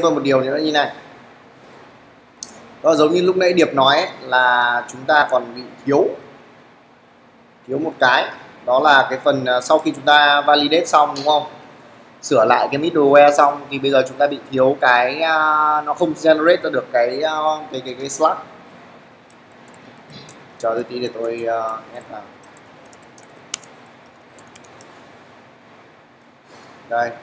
một điều nữa như này. Đó, giống như lúc nãy Điệp nói ấy, là chúng ta còn bị thiếu một cái, đó là cái phần sau khi chúng ta validate xong, đúng không, sửa lại cái middleware xong, thì bây giờ chúng ta bị thiếu cái nó không generate ra được cái slot. Chờ tôi tí để tôi add vào đây,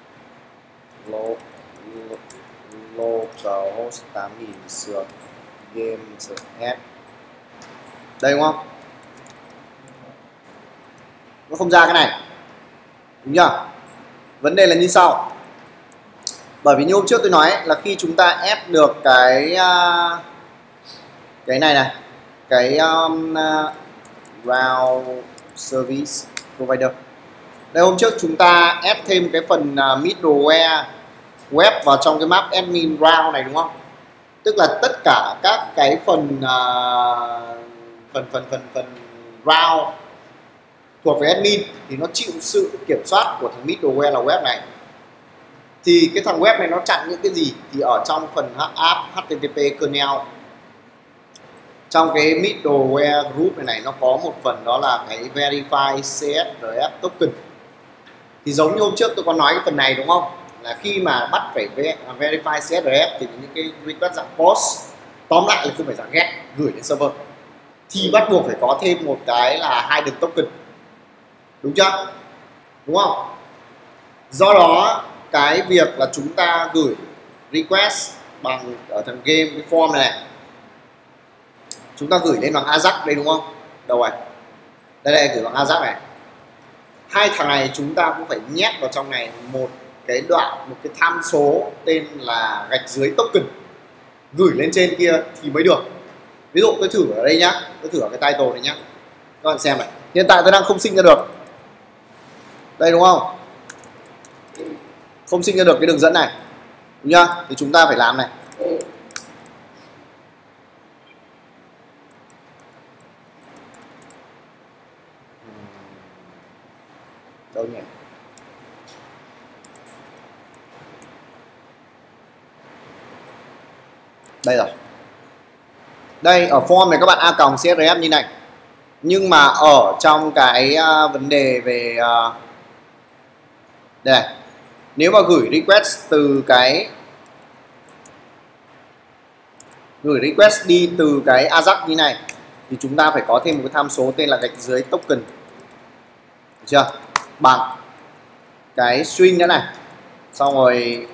localhost 8000 sửa game sửa add đây, đúng không, nó không ra cái này, đúng chưa? Vấn đề là như sau, bởi vì như hôm trước tôi nói ấy, là khi chúng ta ép được cái này, cái route service provider đây, hôm trước chúng ta ép thêm cái phần middleware web vào trong cái map admin route này, đúng không? Tức là tất cả các cái phần route thuộc về admin thì nó chịu sự kiểm soát của thằng middleware là web này. Thì cái thằng web này nó chặn những cái gì? Thì ở trong phần app HTTP kernel, trong cái middleware group này nó có một phần đó là cái verify CSRF token. Thì giống như hôm trước tôi có nói cái phần này, đúng không, là khi mà bắt phải verify CSRF thì những cái request dạng post, tóm lại là không phải dạng get gửi đến server, thì bắt buộc phải có thêm một cái là hai đường token, đúng chưa, đúng không? Do đó cái việc là chúng ta gửi request bằng ở thằng game cái form này, chúng ta gửi lên bằng Ajax đây, đúng không? Đâu rồi? Đây gửi bằng Ajax này. Hai thằng này chúng ta cũng phải nhét vào trong này một cái đoạn, một cái tham số tên là gạch dưới token, gửi lên trên kia thì mới được. Ví dụ tôi thử ở đây nhá, tôi thử ở cái title này nhá, các bạn xem này. Hiện tại tôi đang không sinh ra được đây, đúng không? Không sinh ra được cái đường dẫn này, đúng chưa? Thì chúng ta phải làm này, đâu nhỉ, đây rồi. Đây ở form này các bạn a.csrf như này, nhưng mà ở trong cái vấn đề về đây này, nếu mà gửi request từ cái đi từ cái Ajax như này thì chúng ta phải có thêm một cái tham số tên là gạch dưới token, được chưa, bằng cái string nữa này, xong rồi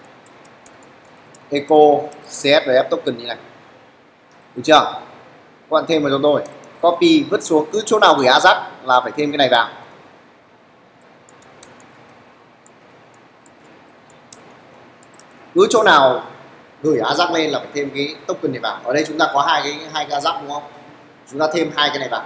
echo csrf token như này, được chưa? Các bạn thêm vào cho tôi, copy vứt xuống, cứ chỗ nào gửi Ajax là phải thêm cái này vào. Cứ chỗ nào gửi Ajax lên là phải thêm cái token này vào. Ở đây chúng ta có hai cái Ajax, đúng không? Chúng ta thêm hai cái này vào.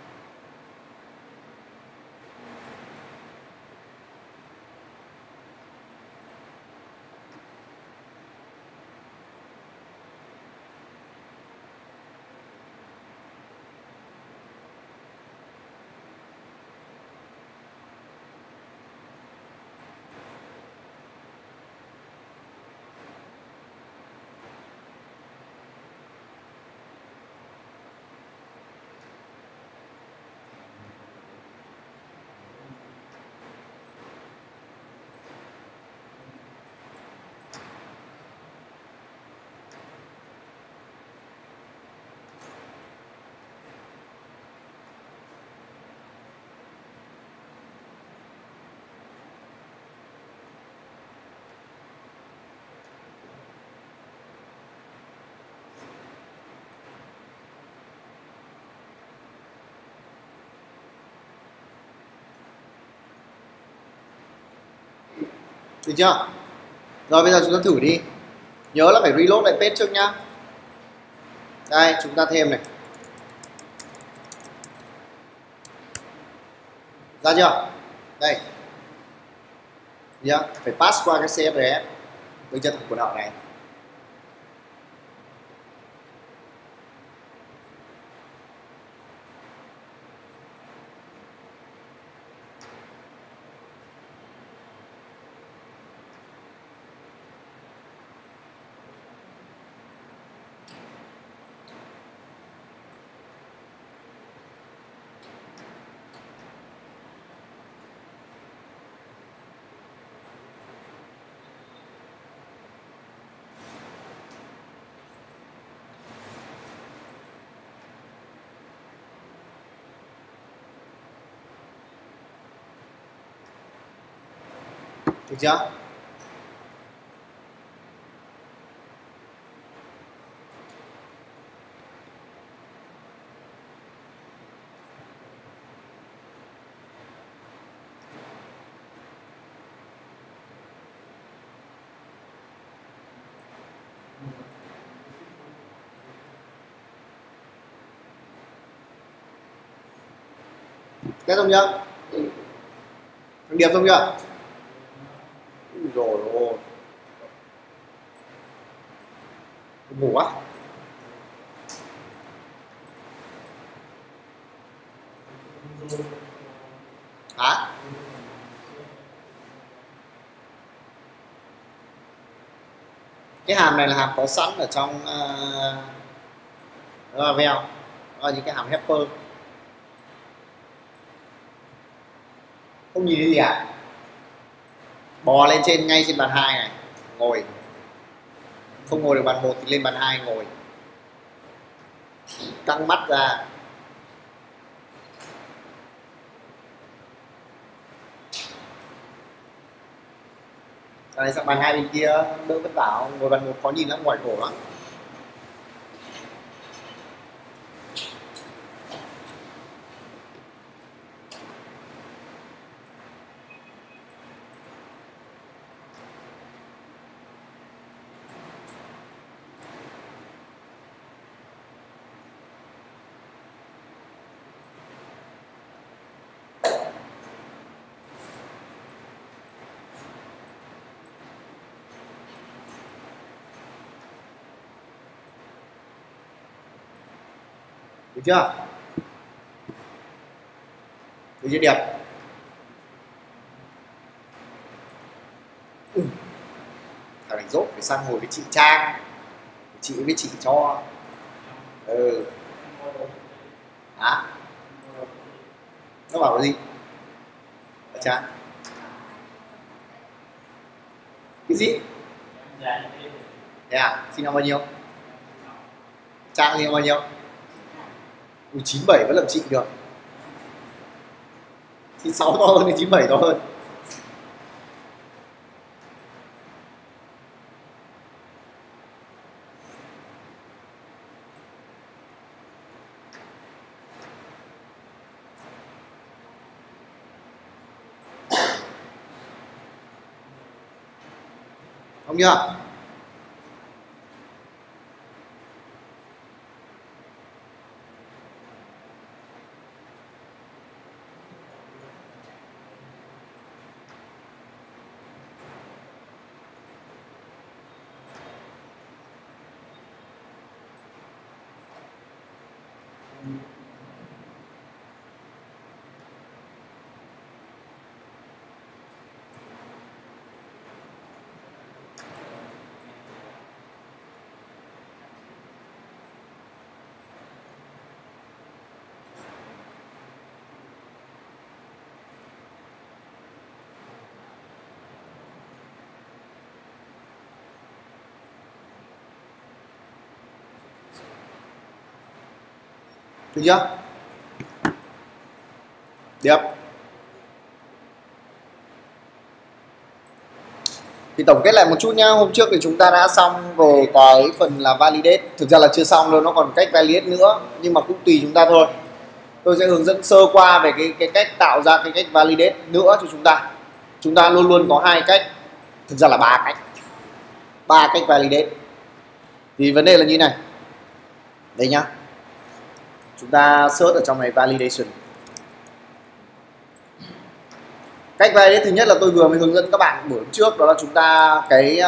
Được chưa? Rồi bây giờ chúng ta thử đi. Nhớ là phải reload lại page trước nhá. Đây, chúng ta thêm này. Ra chưa? Đây. Nhá, phải pass qua cái CSRF với chân của nợ này. Được chưa? Kết xong chưa? Thằng Điệp xong chưa? Rồi ôi, ngủ quá. Hả? Cái hàm này là hàm có sẵn ở trong Laravel, đó là những cái hàm helper. Không nhìn thấy gì à? Bò lên trên ngay trên bàn 2 này, ngồi. Không ngồi được bàn 1 thì lên bàn 2 ngồi. Căng mắt ra. Đây sang bàn 2 bên kia đỡ vất vả, ngồi bàn 1 khó nhìn lắm, mỏi cổ lắm. Được chưa? Được chưa Điệp? Thằng này rốt phải sang ngồi với chị Trang, chị với chị cho. Hả? Nó bảo cái gì? Ở Trang? Cái gì? Thế à? Sinh năm bao nhiêu? Trang sinh năm bao nhiêu? 97 vẫn làm chị được. 96 to hơn thì 97 to hơn. Không nhá. Được chưa? Được. Thì tổng kết lại một chút nhá, hôm trước thì chúng ta đã xong về cái phần là validate. Thực ra là chưa xong đâu, nó còn cách validate nữa, nhưng mà cũng tùy chúng ta thôi. Tôi sẽ hướng dẫn sơ qua về cái cách tạo ra cái cách validate nữa cho chúng ta. Chúng ta luôn luôn có hai cách, thực ra là ba cách validate. Thì vấn đề là như này. Đây nhá. Chúng ta search ở trong này validation. Cách validate thứ nhất là tôi vừa mới hướng dẫn các bạn buổi trước, đó là chúng ta cái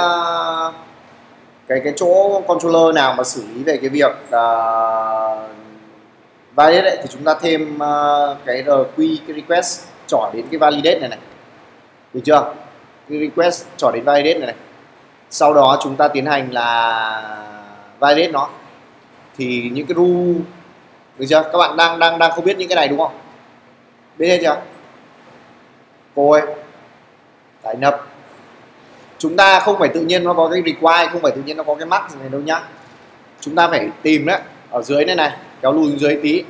chỗ controller nào mà xử lý về cái việc validate ấy, thì chúng ta thêm cái RQ, cái request trỏ đến cái validate này, được chưa? Cái request trỏ đến validate này. Sau đó chúng ta tiến hành là validate nó. Thì những cái rule, được chưa? Các bạn đang không biết những cái này đúng không? Biết hết chưa? Cô ơi, tải nhập. Chúng ta không phải tự nhiên nó có cái require, không phải tự nhiên nó có cái max này đâu nhá. Chúng ta phải tìm đấy, ở dưới này, kéo lùi dưới tí.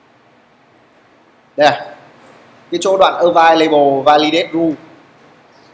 Đây này, cái chỗ đoạn available validate rule.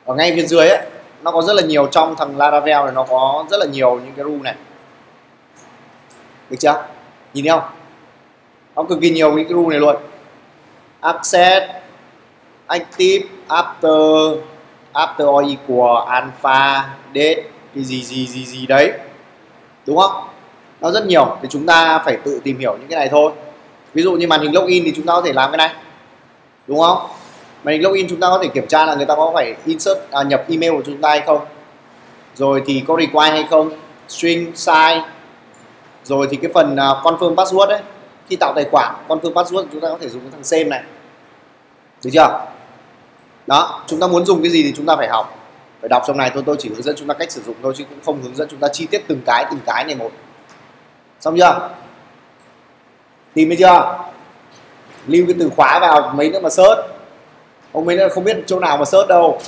ở ngay phía dưới ấy, nó có rất là nhiều, trong thằng Laravel này nó có rất là nhiều những cái rule này, được chưa, nhìn thấy không, nó cực kỳ nhiều những cái rule này luôn. Access, active, after or equal, alpha, date, cái gì đấy, đúng không, nó rất nhiều thì chúng ta phải tự tìm hiểu những cái này thôi. Ví dụ như màn hình login thì chúng ta có thể làm cái này, đúng không, màn hình login chúng ta có thể kiểm tra là người ta có phải insert nhập email của chúng ta hay không, rồi thì có require hay không, string size, rồi thì cái phần confirm password đấy, khi tạo tài khoản confirm password chúng ta có thể dùng cái thằng same này, được chưa. Đó, chúng ta muốn dùng cái gì thì chúng ta phải học, phải đọc trong này thôi. Tôi chỉ hướng dẫn chúng ta cách sử dụng thôi chứ cũng không hướng dẫn chúng ta chi tiết từng cái này một. Xong chưa, tìm thấy chưa, lưu cái từ khóa vào mấy nữa mà search, ông mấy nữa không biết chỗ nào mà search đâu,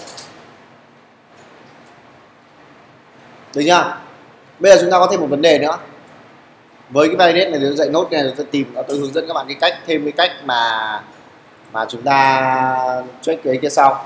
được chưa. Bây giờ chúng ta có thêm một vấn đề nữa với cái validate này, tôi dạy nốt cái này, tôi hướng dẫn các bạn cái cách, thêm cái cách mà chúng ta check cái kia sau.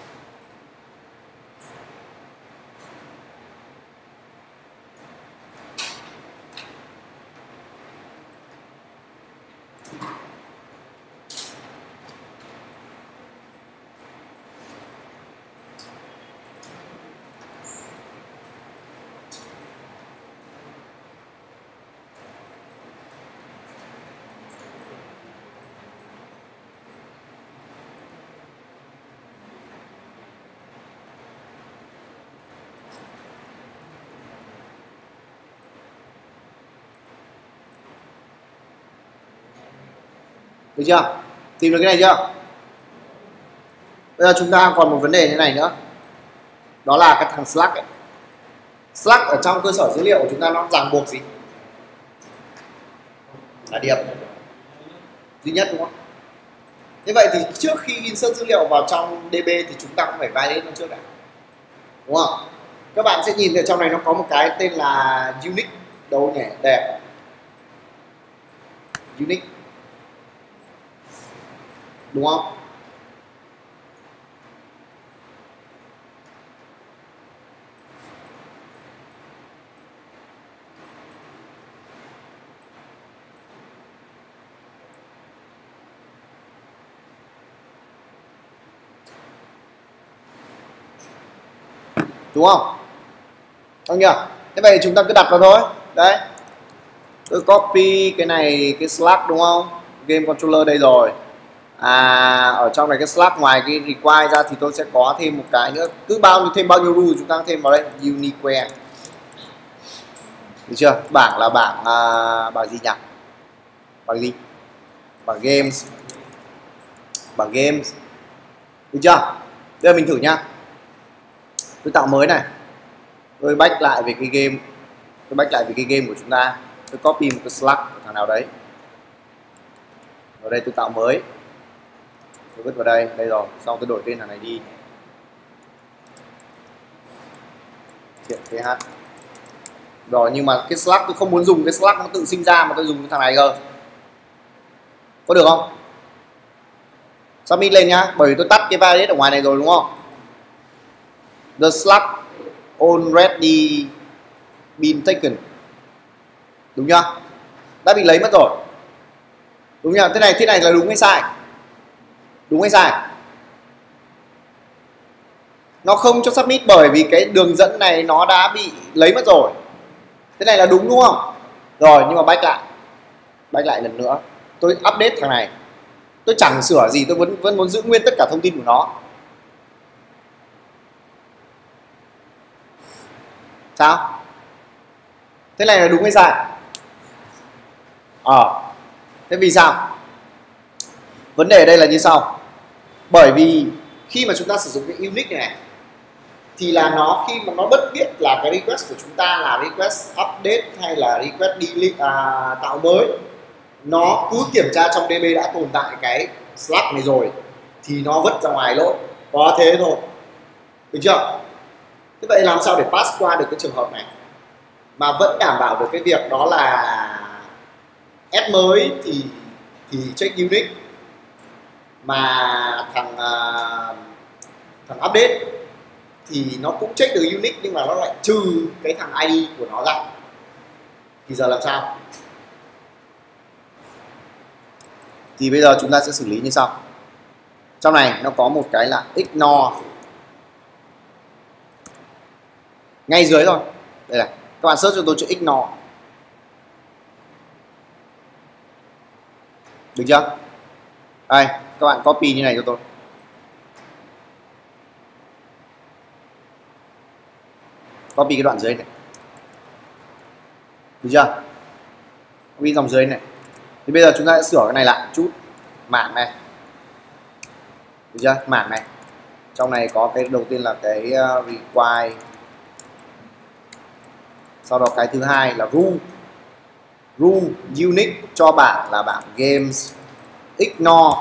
Được chưa? Tìm được cái này chưa? Bây giờ chúng ta còn một vấn đề như này nữa. Đó là cái thằng Slack ấy. Slack ở trong cơ sở dữ liệu của chúng ta nó ràng buộc gì? Là điểm duy nhất, đúng không? Như vậy thì trước khi insert dữ liệu vào trong DB thì chúng ta cũng phải validate nó trước đã, đúng không? Các bạn sẽ nhìn thấy trong này nó có một cái tên là unique, đâu nhỉ? Đây, unique, đúng không? Đúng không? Không nhỉ? Thế vậy chúng ta cứ đặt vào thôi. Đấy, tôi copy cái này, cái Slack, đúng không? Game controller đây rồi. Ở trong này cái Slack ngoài cái require ra thì tôi sẽ có thêm một cái nữa. Cứ thêm bao nhiêu rule chúng ta thêm vào đây. Unique. Được chưa? Bảng là bảng gì nhỉ? Bảng gì? Bảng games. Bảng games. Được chưa? Bây giờ mình thử nhá. Tôi tạo mới này, tôi back lại về cái game, của chúng ta, tôi copy một cái Slack của thằng nào đấy, ở đây tôi tạo mới, tôi vứt vào đây, rồi, xong tôi đổi tên thằng này đi, hiện PH, rồi. Nhưng mà cái Slack tôi không muốn dùng cái Slack nó tự sinh ra mà tôi dùng cái thằng này cơ, có được không? Submit lên nhá, bởi vì tôi tắt cái validate ở ngoài này rồi, đúng không? The Slack already been taken, đúng chưa? Đã bị lấy mất rồi, đúng chưa? Thế này là đúng hay sai? Đúng hay sai? Nó không cho submit bởi vì cái đường dẫn này nó đã bị lấy mất rồi. Thế này là đúng, đúng không? Rồi, nhưng mà back lại lần nữa, tôi update thằng này, tôi chẳng sửa gì, tôi vẫn muốn giữ nguyên tất cả thông tin của nó. Sao? Thế này là đúng hay sai? Thế vì sao? Vấn đề ở đây là như sau. Bởi vì khi mà chúng ta sử dụng cái unique này thì là nó, khi mà nó bất biết là cái request của chúng ta là request update hay là request delete, tạo mới, nó cứ kiểm tra trong DB đã tồn tại cái Slack này rồi thì nó vứt ra ngoài lỗi, có thế thôi, được chưa? Thế vậy làm sao để pass qua được cái trường hợp này mà vẫn đảm bảo được cái việc đó là add mới thì check unique, mà thằng update thì nó cũng check được unique nhưng mà nó lại trừ cái thằng ID của nó ra. Thì giờ làm sao? Thì bây giờ chúng ta sẽ xử lý như sau. Trong này nó có một cái là ignore ngay dưới thôi. Đây này, các bạn search cho tôi chữ ignore. Được chưa? Đây, các bạn copy như này cho tôi. Copy cái đoạn dưới này. Được chưa? Copy dòng dưới này. Thì bây giờ chúng ta sẽ sửa cái này lại chút. Mảng này. Được chưa? Mảng này. Trong này có cái đầu tiên là cái require. Sau đó cái thứ hai là rule. Rule unique cho bảng là bảng games. Ignore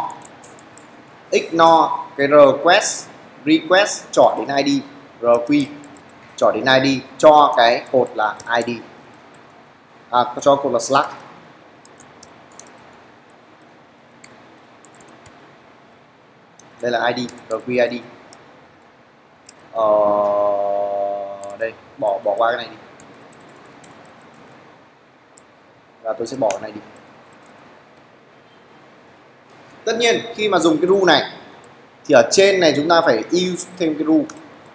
cái request chọn đến ID, RQ chọn đến ID cho cái cột là ID, cho cột là slash. Đây là ID, RQ ID. Đây, bỏ qua cái này đi. Và tôi sẽ bỏ cái này đi. Tất nhiên khi mà dùng cái rule này thì ở trên này chúng ta phải use thêm cái rule.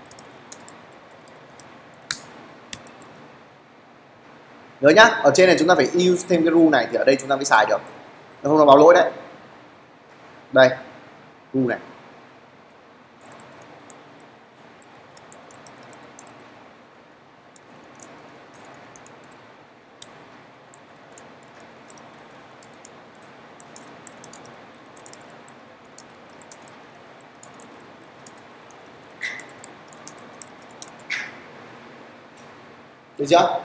Nhớ nhá, ở trên này chúng ta phải use thêm cái rule này thì ở đây chúng ta mới xài được. Nó không nó báo lỗi đấy. Đây, rule này. Được chưa?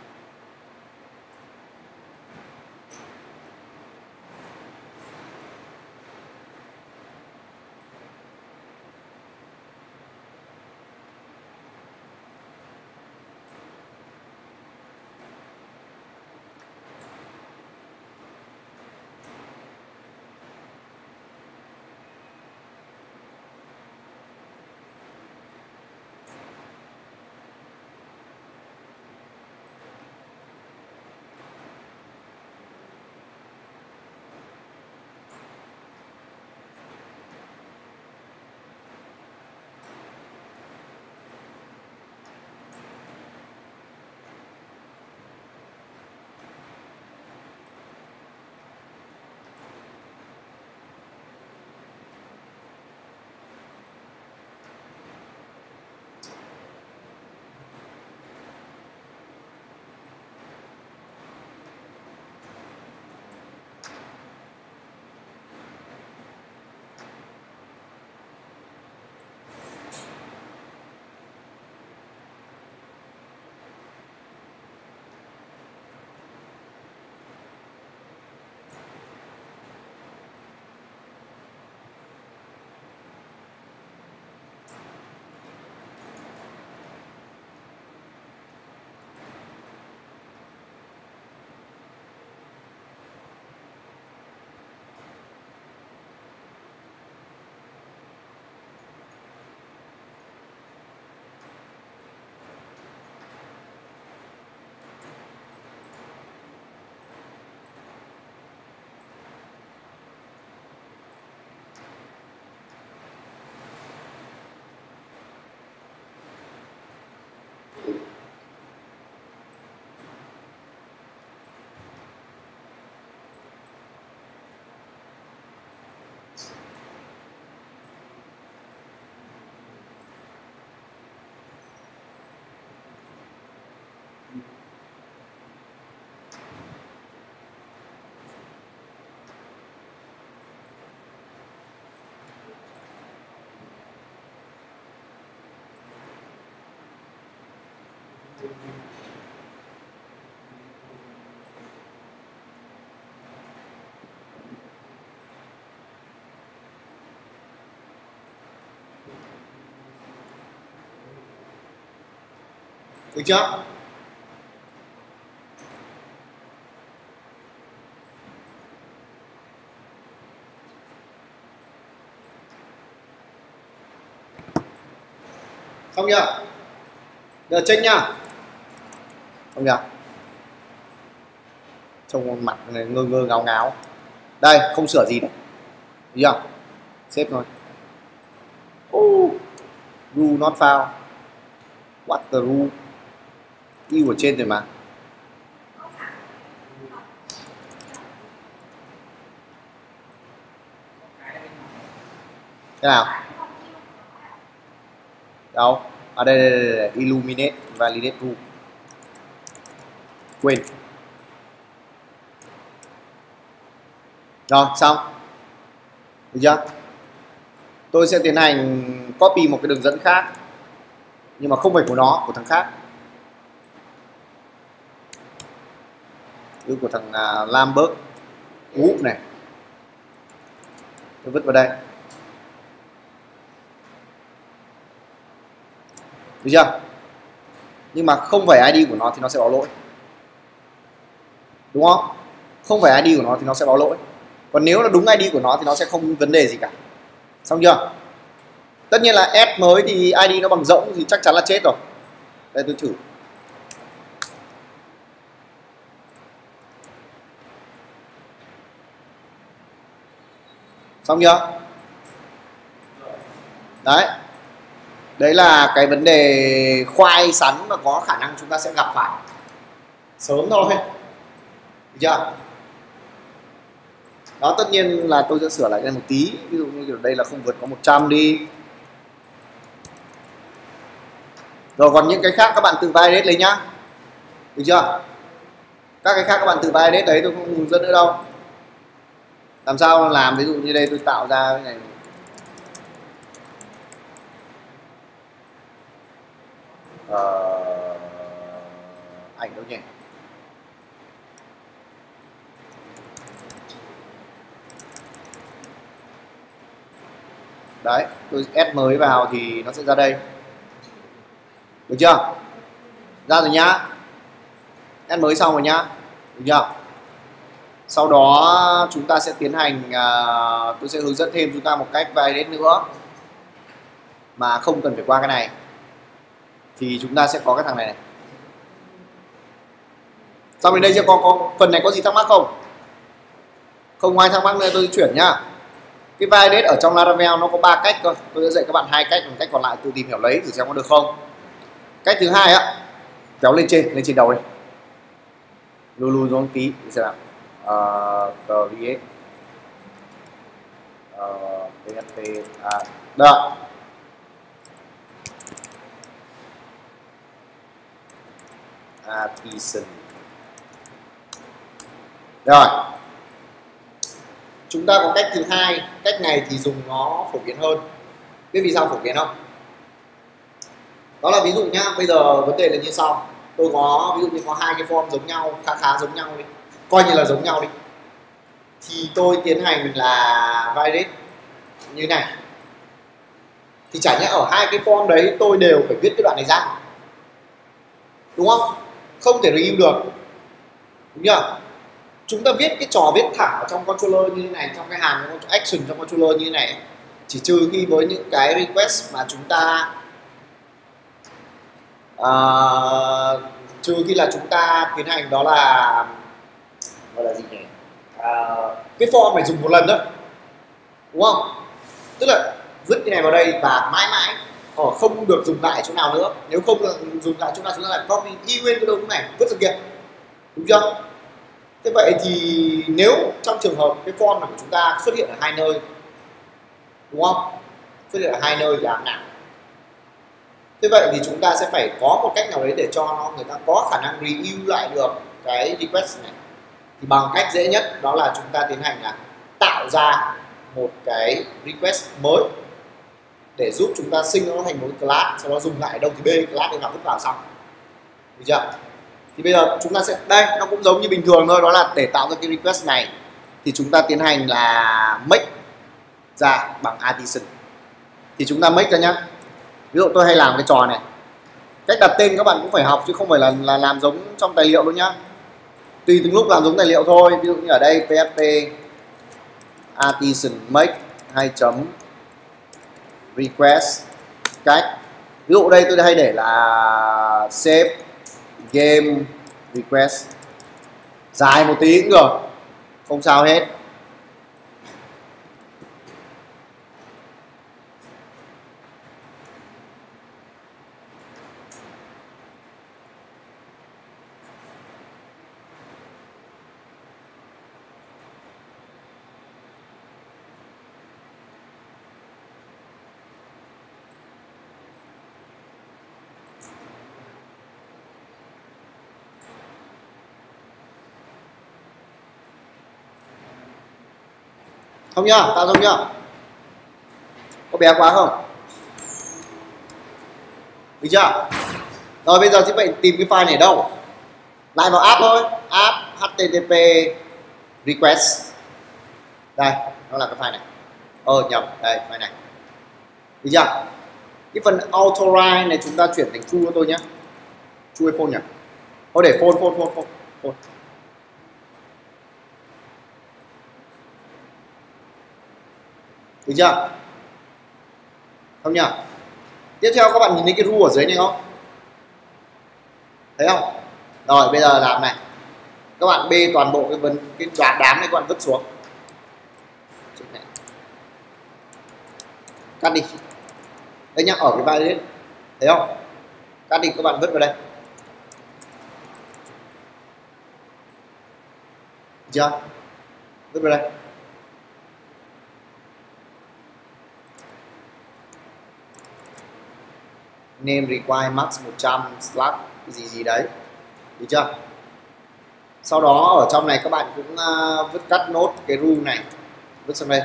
Được chưa? Xong Xong chưa? Giờ check nhá. Xong chưa? Trông mặt này ngơ ngơ ngáo ngáo. Đây, không sửa gì đấy. Thấy chưa? Xếp thôi. Rule not found. What the rule? Yêu ở trên rồi mà. Thế nào? Đâu? À đây. Illuminate, validate rule. Quên. Rồi, xong. Được chưa? Tôi sẽ tiến hành copy một cái đường dẫn khác, nhưng mà không phải của nó, của thằng khác. Của thằng Lambert Group này. Tôi vứt vào đây. Được chưa? Nhưng mà không phải ID của nó thì nó sẽ báo lỗi. Đúng không? Không phải ID của nó thì nó sẽ báo lỗi. Còn nếu là đúng ID của nó thì nó sẽ không vấn đề gì cả. Xong chưa? Tất nhiên là add mới thì ID nó bằng rỗng thì chắc chắn là chết rồi. Đây tôi thử. Xong chưa? Đấy. Đấy là cái vấn đề khoai sắn mà có khả năng chúng ta sẽ gặp phải sớm thôi. Được chưa? Đó, tất nhiên là tôi sẽ sửa lại đây một tí. Ví dụ như đây là không vượt có 100 đi. Rồi còn những cái khác các bạn tự validate lấy nhá. Được chưa? Các cái khác các bạn tự validate đấy, tôi không hướng dẫn nữa đâu. Làm sao làm, ví dụ như đây tôi tạo ra cái này. Ảnh đâu nhỉ? Đấy, tôi add mới vào thì nó sẽ ra đây. Được chưa? Ra rồi nhá. Add mới xong rồi nhá. Được chưa? Sau đó chúng ta sẽ tiến hành, tôi sẽ hướng dẫn thêm chúng ta một cách validate nữa mà không cần phải qua cái này. Thì chúng ta sẽ có cái thằng này này. Xong đến đây chưa, có phần này có gì thắc mắc không? Không ai thắc mắc nữa tôi chuyển nhá. Cái validate ở trong Laravel nó có 3 cách thôi. Tôi sẽ dạy các bạn 2 cách, một cách còn lại tự tìm hiểu lấy thử xem có được không. Cách thứ hai á, kéo lên trên đầu đây. Lùi xuống tí xem nào. Create PHP đó. Artisan. Rồi. Chúng ta có cách thứ hai, cách này thì dùng nó phổ biến hơn. Biết vì sao phổ biến không? Đó là ví dụ nhá, bây giờ vấn đề là như sau. Tôi có ví dụ như có 2 cái form giống nhau, khá giống nhau đi, coi như là giống nhau đi, thì tôi tiến hành là validate như này. Thì chả nhẽ ở 2 cái form đấy tôi đều phải viết cái đoạn này ra, đúng không? Không thể review được, đúng chưa? Chúng ta viết cái trò viết thẳng ở trong controller như thế này, trong cái hàm action trong controller như thế này, chỉ trừ khi với những cái request mà chúng ta trừ khi là chúng ta tiến hành đó là gọi là gì nhỉ, cái form phải dùng một lần thôi, đúng không? Tức là vứt cái này vào đây và mãi mãi không được dùng lại chỗ nào nữa. Nếu không dùng lại chỗ nào chúng ta lại copy y nguyên cái đông này vứt ra kia, đúng chưa? Thế vậy thì nếu trong trường hợp cái form này của chúng ta xuất hiện ở 2 nơi, đúng không? Xuất hiện ở 2 nơi thì làm nào? Thế vậy thì chúng ta sẽ phải có một cách nào đấy để cho người ta có khả năng review lại được cái request này. Thì bằng cách dễ nhất đó là chúng ta tiến hành là tạo ra một cái request mới để giúp chúng ta sinh nó thành một cái class, sau đó dùng lại đâu thì B class để nào vứt vào xong, được chưa? Thì bây giờ chúng ta sẽ, đây nó cũng giống như bình thường thôi, đó là để tạo ra cái request này thì chúng ta tiến hành là make ra bằng artisan. Thì chúng ta make ra nhá. Ví dụ tôi hay làm cái trò này, cách đặt tên các bạn cũng phải học chứ không phải là làm giống trong tài liệu đâu nhá. Tùy từng lúc làm giống tài liệu thôi. Ví dụ như ở đây PHP artisan make 2 chấm request cách Ví dụ đây tôi hay để là save game request, dài một tí cũng được, không sao hết. Không nhá, tạo xong nhá. Có bé quá không? Được chưa? Rồi bây giờ thì phải tìm cái file này đâu? Lại vào app thôi, app http request. Đây, nó là cái file này. Nhầm, đây file này. Được chưa? Cái phần authorize này chúng ta chuyển thành true cho tôi nhé. True hay false nhỉ? Thôi để false. Được chưa? Không nhỉ? Tiếp theo các bạn nhìn thấy cái rule ở dưới này không? Thấy không? Rồi bây giờ làm này. Các bạn bê toàn bộ cái đám này các bạn vứt xuống. Này. Cắt đi. Đây nhá, ở cái vai đấy. Thấy không? Cắt đi, các bạn vứt vào đây. Được chưa? Vứt vào đây. Name require max 100 slash cái gì đấy. Được chưa? Sau đó ở trong này các bạn cũng vứt cắt nốt cái rule này, vứt sang đây.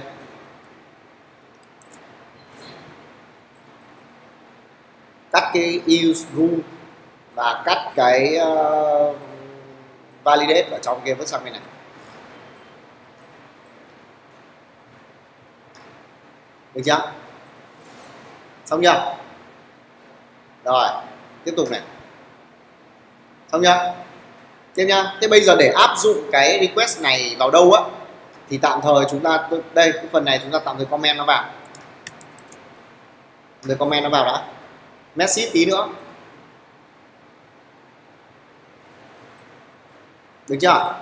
Cắt cái use rule và cắt cái validate ở trong kia, vứt sang bên này. Được chưa? Xong chưa? Rồi, tiếp tục này. Xong chưa? Tiếp nhá. Thế bây giờ để áp dụng cái request này vào đâu á, thì tạm thời chúng ta đây, cái phần này chúng ta tạm thời comment nó vào. Rồi comment nó vào đã. Message tí nữa. Được chưa?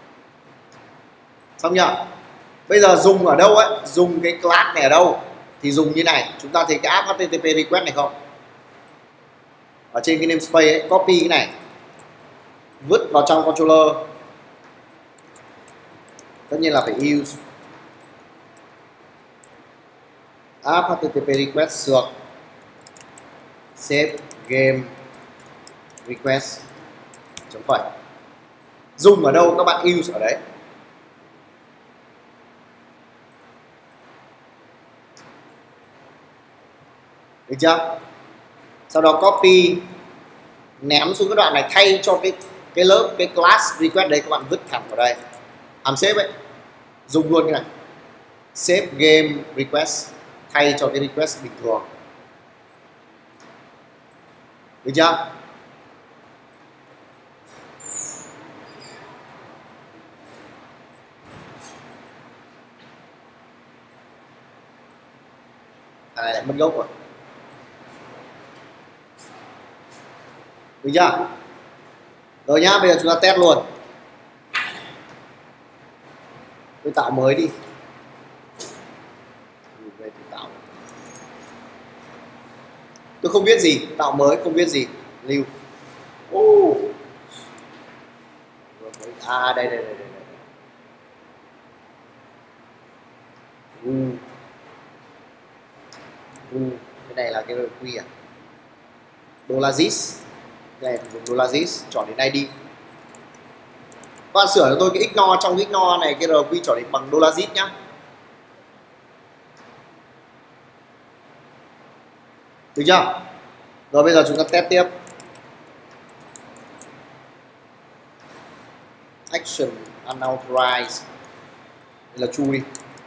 Xong chưa? Bây giờ dùng ở đâu ấy, dùng cái class này ở đâu thì dùng như này. Chúng ta thấy cái app http request này không? Ở trên cái namespace ấy, copy cái này, vứt vào trong controller. Tất nhiên là phải use app http request sược save game request chấm phẩy. Dùng ở đâu các bạn use ở đấy. Được chưa? Sau đó copy, ném xuống cái đoạn này, thay cho cái lớp cái class request đấy các bạn vứt thẳng vào đây. Hàm save ấy, dùng luôn cái này, save game request thay cho cái request bình thường. Được chưa? Lại mất gốc rồi. Được chưa? Rồi nhá, bây giờ chúng ta test luôn. Tôi tạo mới đi. Tôi không biết gì, tạo mới không biết gì, lưu. Đây. Cái này là cái quy à? $zis. Cái này dùng $zis, chọn đến ID. Các bạn sửa cho tôi cái ignore, trong ignore này cái RQ chọn đến bằng $zis nhá. Được chưa? Rồi bây giờ chúng ta test tiếp. Action unauthorized. Đây là true đi.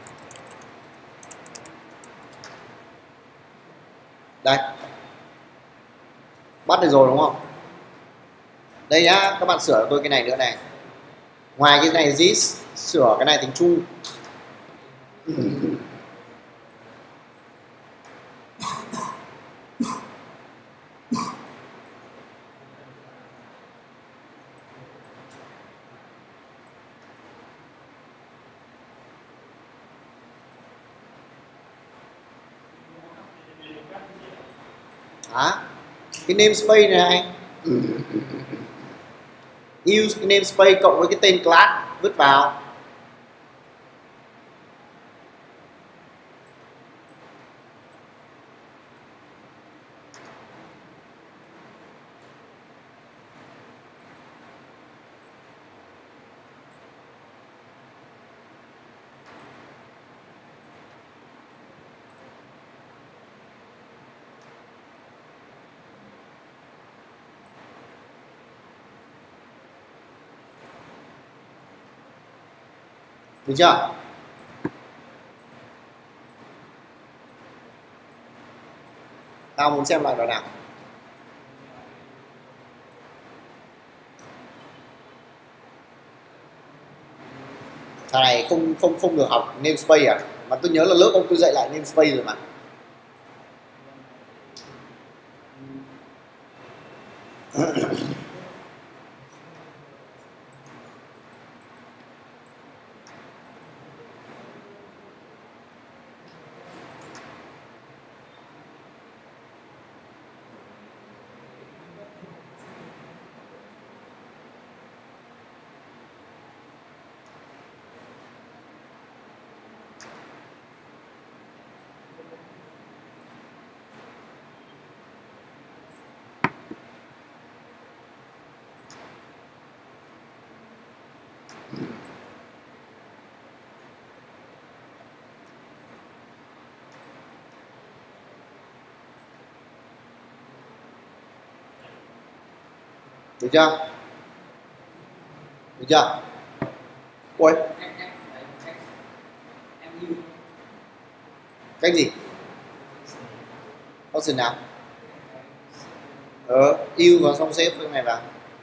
Đây. Bắt được rồi đúng không? Đây nhá, các bạn sửa cho tôi cái này nữa này. Ngoài cái này this, sửa cái này thành true. Cái namespace này use cái namespace cộng với cái tên class vứt vào. Được chưa? Tao muốn xem lại đoạn nào. Thằng này không được học namespace à? Mà tôi nhớ là lớp ông tôi dạy lại namespace rồi mà. Được chưa? Được chưa? Ôi, cách gì? Option nào? Yêu vào xong xếp cái này vào.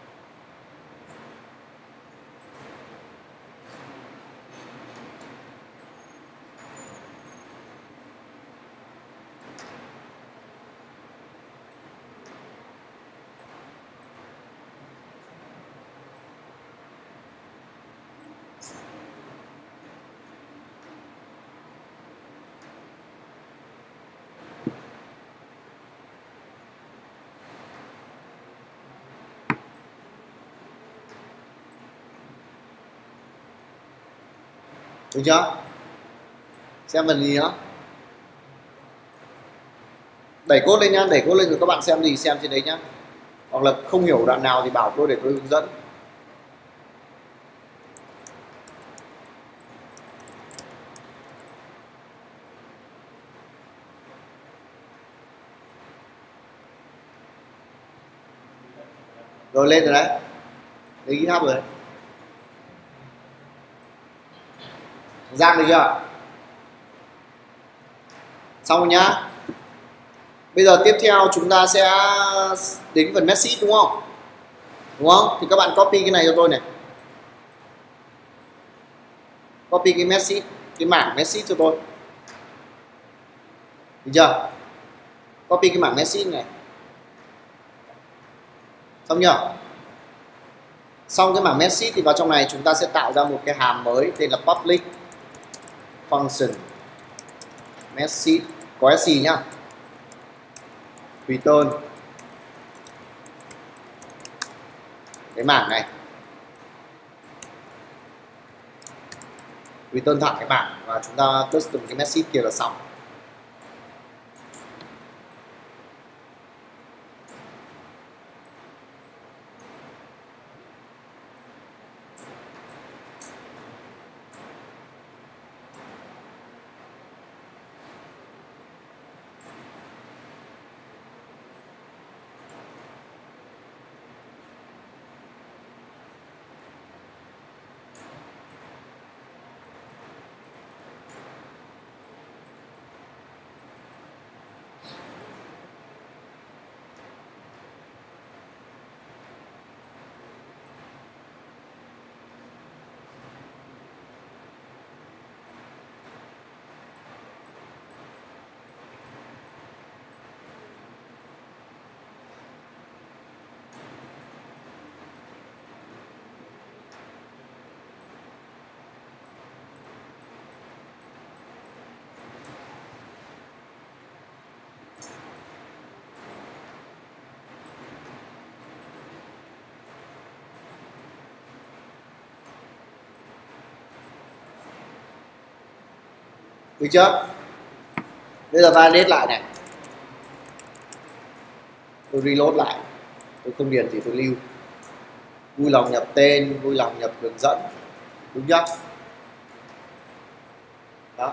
Được chưa? Xem phần gì nữa? Đẩy code lên nhá, đẩy code lên rồi các bạn xem gì xem trên đấy nhá. Hoặc là không hiểu đoạn nào thì bảo tôi để tôi hướng dẫn. Rồi lên rồi đấy. Lấy GitHub rồi đấy. Giang được chưa? Xong rồi nhá. Bây giờ tiếp theo chúng ta sẽ đến phần message đúng không? Đúng không? Thì các bạn copy cái này cho tôi này. Copy cái message, cái mảng message cho tôi. Được chưa? Copy cái mảng message này. Xong chưa? Xong cái mảng message thì vào trong này chúng ta sẽ tạo ra một cái hàm mới tên là public function message có SC nhá. Return cái mảng này, return thẳng cái mảng và chúng ta custom cái message kia là xong. Được chưa? Bây giờ validate lại này, tôi reload lại, tôi không điền gì, tôi lưu, vui lòng nhập tên, vui lòng nhập hướng dẫn, đúng chưa? Đó.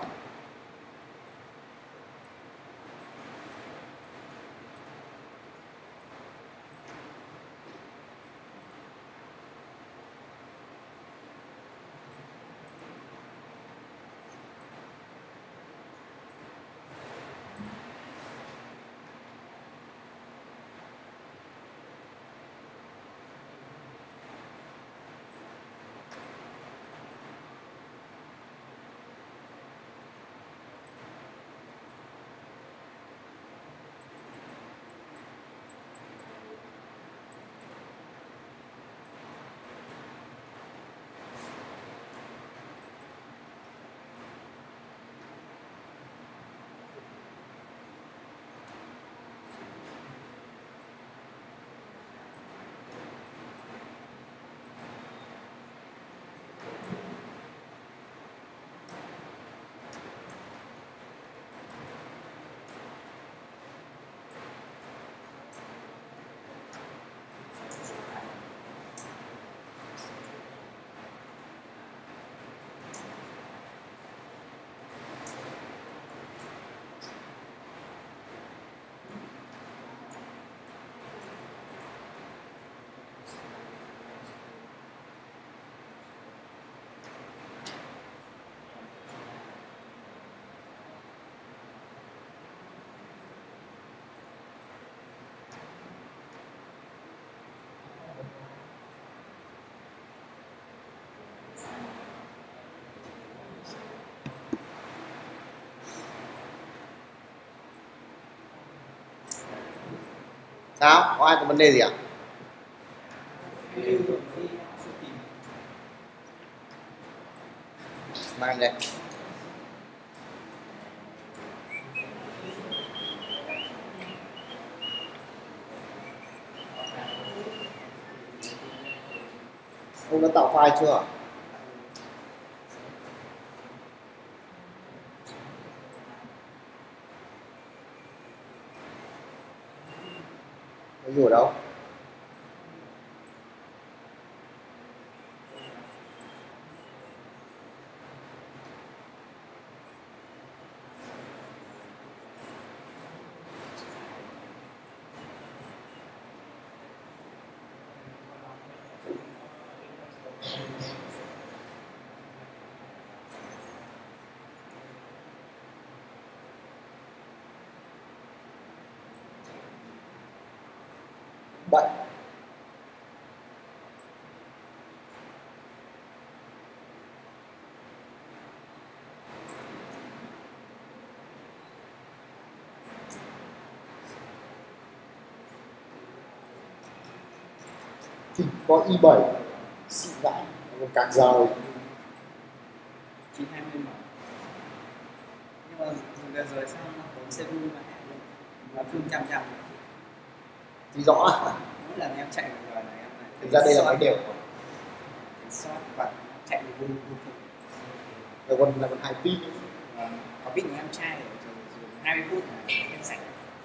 Sao? Có ai có vấn đề gì à? Mang đây. Ông đã tạo file chưa? Nóอยู่ở đâu? Bậy. Thì có i7 xịn vãi, còn càng giàu 920 mà. Nhưng mà vừa rồi sao nó có CPU mà full trăm trăm thì rõ. mỗi lần em chạy một giờ này em lại Thực ra đây là máy đều, sót và chạy một vui là còn 2 pin. có pin của em trai để dùng 20 phút là em sạch.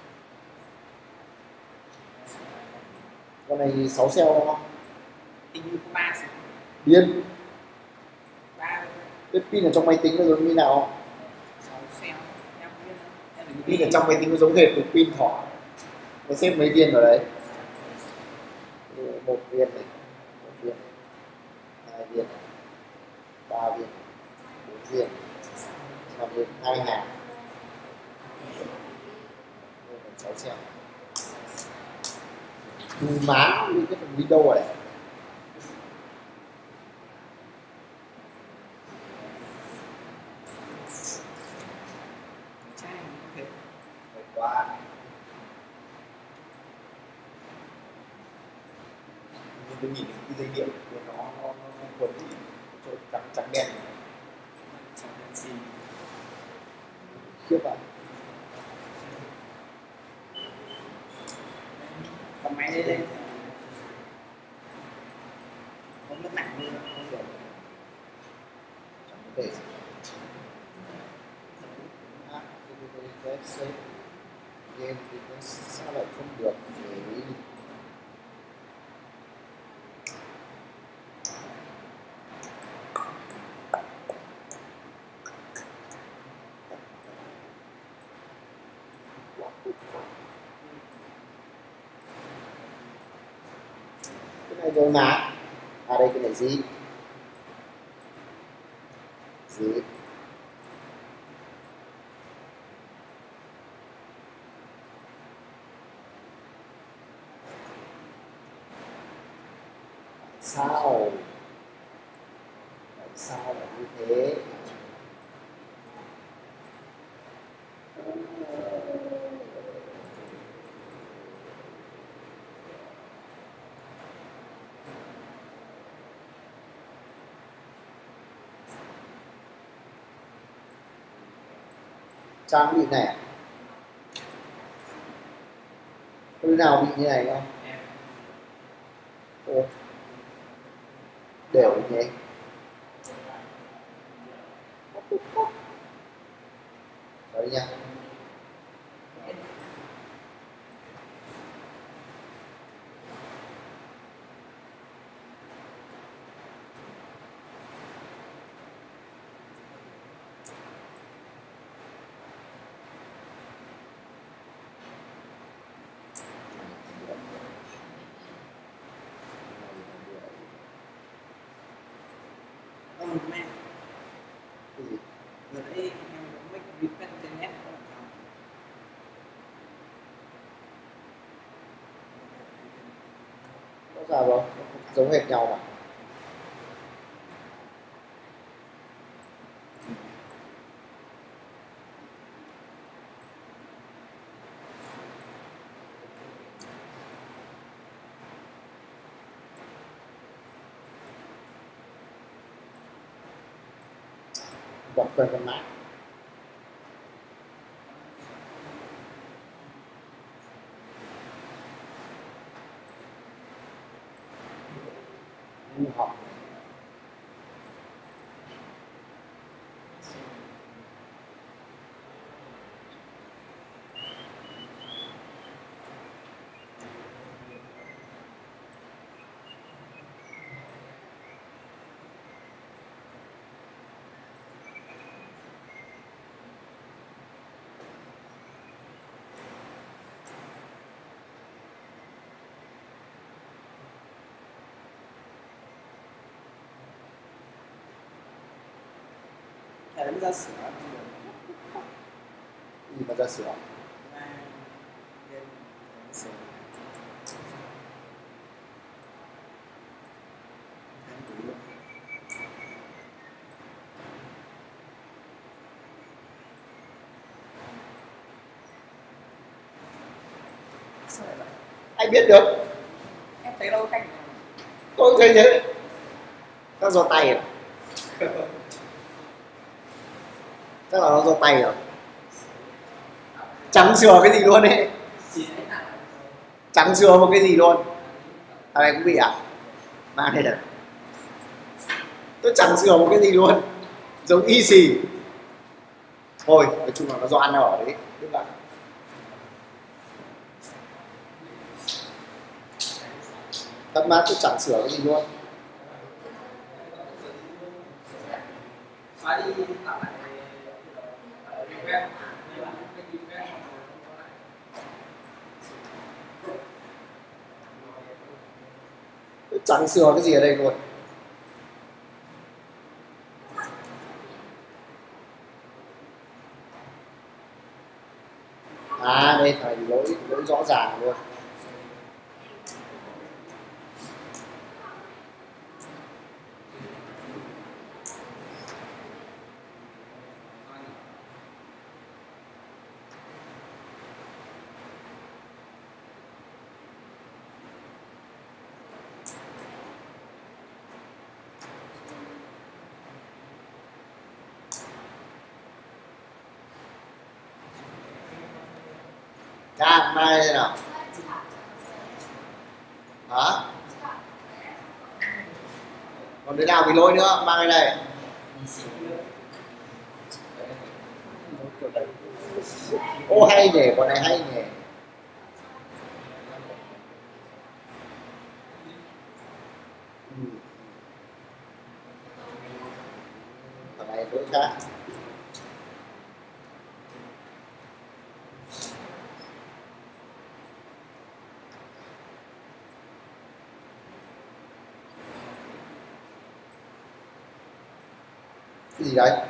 Con này 6 cell đúng không? Hình như có 3 Điên. 3 Cái pin ở trong máy tính nó giống như nào không? 6 cell em biết em Pin ở trong máy tính nó giống hệt một pin thỏ. Nó xếp mấy viên vào đấy? Một viên này, một viên, 2 viên, 3 viên, 4 viên, 5 viên, 2 hàng. 6 cell. Má đi cái phần Windows này. trai ok Quá. Nhưng tôi nhìn cái dây điện của nó quấn thì cho trắng đen. trong đèn xì Khiếp ạ. cầm máy lên không nước nặng luôn Chẳng có thể. save game thì nó sao lại không được nhỉ? Cái này rồi mà. À đây cái này gì? Gì? Sao? Tại sao lại như thế? Trang bị này à? Có đứa nào bị như này không? Ồ. Đều nhé. Đấy nha. Mẹ Cái gì? vừa nãy em make request trên net có làm sao? Rõ ràng rồi, giống hệt nhau mà. Vẫn quên con mã. Học thầy đánh ra sửa không được. gì mà ra sửa. Mà lên sửa thành đủ luôn. Sao lại vậy? Ai biết được? Em thấy đâu thành Tôi thấy thế. Nó do tay à? Chắc là nó do tay rồi. Chẳng sửa cái gì luôn ấy. Chẳng sửa một cái gì luôn. Thằng này cũng bị à? Mà đây là tôi chẳng sửa một cái gì luôn. Giống y xì. Thôi, nói chung là nó do ăn ở đấy. Tức là thật mà tôi chẳng sửa cái gì luôn. xóa đi tạo lại request. Tôi chẳng sửa cái gì ở đây luôn. À đây phải lỗi rõ ràng luôn. Ra mai thế nào? Hả? Còn đứa nào bị lỗi nữa mang cái này. Kiểu đấy. Ô hay nhỉ, con này hay nhỉ. Con này đối khác. Cái gì đấy?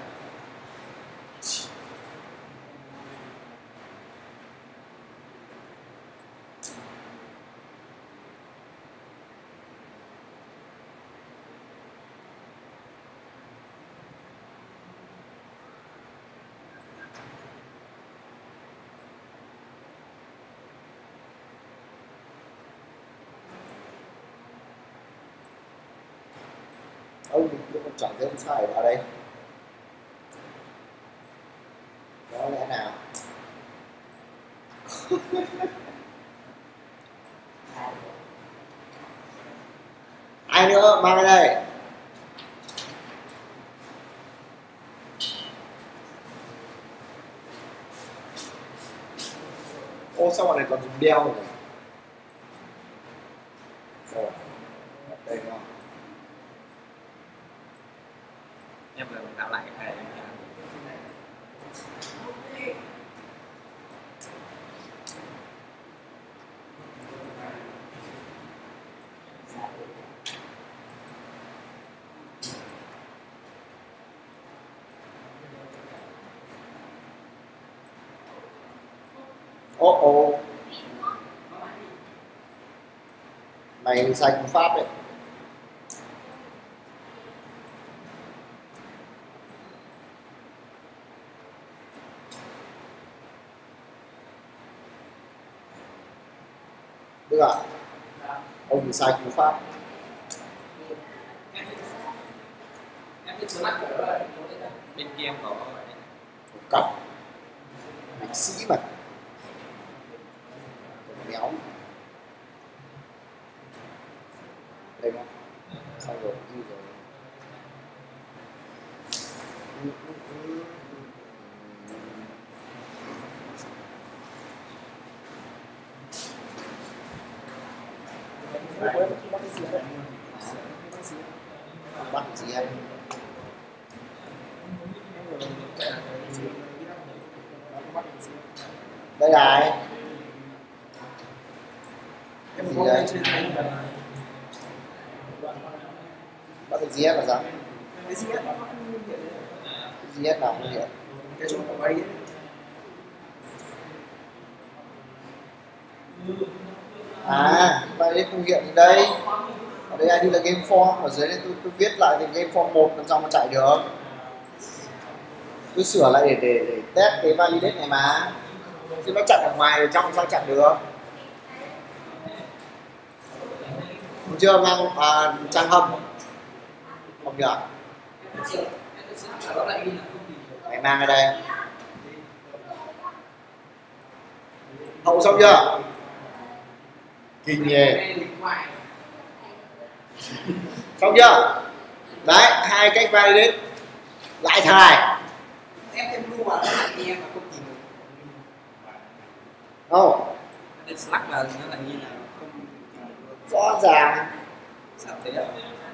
Ông cũng chẳng thấy sai ở đây. Có lẽ nào? Ai nữa mang cái đây? Ô sao bọn này còn dùng đeo rồi? Rồi. Đây đúng không? Em vừa tạo lại cái này em làm. Ô mày sai cú pháp đấy. Được à? Ông thì sai cú pháp. Bên kia em có Cặp bác sĩ mà méo đây không? Xong rồi đi rồi. Bắt gì em? Đây này. Cái gì đây? Bắt được GS là sao? cái gì hết? GS nào không hiện? Cái chỗ của bay ấy. À, vậy đấy không hiện đây. Ở đây ID là game form, ở dưới đây tôi viết lại thì game form 1 làm sao mà chạy được. Tôi sửa lại để test cái validate này mà. Chứ nó chặn ở ngoài ở trong sao chặn được. Đúng chưa, mang trang hâm không nhỉ? Mày mang ở đây hậu xong chưa? Kinh nhỉ. Xong chưa? Đấy, hai cách validate lại thải. Em thêm luôn mà nó lại nghe mà không nhìn được. Không, Nên slack là nó là như là không rõ ràng. sao thế ạ?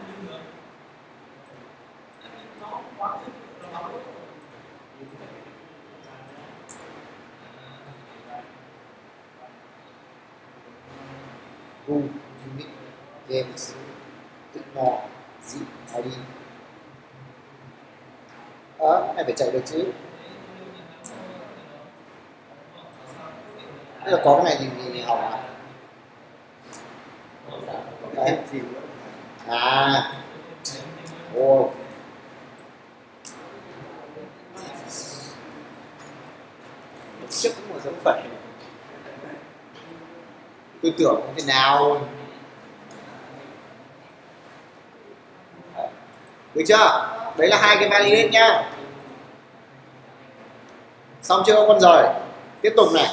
Who unique games ignore the ID. Này phải chạy được chứ. Bây giờ có cái này thì học à? Đấy. À. Ồ. Trước cũng một dấu phẩy. Tôi tưởng thế nào. Được chưa? Đấy là hai cái validate nhá. Xong chưa con rồi? Tiếp tục này.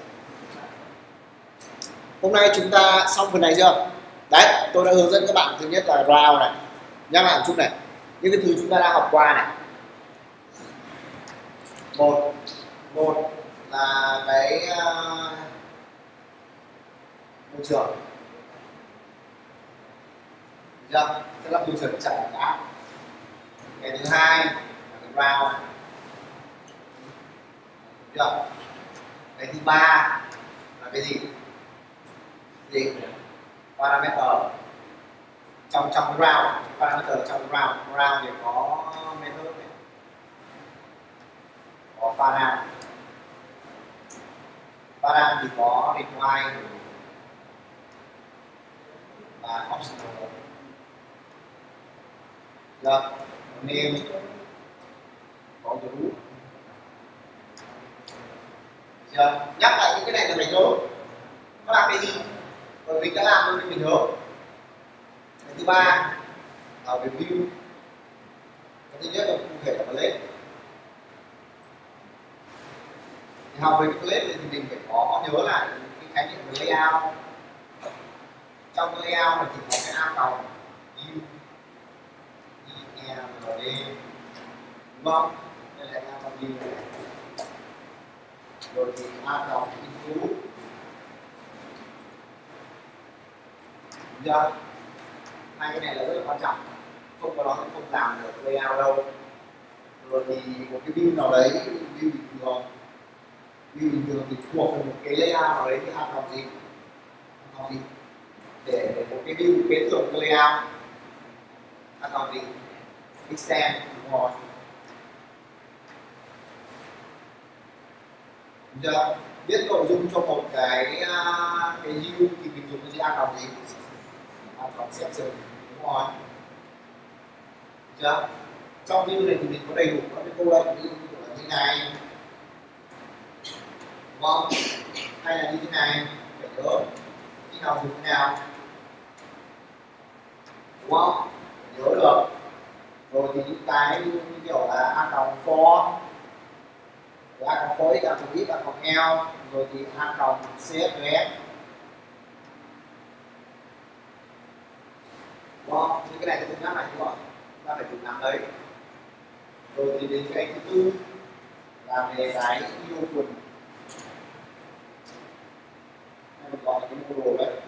Hôm nay chúng ta xong phần này chưa? Đấy, tôi đã hướng dẫn các bạn thứ nhất là round này. Nhắc lại một chút này. Những cái thứ chúng ta đã học qua này. Một là cái môi trường, được chưa? Sẽ là môi trường chạy của app. Cái thứ hai là cái browse, được chưa? Cái thứ ba là cái gì? Parameter. Trong cái browse, parameter trong cái browse thì có method này, có param thì có require và optional. Được, name có group. Giờ nhắc lại những cái này là mình nhớ nó làm cái gì, bởi mình đã làm rồi nên mình nhớ. Cái thứ ba là về view. Cái thứ nhất là cụ thể là plate. Thì học về cái plate thì mình phải có nhớ lại cái khái niệm về layout. Trong cái layout này thì có cái a còng view đúng không? Đây là a còng view này. Rồi thì a còng include. Đúng chưa? Hai cái này là rất là quan trọng, không có nó thì không làm được layout đâu. Rồi thì một cái view nào đấy, view bình thường thì thuộc về một cái layout nào đấy thì a còng gì? Để một cái view kế thừa cái layout a còng gì? Extend, đúng rồi. Đúng chưa? Viết nội dung cho một cái view thì mình dùng cái gì? A còng gì? A còng section, đúng rồi. Được chưa? Trong view này thì mình có đầy đủ các cái câu lệnh như là như này, đúng không? Hay là như thế này, phải nhớ khi nào dùng thế nào, đúng không? Phải nhớ được. Rồi thì những cái như kiểu là a còng for, a còng for x, a còng y, a còng l, rồi thì a còng css, đúng không? Những cái này thì chúng ta phải gọi, ta phải dùng làm đấy. Rồi thì đến cái thứ tư là về cái yêu quần, hay mình gọi là cái model đấy,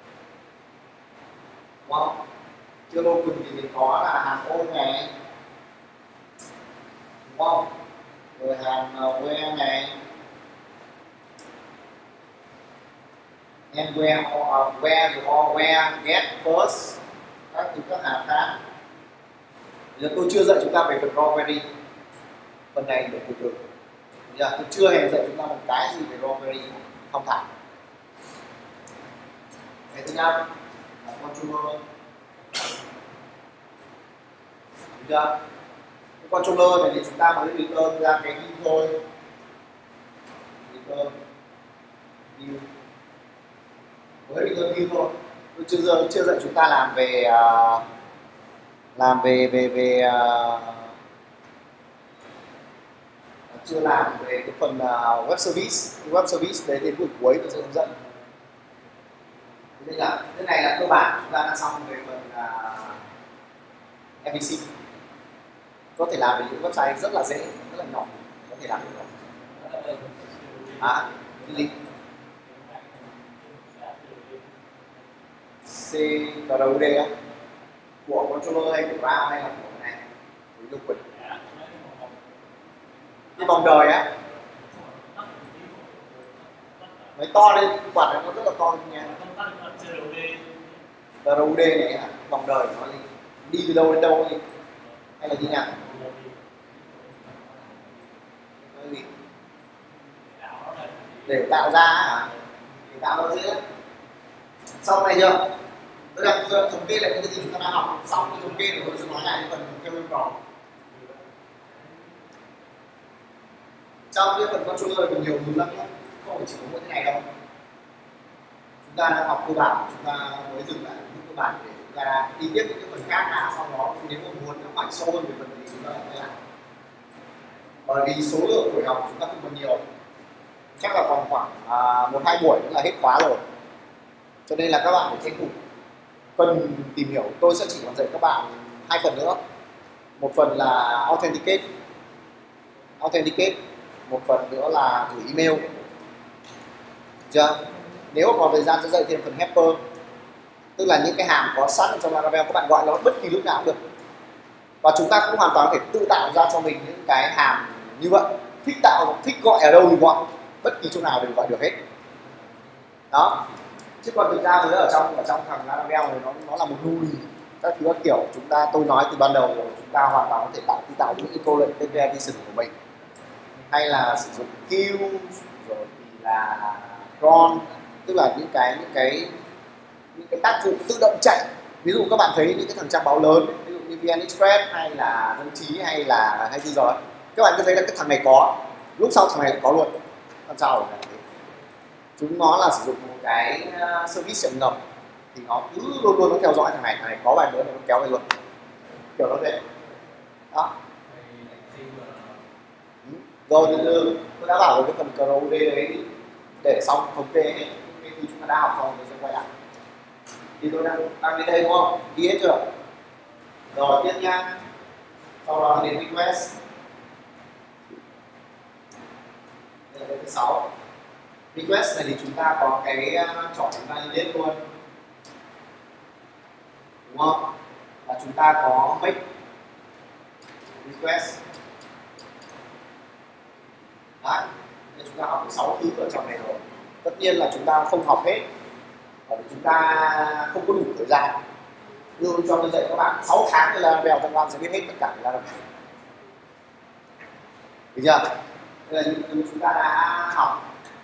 đúng không? Chưa lô quần thì mình có là hàm ôn này, đúng không? Rồi hàm where này, and where or where get first, các thứ các hàm khác. Bây giờ tôi chưa dạy chúng ta về phần raw query, phần này để từ từ. Bây giờ tôi chưa hề dạy chúng ta một cái gì về raw query thông thạo. Cái thứ năm là controller. Được chưa? Cái controller này thì chúng ta mới return ra cái view thôi. Return view. Mới return view thôi. Tôi chưa dạy chúng ta làm về chưa làm về cái phần web service đấy, đến buổi cuối tôi sẽ hướng dẫn. Nên là cái này là cơ bản chúng ta đã xong về phần MVC. Có thể làm về những website rất là dễ, rất là nhỏ, có thể làm được rồi. Cái gì? CRUD á? Của controller hay của browse hay là của cái này? Của liquid. Cái vòng đời á, mấy to lên, quạt này nó rất là to nha. RUD này hả? Vòng đời nó gì? Đi từ đâu đến đâu đi? Hay là gì nhỉ? Cái gì? Để tạo ra hả? Để tạo ra dễ. Xong này chưa? Tôi đang thống kê lại những cái gì chúng ta đã học. Xong cái thống kê thì tôi sẽ nói lại những phần kêu yêu cầu. Trong cái phần controller còn nhiều thứ lắm nhé, không phải chỉ có mỗi cái này đâu. Chúng ta đang học cơ bản, chúng ta mới dừng lại những cơ bản để chúng ta đi tiếp những cái phần khác đã, sau đó nếu mà muốn các bạn sâu hơn về phần gì chúng ta phải làm. Bởi vì số lượng buổi học chúng ta không còn nhiều, chắc là còn khoảng 1-2 buổi nữa là hết khóa rồi, cho nên là các bạn phải tranh thủ cần tìm hiểu. Tôi sẽ chỉ còn dạy các bạn 2 phần nữa. Một phần là authenticate một phần nữa là gửi email. Chưa? Nếu còn thời gian sẽ dạy thêm phần helper, tức là những cái hàm có sẵn trong Laravel các bạn gọi nó bất kỳ lúc nào cũng được, và chúng ta cũng hoàn toàn có thể tự tạo ra cho mình những cái hàm như vậy, thích gọi ở đâu thì gọi, bất kỳ chỗ nào đều gọi được hết đó. Chứ còn thực ra với ở trong thằng Laravel này nó là một nui các thứ các kiểu. Tôi nói từ ban đầu rồi, chúng ta hoàn toàn có thể tạo những cái câu lệnh declaration của mình, hay là sử dụng queue, rồi thì là cron, tức là những cái tác vụ tự động chạy. Ví dụ các bạn thấy những cái thằng trang báo lớn, ví dụ như VN Express hay là Dân Trí hay gì rồi, các bạn cứ thấy là cái thằng này có, lúc sau thằng này lại có luôn. Làm sao rồi? Chúng nó là sử dụng một cái service ngầm, thì nó cứ luôn nó theo dõi thằng này có bài nữa nó kéo về luôn, kiểu nó thế đó. Rồi tôi đã bảo rồi, cái phần CRUD đấy để xong thống kê hết cái khi chúng ta đã học xong tôi sẽ quay lại. Thì tôi đang đến đây đúng không? Ghi hết chưa? Rồi tiếp nha. Sau đó đến request. Đây là thứ 6. Request này thì chúng ta có cái chọn validate luôn, đúng không? Và chúng ta có make request. Đấy, nên chúng ta học được 6 thứ ở trong này rồi. Tất nhiên là chúng ta không học hết, bởi vì chúng ta không có đủ thời gian. Như cho tôi dạy các bạn 6 tháng thì là Laravel, các bạn sẽ biết hết tất cả Laravel. Được chưa? Đây là những thứ chúng ta đã học.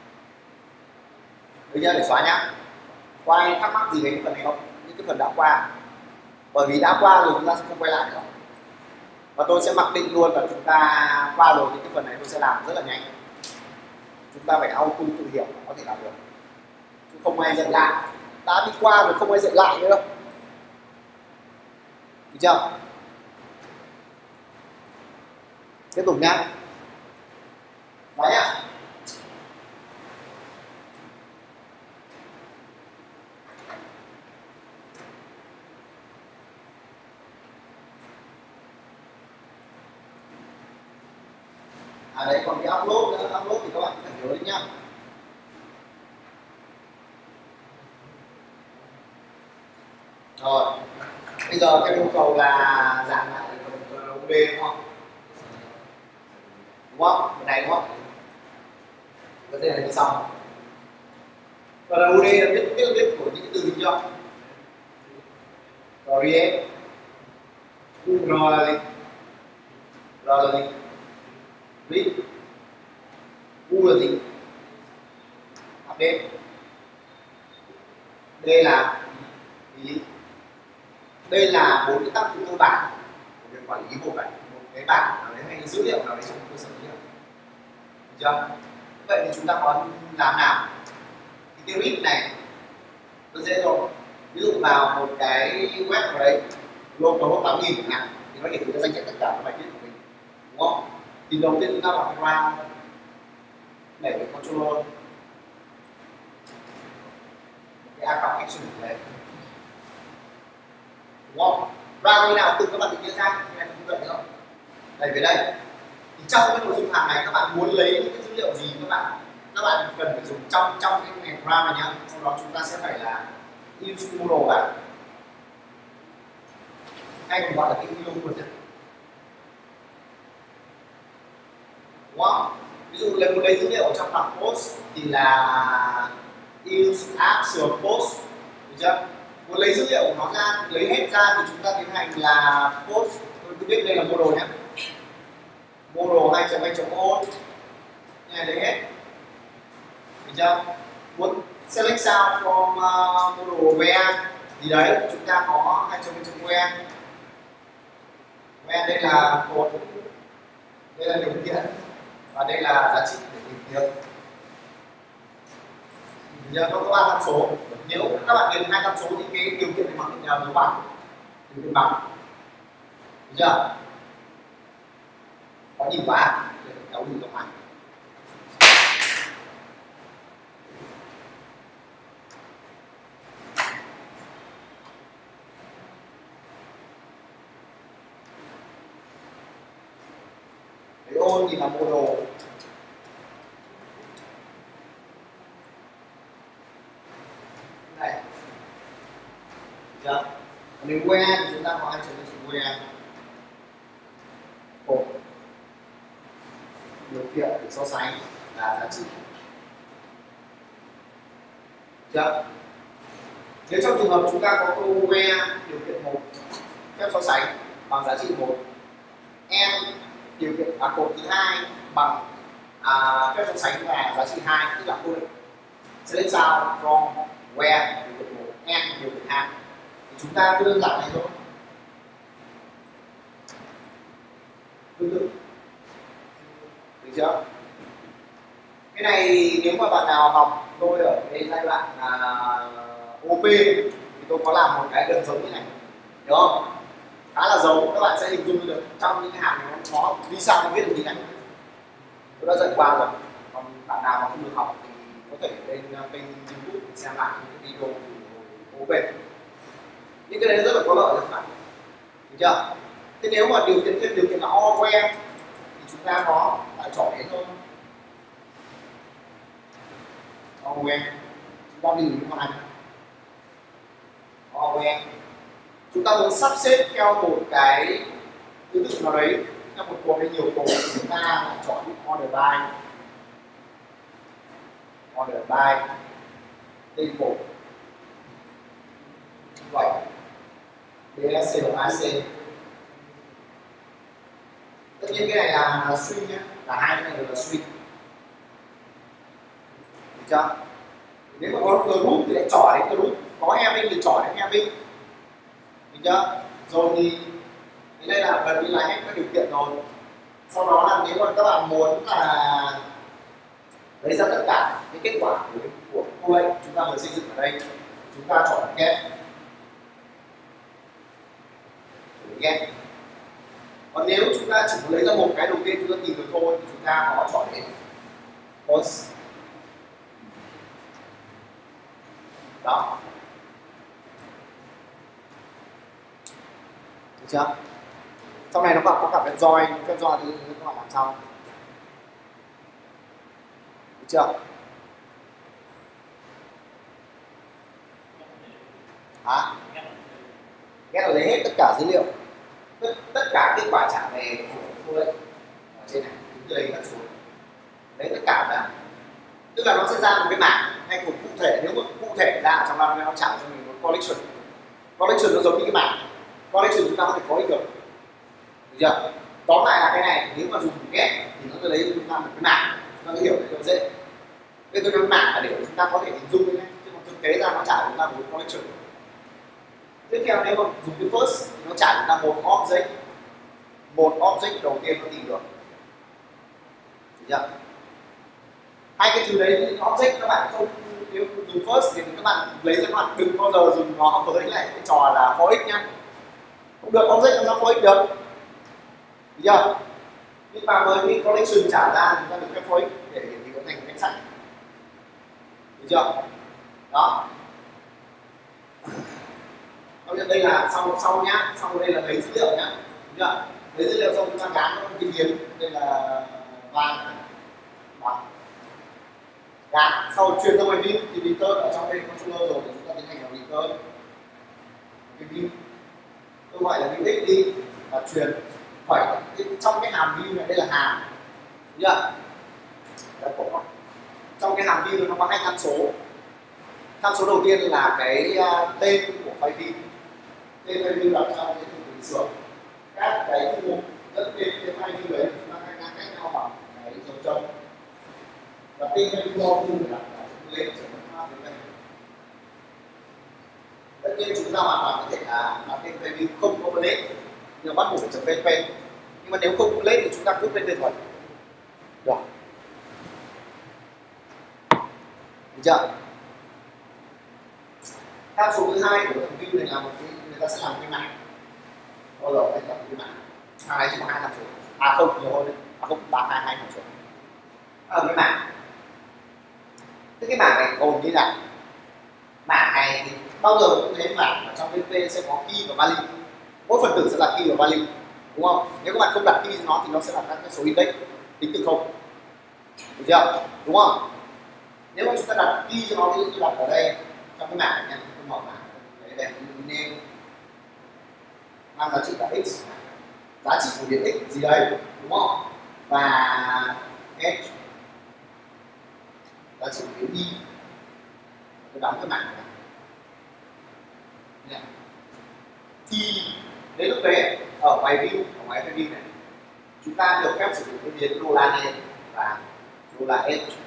Được chưa? Để xóa nhá. Có ai thắc mắc gì về cái phần này không? Những cái phần đã qua. Bởi vì đã qua rồi chúng ta sẽ không quay lại nữa. Và tôi sẽ mặc định luôn là chúng ta qua rồi thì cái phần này tôi sẽ làm rất là nhanh. Chúng ta phải auto tự hiểu có thể làm được. Chứ không ai dạy lại. Đã đi qua rồi không ai dạy lại nữa đâu. Được chưa? Tiếp tục nhá. Đấy ạ. Đấy còn cái upload nữa, upload thì các bạn phải nhớ đấy nhá. Rồi, bây giờ cái yêu cầu là giảm lại phần CRUD đúng không? Đúng không? Cái này đúng không? Vấn đề này như sau. CRUD là biết của những cái từ gì chưa? Create. R là gì? R là gì? Read. U là gì? Update. D là gì? Đây là 4 cái tác vụ cơ bản của việc quản lý một cái bảng nào đấy hay dữ liệu nào đấy trong cơ sở dữ liệu. Được chưa? Vậy thì chúng ta có làm nào? Thì cái read này rất dễ rồi. Ví dụ vào một cái web nào đấy local 8000 chẳng hạn, thì nó hiển thị ra danh sách tất cả các bài viết của mình, đúng không? Thì đầu tiên chúng ta vào cái round để cái controller cái account action đấy, đúng không? Round như nào tự các bạn định nghĩa ra, em không dạy nữa. Đây về đây thì trong cái nội dung hàm này các bạn muốn lấy những cái dữ liệu gì các bạn cần phải dùng trong cái ngành round này nhá. Sau đó chúng ta sẽ phải là use model vào, hay còn gọi là cái model nhé, đúng không? Ví dụ lấy một lấy dữ liệu trong bảng post thì là use action post, được chưa? Muốn lấy dữ liệu của nó ra, lấy hết ra thì chúng ta tiến hành là post. Tôi cứ biết đây là model nhé, model 2.2.o này, lấy hết, được chưa? Muốn select sound from model where thì đấy chúng ta có 2.2.where. Where đây là cột, đây là điều kiện, và đây là giá trị để tìm kiếm. Giờ có 3 tham số. Nếu các bạn điền 2 tham số thì cái điều kiện này mặc định là dấu bằng, điều kiện bằng. Được chưa? Có nhìn quá, để kéo nhìn ra ngoài. Cái ôn thì là model, đến where thì chúng ta có hai chấm where một điều kiện để so sánh là giá trị chưa. Nếu trong trường hợp chúng ta có câu where điều kiện 1 phép so sánh bằng giá trị 1, and điều kiện cột thứ hai bằng phép so sánh là giá trị 2, tức là cô select sao from where điều kiện 1 and điều kiện 2 thì chúng ta cứ đơn giản này thôi. Tương tự được chưa? Cái này nếu mà bạn nào học tôi ở cái giai đoạn OP thì tôi có làm một cái gần giống như này, đúng không? Khá là giống, các bạn sẽ hình dung được trong những cái hàm này nó đi sang nó viết được như này. Tôi đã dạy qua rồi, còn bạn nào mà không được học thì có thể lên kênh YouTube để xem lại những video của OP. Những cái đấy rất là có lợi cho các bạn, được chưa? Thế nếu mà điều kiện thêm điều kiện là all where thì chúng ta có tại chọn đến thôi. All where chúng ta đi những con này. All where chúng ta muốn sắp xếp theo một cái thứ tự nào đấy, theo một cột hay nhiều cột, chúng ta lại chọn order by, table vậy DSC và AC. Tất nhiên cái này là string nhé, cả hai cái này đều là string, được chưa? Nếu mà có group thì lại chọn đến group, có having thì chọn đến having, được chưa? Rồi thì đây là gần như là hết các điều kiện rồi. Sau đó là nếu mà các bạn muốn là lấy ra tất cả cái kết quả của cô ấy chúng ta vừa xây dựng ở đây, chúng ta chọn get. Còn nếu chúng ta chỉ muốn lấy ra một cái đầu tiên chúng ta tìm được thôi thì chúng ta có chọn đến post. Đó, được chưa? Trong này nó có cả phép join thì các bạn làm sau, được chưa? Get là lấy hết tất cả dữ liệu, tất cả kết quả trả về của cô ấy ở trên này, cứ lấy đặt xuống, lấy tất cả ra, tức là nó sẽ ra một cái mảng hay một cụ thể. Nếu mà cụ thể ra trong đó nó trả cho mình một collection nó giống như cái mảng collection chúng ta có thể có được, được chưa? Tóm lại là cái này nếu mà dùng get thì nó sẽ lấy cho chúng ta một cái mảng, chúng ta hiểu được nó dễ. Cái tôi nói mảng là để chúng ta có thể hình dung đấy, chứ còn thực tế ra nó trả chúng ta một collection. Tiếp theo nếu mà dùng cái first thì nó trả chúng ta một object đầu tiên nó tìm được, chưa? Hai cái thứ đấy những object các bạn không, nếu dùng first thì các bạn lấy ra, các bạn đừng bao giờ dùng nó với lại cái trò là for x nhá, không được, object nó for x được, chưa? Nhưng mà với cái collection trả ra chúng ta được phép for x để hiển thị nó thành danh sách, được chưa? Đó. Đây là sau nhá, sau đây là lấy dữ liệu nhá, được chưa? Lấy dữ liệu xong chúng ta gắn nó cái miếng, đây là vàng, gắn sau truyền ra ngoài view thì return ở trong đây controller rồi thì chúng ta tiến hành là return cái view, tôi gọi là view x đi và truyền phải trong cái hàm view này, đây là hàm, được chưa? Trong cái hàm view nó có hai tham số. Tham số đầu tiên là cái tên của file view, tên file view là trong cái thư bình xưởng, các cái thư mục dẫn đến cái file view đấy chúng ta cách nhau bằng cái dấu chấm, và tên file view là lên trở thành đến đây. Tất nhiên chúng ta hoàn toàn có thể là tên file view không có blade, nhưng bắt buộc phải chấm php, nhưng mà nếu không blade thì chúng ta cứ lên tên thuần được, được chưa? Tham số thứ hai của thằng view này là một cái, người ta sẽ làm cái mảng, bao giờ phải làm cái mảng, này chỉ có hai tham số, không nhiều hơn đấy, không 322 tham số ở cái mảng. Thế cái mảng này gồm như nào? Mảng này thì bao giờ cũng thấy mảng ở trong VP sẽ có key và value, mỗi phần tử sẽ là key và value, đúng không? Nếu các bạn không đặt key cho nó thì nó sẽ là các cái số index tính từ không, được chưa? Đúng không? Nếu mà chúng ta đặt key cho nó thì đặt ở đây trong cái mảng này nha, tôi mở mảng đấy để name mang giá trị là x, giá trị của điện x gì đấy, đúng không? Và h giá trị của điện y. Tôi đóng cái mảng này. Thì đến lúc đấy ở ngoài view, ở ngoài view này, chúng ta được phép sử dụng cái biến đô la D và đô la S. Được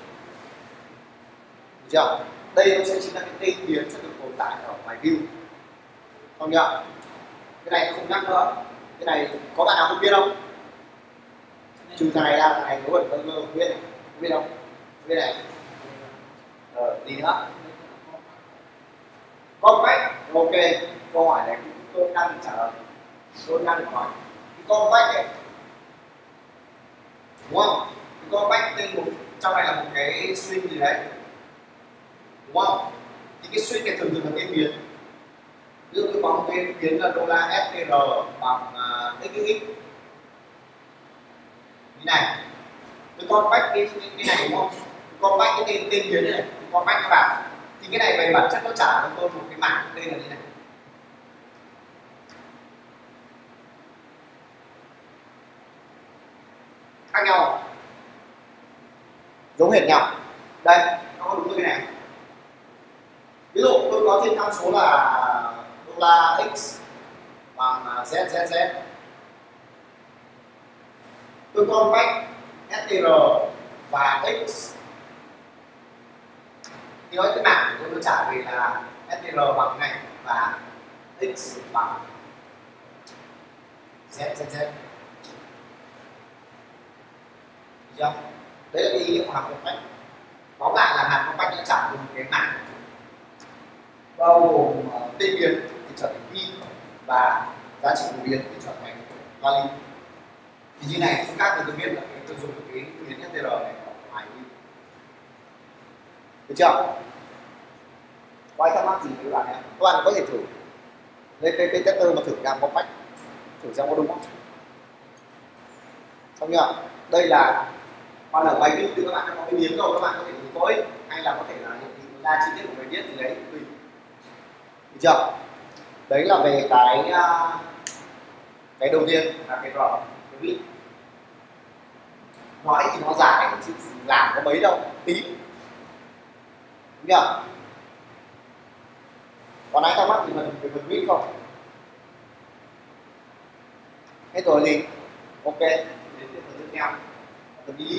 chưa? Đây nó sẽ chính là cái tên biến sẽ được tồn tại ở ngoài view. Không nhớ? Cái này không nhắc nữa. Cái này có bạn nào không biết không? Trừ thằng này ra, thằng này có bật không biết này, không biết không? Không biết này. Gì nữa? Compact, ok. Câu hỏi này tôi đang trả lời. Tôi đang được hỏi. Cái compact ấy, đúng không? Cái compact tên một trong này là một cái string gì đấy, đúng không? Thì cái string này thường là cái biến. Ví dụ như có một cái biến là đô la str bằng xxx như này. Cái compact cái này đúng không? Cái compact cái tên biến này, cái compact các bạn. Thì cái này về bản chất nó trả cho tôi một cái mảng tên là như này. Khác nhau, giống hệt nhau. Đây, nó có đúng như cái này. Ví dụ tôi có thêm tham số là đô la x bằng zzz. Tôi compact str và x thì nói cái mảng của tôi trả về là str bằng này và x bằng zzz. Chưa? Đấy là cái ý nghĩa của hàm compact. Tóm lại là hàm compact đã trả một cái mảng bao gồm tên biến thì trở thành key và giá trị của biến thì trở thành value. Thì như này không khác thì tôi biết là tôi dùng cái biến str này ở ngoài đi. Được chưa? Có ai thắc mắc gì với các bạn nhé? Các bạn có thể thử lên cái tester mà thử làm compact, thử xem có đúng không. Xong chưa? Đây là còn ở bài viết thì các bạn đã có cái biến rồi, các bạn có thể dùng tối hay là có thể là những ra chi tiết của bài viết thì đấy tùy. Được chưa? Đấy là về cái đầu tiên là cái rõ cái viết. Nói thì nó dài chứ làm có mấy đâu, tí. Đúng chưa? Còn ai thắc mắc thì mình viết không? Hết rồi gì? Ok, đến tiếp theo. Mình đi.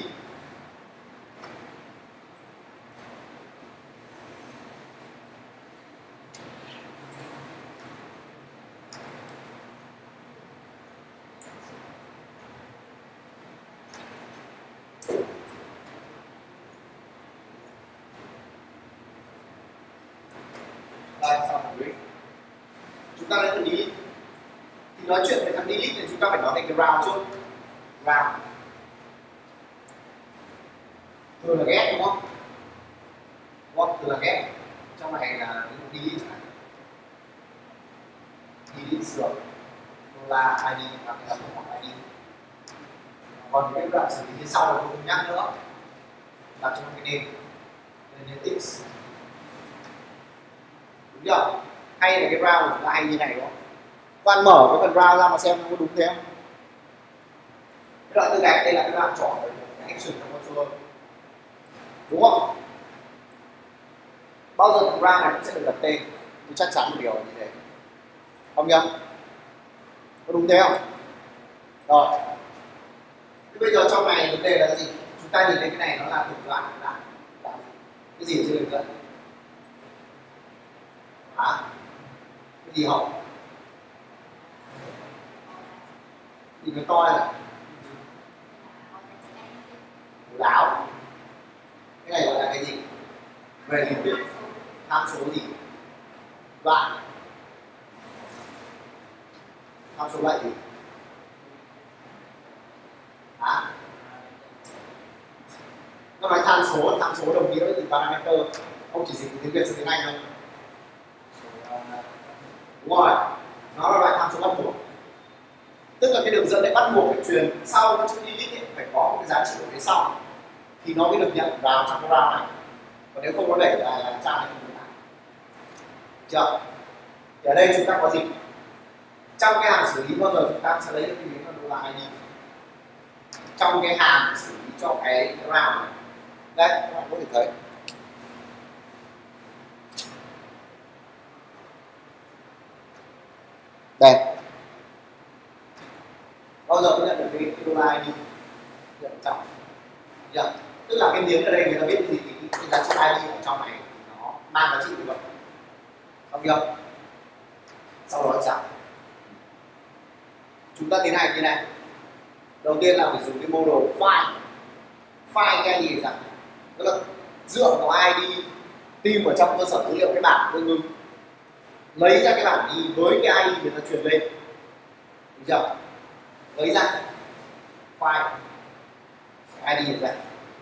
Đây, xong rồi. Chúng ta lấy thằng delete. Thì nói chuyện về thằng delete thì chúng ta phải nói về cái round trước. Round thường là get đúng không? What thường là get. Trong này là delete chẳng hạn. Delete sửa là ID và cái là một ID. Còn cái đoạn xử lý phía sau là không nhắc nữa. Đặt trong cái name nên x. Đúng chưa? Hay là cái round của chúng ta hay như này đúng không? Các bạn mở cái phần round ra mà xem nó có đúng thế không? Cái đoạn từ gạch đây là cái đoạn chọn cái action trong con controller. Đúng không? Bao giờ thằng round này cũng sẽ được đặt tên. Tôi chắc chắn một điều là như thế. Không nhá? Có đúng thế không? Rồi. Thế bây giờ trong này vấn đề là gì? Chúng ta nhìn thấy cái này nó là thuộc đoạn là cái gì ở trên đường dẫn? Hả? Cái gì hỏng? Thì nó to là láo. Cái này gọi là cái gì? Về hình thức tham số gì? Đoạn. Tham số loại gì? Hả? Nó nói tham số đồng nghĩa với từ parameter. Không chỉ dịch tiếng Việt sang tiếng Anh đâu. Đúng rồi, nó là loại tham số bắt buộc. Tức là cái đường dẫn này bắt buộc phải truyền sau nó chữ delete phải có một cái giá trị ở phía sau thì nó mới được nhận vào trong cái round này. Còn nếu không có đẩy là trang này không được làm. Chưa? Thì ở đây chúng ta có gì? Trong cái hàm xử lý bao giờ chúng ta sẽ lấy được cái miếng đô la ID trong cái hàm xử lý cho cái round này. Đây các bạn có thể thấy đây, bao giờ cũng nhận được cái đô la ID nhận trong. Yeah. Tức là cái miếng ở đây người ta biết cái gì, cái giá trị ID ở trong này nó mang giá trị như vậy, xong chưa? Sau đó chẳng chúng ta tiến hành như này. Đầu tiên là phải dùng cái model file cái gì rằng tức là dựa vào ID tìm ở trong cơ sở dữ liệu cái bảng tương ứng, lấy ra cái bảng ID với cái ID người ta truyền lên, được chưa? Lấy ra file ID ra.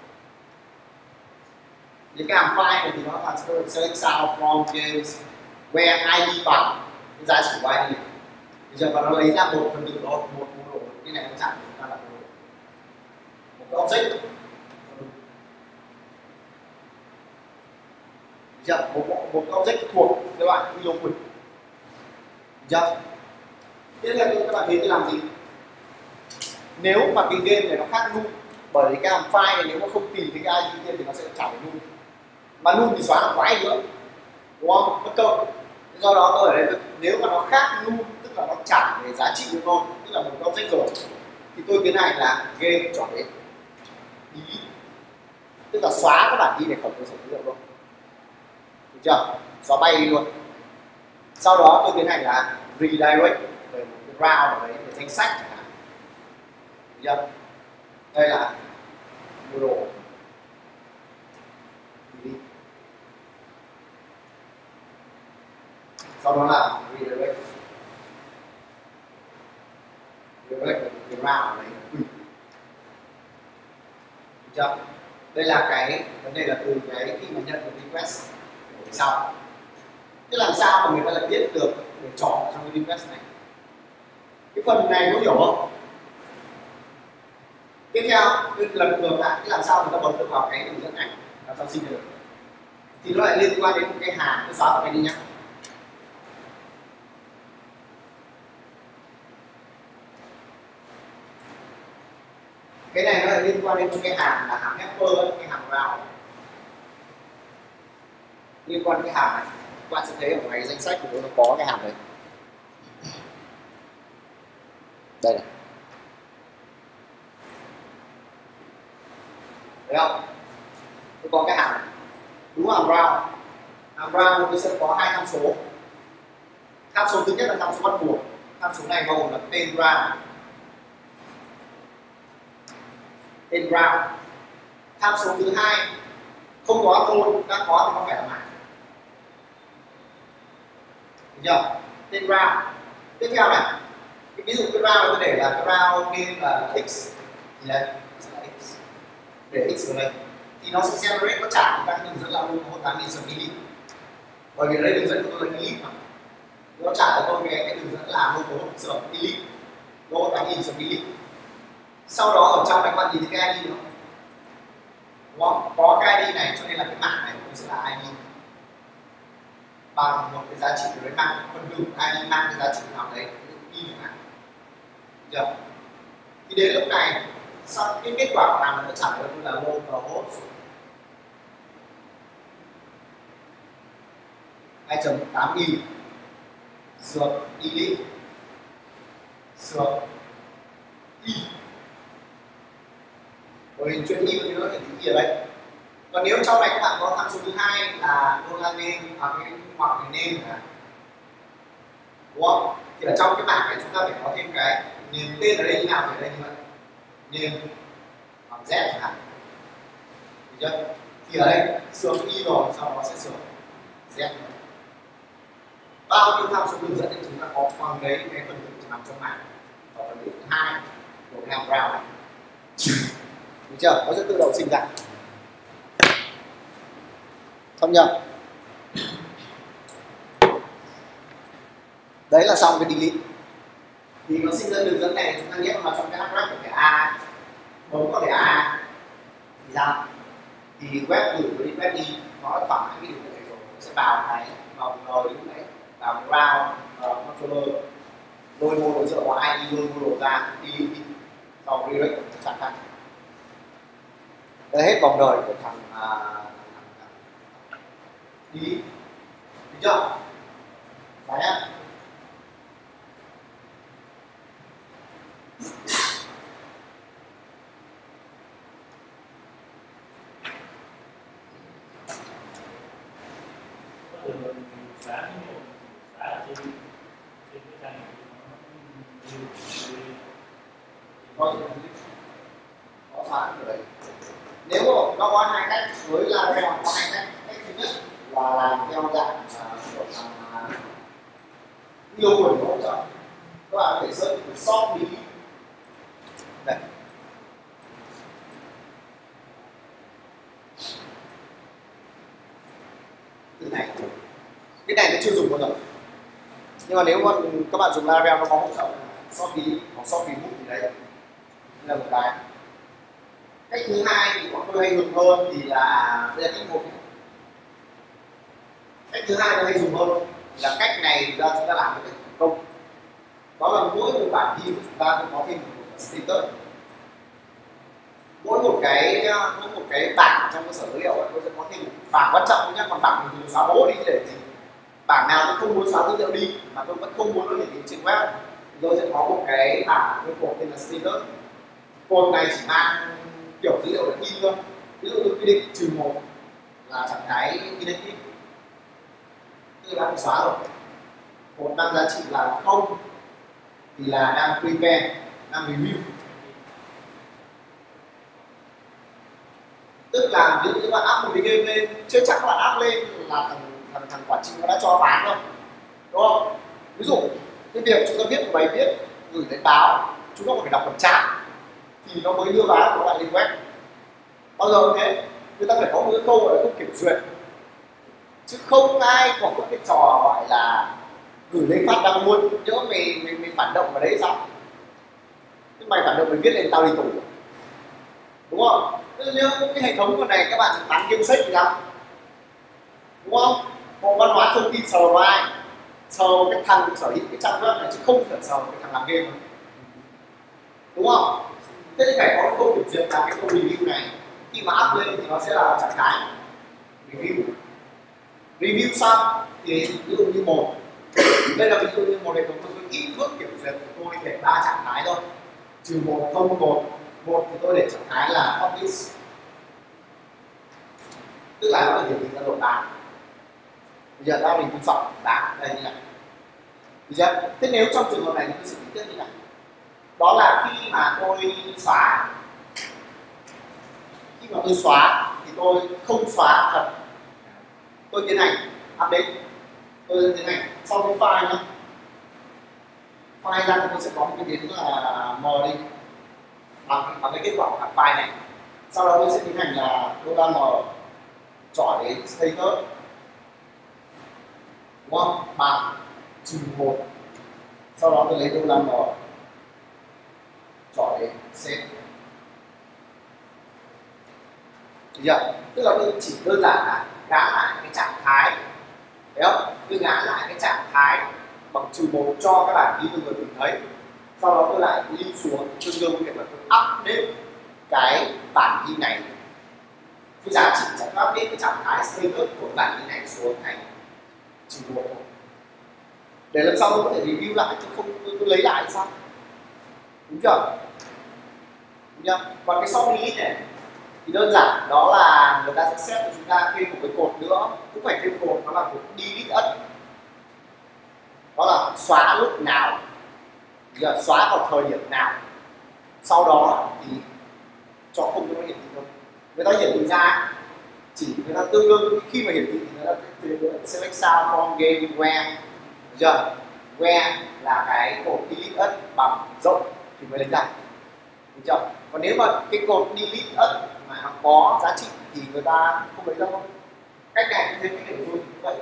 Những cái hàm file này thì nó là select sound from games where ID bằng cái giá trị của ID. Bây giờ và nó lấy ra một phần tử đó, một model, cái này nó chẳng chúng ta là một cái object, một object thuộc các bạn yêu quỷ. Chưa? Tiếp theo các bạn thấy tôi làm gì? Nếu mà cái game này nó khác null, bởi vì cái hàm file này nếu mà không tìm cái ID kia thì nó sẽ trả về null, mà null thì xóa được quái nữa, đúng không? Mất công. Do đó tôi ở đây nếu mà nó khác null tức là nó trả về giá trị của tôi, tức là một object rồi, thì tôi tiến hành là game chọn đến delete, tức là xóa các bản ghi này khỏi cơ sở dữ liệu luôn, được chưa? Xóa bay đi luôn. Sau đó tôi tiến hành là redirect về một cái round ở đấy, về danh sách chẳng hạn, được chưa? Đây là model delete. Sau đó là redirect cái round ở đấy, được chưa? Đây là cái vấn đề là từ cái khi mà nhận được request để sau. Thế làm sao mà người ta lại biết được để chọn trong cái request này? Cái phần này có hiểu không? Tiếp theo, lần ngược lại, cái làm sao người ta bấm được vào cái đường dẫn ảnh làm sao sinh được? Thì nó lại liên quan đến một cái hàm, tôi xóa vào đây đi nhé. Cái này nó lại liên quan đến một cái hàm là hàm helper, cái hàm round. Liên quan đến cái hàm này, các bạn sẽ thấy ở ngoài danh sách của nó có cái hàm đấy. Đây này. Thấy không? Tôi có cái hàm này. Đúng hàm round. Hàm round tôi sẽ có hai tham số. Tham số thứ nhất là tham số bắt buộc. Tham số này bao gồm là tên round. Tên round. Tham số thứ hai không có thôi, đã có thì nó phải là mã. Được chưa? Tên round. Tiếp theo này, ví dụ cái round tôi để là cái round tên là x, thì đây x, để x vào đây thì nó sẽ generate, nó trả các đường dẫn là luôn 8000 mili, bởi vì ở đây đường dẫn của tôi là mili mà, nó trả cho tôi cái đường dẫn là local mili, local 8000 mili. Sau đó ở trong này các bạn nhìn thấy cái ID đó, đúng không? Có cái ID này cho nên là cái mã này cũng sẽ là ID bằng một cái giá trị của đấy, mang phần tử ID mang cái giá trị nào đấy, y chẳng hạn. Được. Thì đến lúc này sau cái kết quả của nó trả lời là localhost 2.8.000 sược delete sược y. Rồi chuyện y thì nó thể tính gì ở đây. Còn nếu trong này các bạn có tham số thứ hai là $name hoặc cái name, đúng không? Thì ở trong cái bảng này chúng ta phải có thêm cái name tên ở đây như nào thì ở đây như vậy, name bằng z chẳng hạn, được chưa? Thì ở đây sửa y rồi, sau đó sẽ sửa z. Bao nhiêu tham số đường dẫn thì chúng ta có bằng đấy cái phần tử nằm trong bảng, và phần tử thứ hai của cái hàm round này, được chưa? Nó sẽ tự động sinh ra. Xong chưa? Đấy là xong cái delete. Thì nó sinh ra đường dẫn này, chúng ta nhét vào trong cái address của cái A, bấm vào cái A thì sao? Thì web gửi với web đi, nó phản ánh cái điều này rồi, sẽ vào cái vào rồi đúng đấy, vào cái round controller, lôi mô đồ dựa vào ID, lôi mô đồ ra đi sau redirect chắc chắn khác. Đây là hết vòng đời của thằng đi, được chưa? Đấy nhá. Có xóa ở đấy. Nếu mà nó có hai cách với Laravel, có hai cách. Cách thứ nhất là làm theo dạng kiểu yêu cầu hỗ trợ. Các bạn có thể search shop đi đây. Từ này, cái này nó chưa dùng bao giờ. Nhưng mà nếu mà các bạn dùng Laravel nó có hỗ trợ Shopee hoặc Shopee Book thì đây là một cái. Cách thứ hai thì bọn tôi hay dùng hơn thì là đây là cách một. Cách thứ hai tôi hay dùng hơn là cách này chúng ta làm cái công. Đó là mỗi một bản thi của chúng ta cũng có thêm một status. Mỗi một cái bảng trong cơ sở dữ liệu tôi sẽ có thêm một bảng quan trọng nhé, còn bảng mình xóa bố đi để gì? Bảng nào tôi không muốn xóa dữ liệu đi mà tôi vẫn không muốn nó hiển thị trên web, tôi sẽ có một cái bảng với cột tên là status. Cột này chỉ mang kiểu dữ liệu là in thôi. Ví dụ tôi quy định -1 là trạng thái inactive, tôi đã bị xóa rồi. Cột đang giá trị là 0 thì là đang prepare, đang review. Tức là nếu như bạn up một cái game lên, chưa chắc bạn up lên là thằng quản trị nó đã cho bán đâu, đúng không? Ví dụ cái việc chúng ta viết một bài viết gửi đến báo, chúng ta phải đọc phần chat thì nó mới đưa báo của bạn lên web. Bao giờ cũng thế, người ta phải có một cái câu gọi là câu kiểm duyệt, chứ không ai có cái trò gọi là gửi lên phát đăng luôn. Nhớ mày phản động vào đấy sao? Thế mày phản động mày viết lên tao đi tù, đúng không? Nếu cái hệ thống của này các bạn bán game sách thì sao, đúng không? Bộ văn hóa thông tin sờ vào ai, sờ cái thằng sở hữu cái trang web này chứ không thể sờ cái thằng làm game, đúng không? Thế thì phải có cái câu kiểm duyệt là cái câu review này, khi mà up lên thì nó sẽ là trạng thái review xong thì ví dụ như một, đây là ví dụ như một hệ thống tôi ít bước kiểm duyệt của tôi để 3 trạng thái thôi, -1, 0, 1 thì tôi để trạng thái là publish, tức là nó hiển thị ra độ bán. Bây giờ tao mình cũng chọn bán đây như này. Bây giờ thế nếu trong trường hợp này thì tôi sẽ tiếp như này, đó là khi mà tôi xóa, thì tôi không xóa thật, tôi tiến hành update, tôi tiến hành sau cái file nhé, file ra thì tôi sẽ có một cái biến là m đi bằng cái kết quả của các file này. Sau đó tôi sẽ tiến hành là $m chọn đến status, đúng không? Bằng -1, sau đó tôi lấy $m chọn đến save. Tức là tôi chỉ đơn giản là gán lại cái trạng thái, thấy không? Tôi gán lại cái trạng thái bằng -1 cho các bạn đi vừa tìm thấy. Sau đó tôi lại lưu xuống tương đương với việc là tôi update cái bản ghi này, cái giá trị sẽ update cái trạng thái status của bản ghi này xuống thành -1 để lần sau tôi có thể review lại, tôi lấy lại sao, đúng chưa? Đúng chưa? Còn cái shop delete này thì đơn giản, đó là người ta sẽ set cho chúng ta thêm một cái cột nữa, cũng phải thêm cột, đó là cột delete ất, đó là xóa lúc nào, giờ xóa vào thời điểm nào, sau đó thì cho không cho nó hiển thị thôi. Người ta hiển thị ra chỉ người ta tương đương khi mà hiển thị thì người ta select sound from game where, giờ where là cái cột delete ất bằng rộng thì mới lấy ra, được chưa? Còn nếu mà cái cột delete ất mà nó có giá trị thì người ta không lấy đâu. Cách này cũng thêm cái điểm vui như vậy.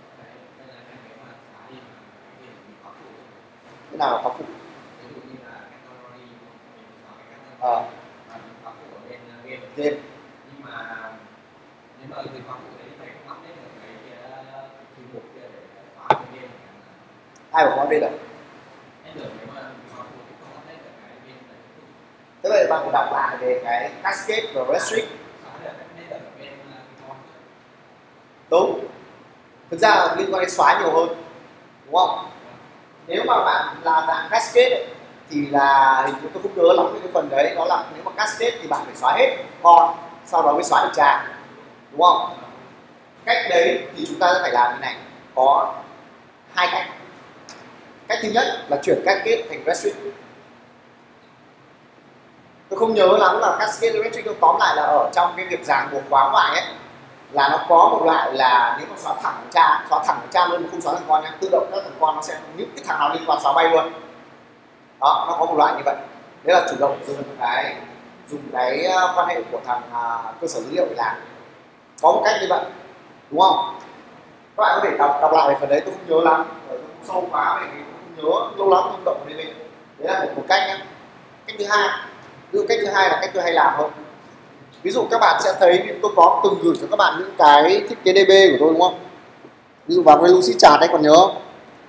Thế nào là khắc phục? Ví dụ như là category khóa phụ ở bên game, nhưng mà nếu mà từ khóa phụ đấy phải không update được cái thư mục kia để khóa cái game. Ai bảo khóa đây là? Em được bạn phải đọc lại về cái cascade và restrict. Đúng, thực ra là liên quan đến xóa nhiều hơn, đúng không? Nếu mà bạn là dạng cascade ấy, thì là hình như tôi không nhớ lắm cái phần đấy, đó là nếu mà cascade thì bạn phải xóa hết con sau đó mới xóa được trà, đúng không? Cách đấy thì chúng ta sẽ phải làm như này, có hai cách. Cách thứ nhất là chuyển cascade thành restrict. Tôi không nhớ lắm là cascade restrict, tôi tóm lại là ở trong cái việc ràng buộc khóa ngoại ấy là nó có một loại là nếu mà xóa thẳng cha luôn mà không xóa thằng con nhé, tự động các thằng con nó sẽ những cái thằng nào liên quan xóa bay luôn. Đó, nó có một loại như vậy. Đấy là chủ động dùng cái quan hệ của thằng cơ sở dữ liệu để làm. Có một cách như vậy, đúng không? Các bạn có thể đọc lại về phần đấy, tôi không nhớ lắm, tôi không sâu quá về cái không nhớ, lâu lắm không động đến đây. Đấy là một cách nhé. Cách thứ hai, ví dụ cách thứ hai là cách tôi hay làm hơn. Ví dụ các bạn sẽ thấy tôi có từng gửi cho các bạn những cái thiết kế DB của tôi, đúng không? Ví dụ vào cái Lucid Chart đấy, còn nhớ không?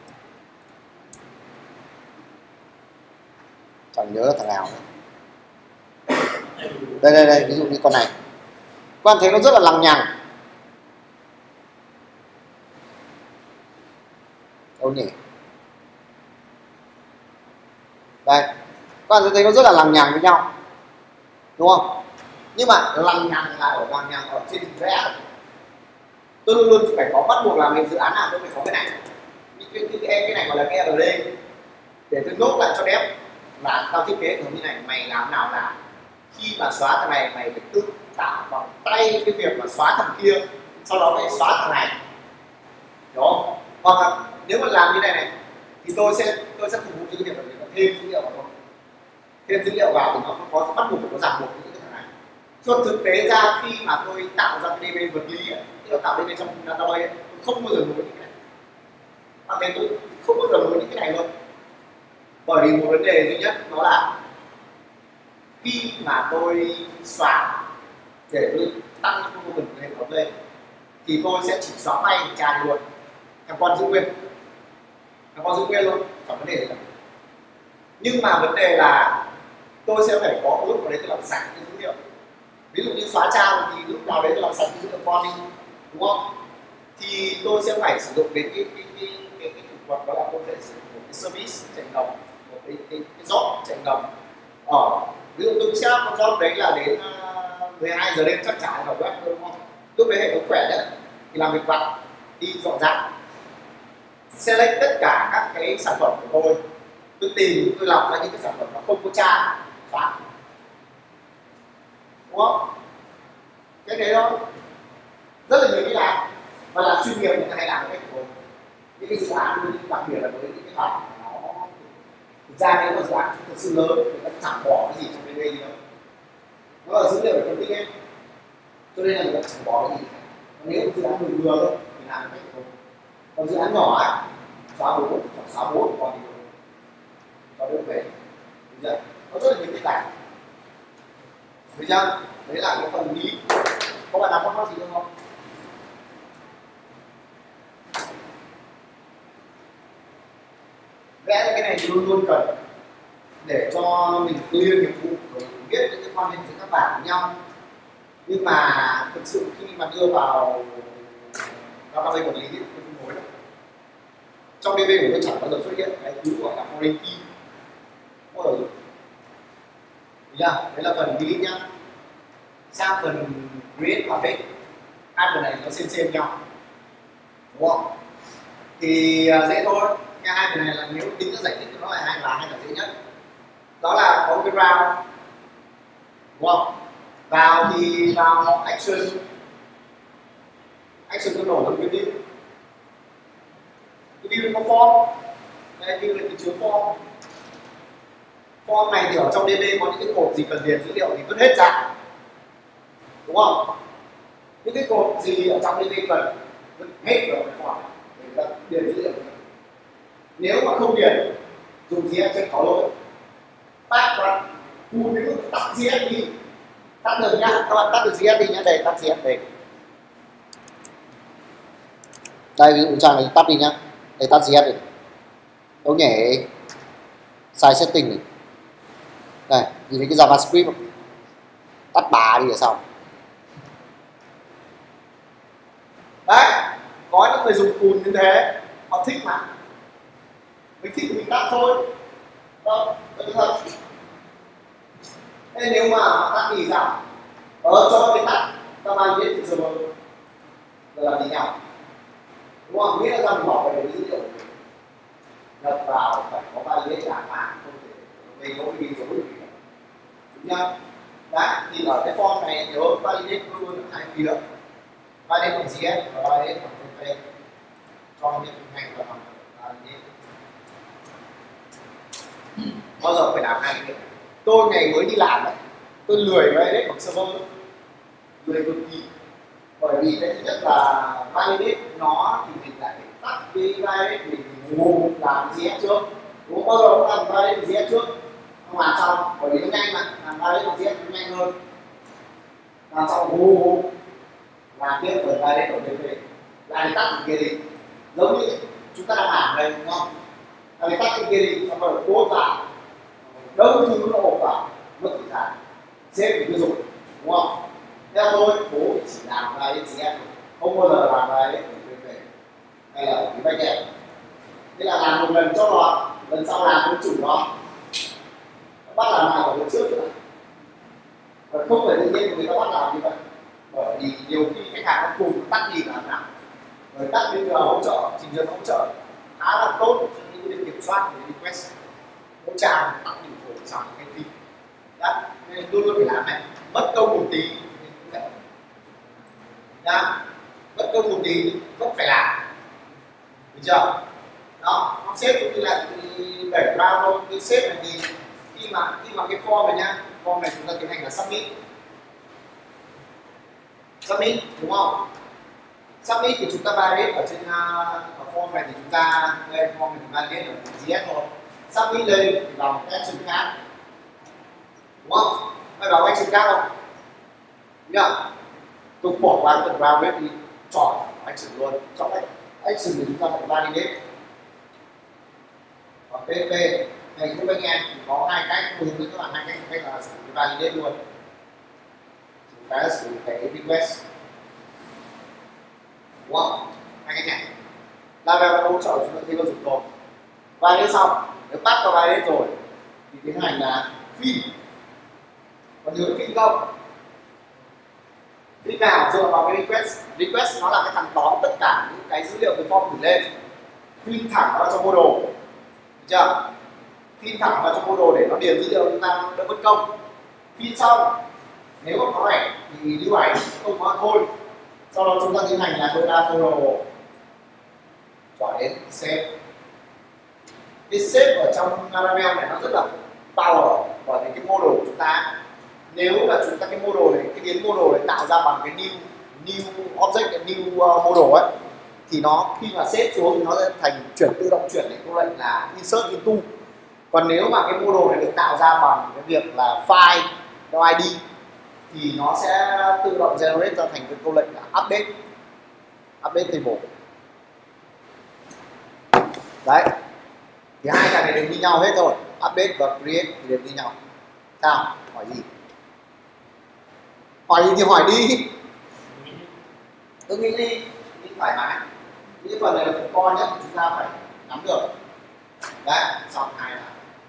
Chẳng nhớ là thằng nào nữa. Đây, ví dụ như con này. Các bạn thấy nó rất là lằng nhằng. Đâu nhỉ? Đây, các bạn sẽ thấy nó rất là lằng nhằng với nhau, đúng không? Nhưng mà lằng nhằng là lằng nhằng ở trên hình vẽ. Tôi luôn luôn phải có, bắt buộc làm cái dự án nào tôi phải có cái này. Cái này gọi là cái RD để tôi nốt lại cho đẹp là tao thiết kế như này, mày làm nào làm, khi mà xóa thằng này mày phải tự tạo bằng tay cái việc mà xóa thằng kia, sau đó mày xóa thằng này, đúng không? Hoặc là nếu mà làm như này thì tôi sẽ phục vụ dữ liệu để thêm dữ liệu vào thôi, thêm dữ liệu vào thì nó có bắt buộc phải có ràng buộc những cái thằng này. Cho thực tế ra khi mà tôi tạo ra cái DB vật lý ấy, tôi tạo DB trong database ấy, tôi không bao giờ nối những cái này, và thế tôi không bao giờ nối những cái này luôn, bởi vì một vấn đề duy nhất đó là khi mà tôi xóa để tôi tăng performance của hệ thống lên thì tôi sẽ chỉ xóa bay trà luôn, thằng con giữ nguyên luôn, chẳng vấn đề gì cả. Nhưng mà vấn đề là tôi sẽ phải có lúc vào đấy tôi làm sạch cái dữ liệu, ví dụ như xóa trang thì lúc nào đấy tôi làm sạch cái dữ liệu con đi, đúng không? Thì tôi sẽ phải sử dụng đến cái thủ thuật đó là tôi phải sử dụng một cái service chạy ngầm, một cái job chạy ngầm. Ví dụ tôi set up con job đấy là đến 12 giờ đêm chắc chắn vào web, đúng không? Lúc đấy hệ thống khỏe nhất thì làm việc vặt, đi dọn dẹp, select tất cả các cái sản phẩm của tôi tìm, tôi lọc ra những cái sản phẩm nó không có tra xóa, đúng không? Cái đấy đó rất là nhiều cái làm, và làm chuyên nghiệp người ta hay làm cái của những cái dự án, đặc biệt là với những cái khoản nó thực ra nếu mà dự án thực sự lớn thì nó chẳng bỏ cái gì trong DB đâu, nó là dữ liệu để phân tích hết, cho nên là người ta chẳng bỏ cái gì. Còn nếu dự án vừa thôi thì làm cái của, còn dự án nhỏ ấy xóa 4 còn thì có được về, có rất là nhiều cái làm, được chưa? Đấy là cái phần lý. Có bạn nào có nói gì không? Vẽ cái này thì luôn luôn cần để cho mình clear nghiệp vụ rồi biết những cái quan hệ giữa các bạn với nhau. Nhưng mà thực sự khi mà đưa vào database quản lý thì tôi không nói đâu. Trong DB của tôi chẳng bao giờ xuất hiện cái thứ gọi là foreign key, không bao giờ dùng. Đấy là phần delete nhá. Sang phần create và fake, hai phần này nó xem nhau, đúng không? Thì dễ thôi. Cái hai phần này là nếu tính ra giải thích nó lại hai là dễ nhất. Đó là có cái round, đúng không? Vào thì vào action nó nổ trong cái view. Cái view nó có form, đây view là cái chứa form. Form này thì ở trong DB có những cái cột gì cần điền dữ liệu thì vứt hết ra, đúng không? Những cái cột gì ở trong DB cần vứt hết vào cái form để điền dữ liệu. Nếu mà không điền dùng gì sẽ có lỗi, tắt và cùng cái nút tắt GS đi, tắt được nhá, các bạn tắt được GS đi nhá, đây tắt GS đây. Đây ví dụ trang này tắt đi nhá, đây tắt GS đi. Đâu nhỉ? Sai setting này. Đây, nhìn thấy cái JavaScript không? Tắt bà đi là xong. Đấy, có những người dùng cùn như thế, họ thích mà. Mình thích thì mình tắt thôi. Đó, được không? Thế nếu mà họ tắt thì sao? Cho cái tắt, cho mang viết từ server. Rồi làm gì nhau? Đúng không? Nghĩa là sao mình bỏ về cái dữ liệu của mình. Nhập vào phải có validate trả mạng, không thể mình có ghi dấu được gì cả. Đúng nhá? Đấy, thì ở cái form này nhớ validate luôn luôn hai phía. Validate bằng JS và validate bằng PHP cho những hành và bằng validate. Bao giờ phải làm hai cái việc. Tôi ngày mới đi làm đấy, tôi lười validate bằng server, lười cực kỳ. Bởi vì cái thứ nhất là validate nó thì mình lại phải tắt cái validate mình làm JS trước. Đúng không? Bao giờ cũng làm validate bằng JS trước, không làm xong bởi vì nó nhanh mà, làm validate bằng JS nó nhanh hơn. Làm xong làm tiếp phần validate của PHP, lại tắt cái kia đi, giống như chúng ta đang làm đây đúng không? Lại tắt cái kia đi, xong rồi cố vào, đâu thứ nó ổn vào, mất thời gian, xếp thì cứ dùng, đúng không? Theo tôi, bố chỉ làm validate JS, không bao giờ làm validate của PHP hay là cái backend. Thế là làm một lần cho lọt, lần sau làm với chủ nó bắt làm nào ở lần trước nữa. Và không phải tự nhiên người ta bắt làm như vậy, bởi vì nhiều khi khách hàng nó cùng tắt đi làm nào, rồi tắt bây giờ hỗ trợ, trình duyệt hỗ trợ khá là tốt cho những cái kiểm soát về request, hỗ trợ tắt điều phổ xong cái phim. Đấy, nên luôn luôn phải làm này, mất công một tí đã, mất công một tí vẫn phải làm, được chưa? Đó, nó xếp cũng như là đẩy ra thôi. Cái xếp này thì khi mà cái form này nhá, form này chúng ta tiến hành là submit, đúng không? Submit thì chúng ta validate ở trên ở form này thì chúng ta lên form này thì validate ở JS thôi. Submit lên thì vào một action khác, đúng không? Phải vào action khác không? Đúng chưa? Tôi bỏ qua phần validate đi, chọn action luôn, chọn action thì chúng ta phải validate. Còn PHP này cũng backend thì có hai cách, tôi hướng dẫn các bạn hai cách. Cách là sử dụng validate luôn, chúng ta sử dụng cái request, đúng không? Hai cách này Laravel hỗ trợ chúng ta khi có dùng rồi. Validate xong, nếu bắt vào validate rồi thì tiến hành là fill. Còn nhớ fill không? Fill nào dựa vào cái request nó là cái thằng tóm tất cả những cái dữ liệu từ form gửi lên, fill thẳng vào trong module, được chưa? Fill thẳng vào trong module để nó điền dữ liệu chúng ta đỡ mất công. Fill xong, nếu mà có ảnh thì lưu ảnh, không có thôi. Sau đó chúng ta tiến hành là tôi ra module, chọn đến save. Cái save ở trong Laravel này nó rất là power, bởi vì cái module của chúng ta, nếu là chúng ta cái module này, cái biến module này tạo ra bằng cái new object, cái new module ấy, thì nó khi mà xếp xuống thì nó sẽ thành tự động chuyển đến câu lệnh là insert into. Còn nếu mà cái module này được tạo ra bằng cái việc là file theo ID thì nó sẽ tự động generate ra thành cái câu lệnh là update table. Đấy, thì hai cái này đều như nhau hết rồi, update và create thì đều như nhau. Sao? Hỏi gì? Hỏi gì thì hỏi đi. Cứ nghĩ đi, nghĩ thoải mái. Những phần này là phần con nhất, chúng ta phải nắm được. Đấy, xong hai là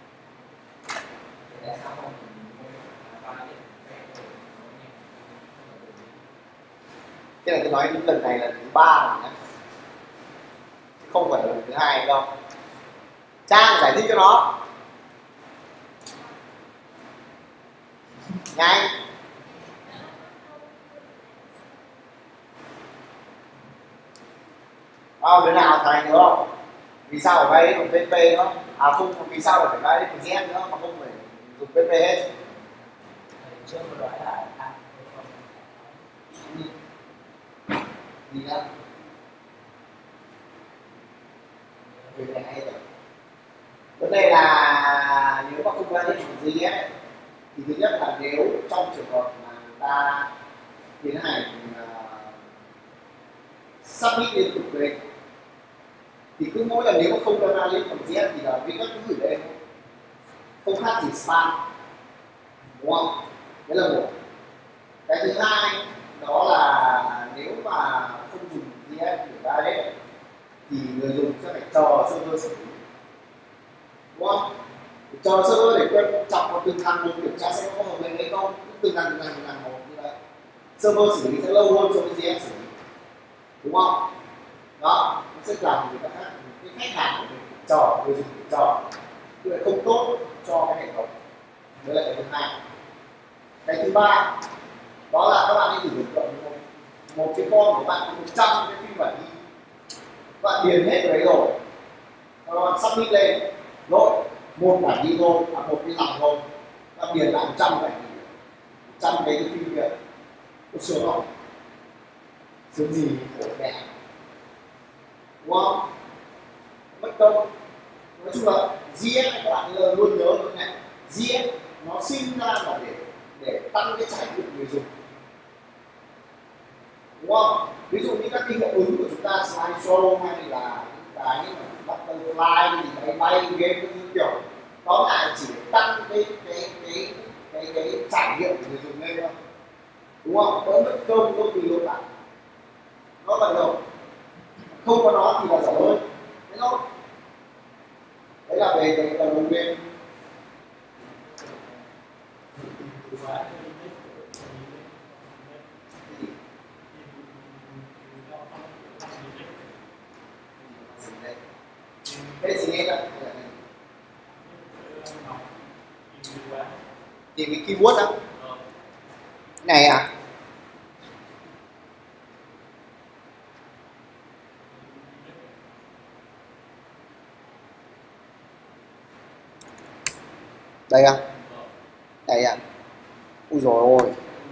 thế là tôi nói những lần này là thứ 3 rồi nhé, chứ không phải là lần thứ 2 đâu. Trang giải thích cho nó nhanh. Đứa nào thầy nhớ không? Vì sao phải vay bằng PHP nữa? Không, vì sao phải vay bằng JS nữa mà không phải dùng PHP hết? Trước một loại là Gì nữa? Việc này hay rồi. Vấn đề là nếu mà không vay bằng JS thì thứ nhất là nếu trong trường hợp mà người ta tiến hành submit liên tục lên thì cứ mỗi lần nếu mà không ra lên bằng JS thì là request cứ gửi lên, không khác gì spam. đúng không? Đấy là một. Cái thứ hai đó là nếu mà không dùng JS để direct thì người dùng sẽ phải chờ server xử lý, đúng không? Chờ server để quen chọc vào từng thằng một, kiểm tra xem có hợp lệnh hay không, từng thằng một như vậy. Server xử lý sẽ lâu hơn so với JS xử lý, đúng không? Đó, nó sẽ làm người ta khác, cái khách hàng của mình chờ, người dùng chờ, như vậy không tốt cho cái hệ thống. Đấy là cái thứ hai. Cái thứ ba đó là các bạn hãy thử tưởng tượng một cái form của bạn có 100 cái phiên bản đi, bạn điền hết đấy rồi, các bạn submit lên, rồi một bản đi thôi, một cái dòng thôi, bạn điền lại 100 bản đi, 100 cái phim kia, có sướng không? Sướng gì khổ mẹ, đúng không? Mất công. Nói chung là JS các bạn luôn nhớ cái này, JS nó sinh ra là để tăng cái trải nghiệm người dùng, đúng không? Ví dụ như các cái hiệu ứng của chúng ta, slide show hay là cái butterfly gì đấy, bay game những kiểu, đó là chỉ để tăng cái trải nghiệm của người dùng lên thôi, đúng không? Đỡ mất công đôi khi luôn bạn, nó vận động, không có nó thì là dở hơi, thế thôi. Đấy là về cái phần bên. Cái gì nghe đó? Tìm cái keyword đó. Này à? Đây à? Đây à? Ui dồi ôi.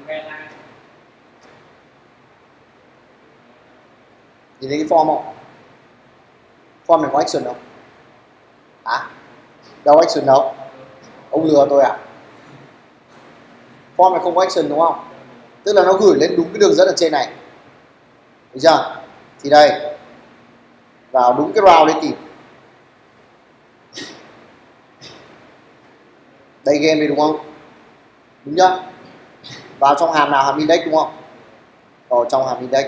Nhìn thấy cái form không? Form này có action không? Hả? Đâu action đâu? Ông lừa tôi à? Form này không có action đúng không? Tức là nó gửi lên đúng cái đường dẫn ở trên này, được chưa? Thì đây, vào đúng cái round để tìm. Đây game này đúng không? Đúng chưa? Vào trong hàm nào? Hàm index đúng không? Ở trong hàm index.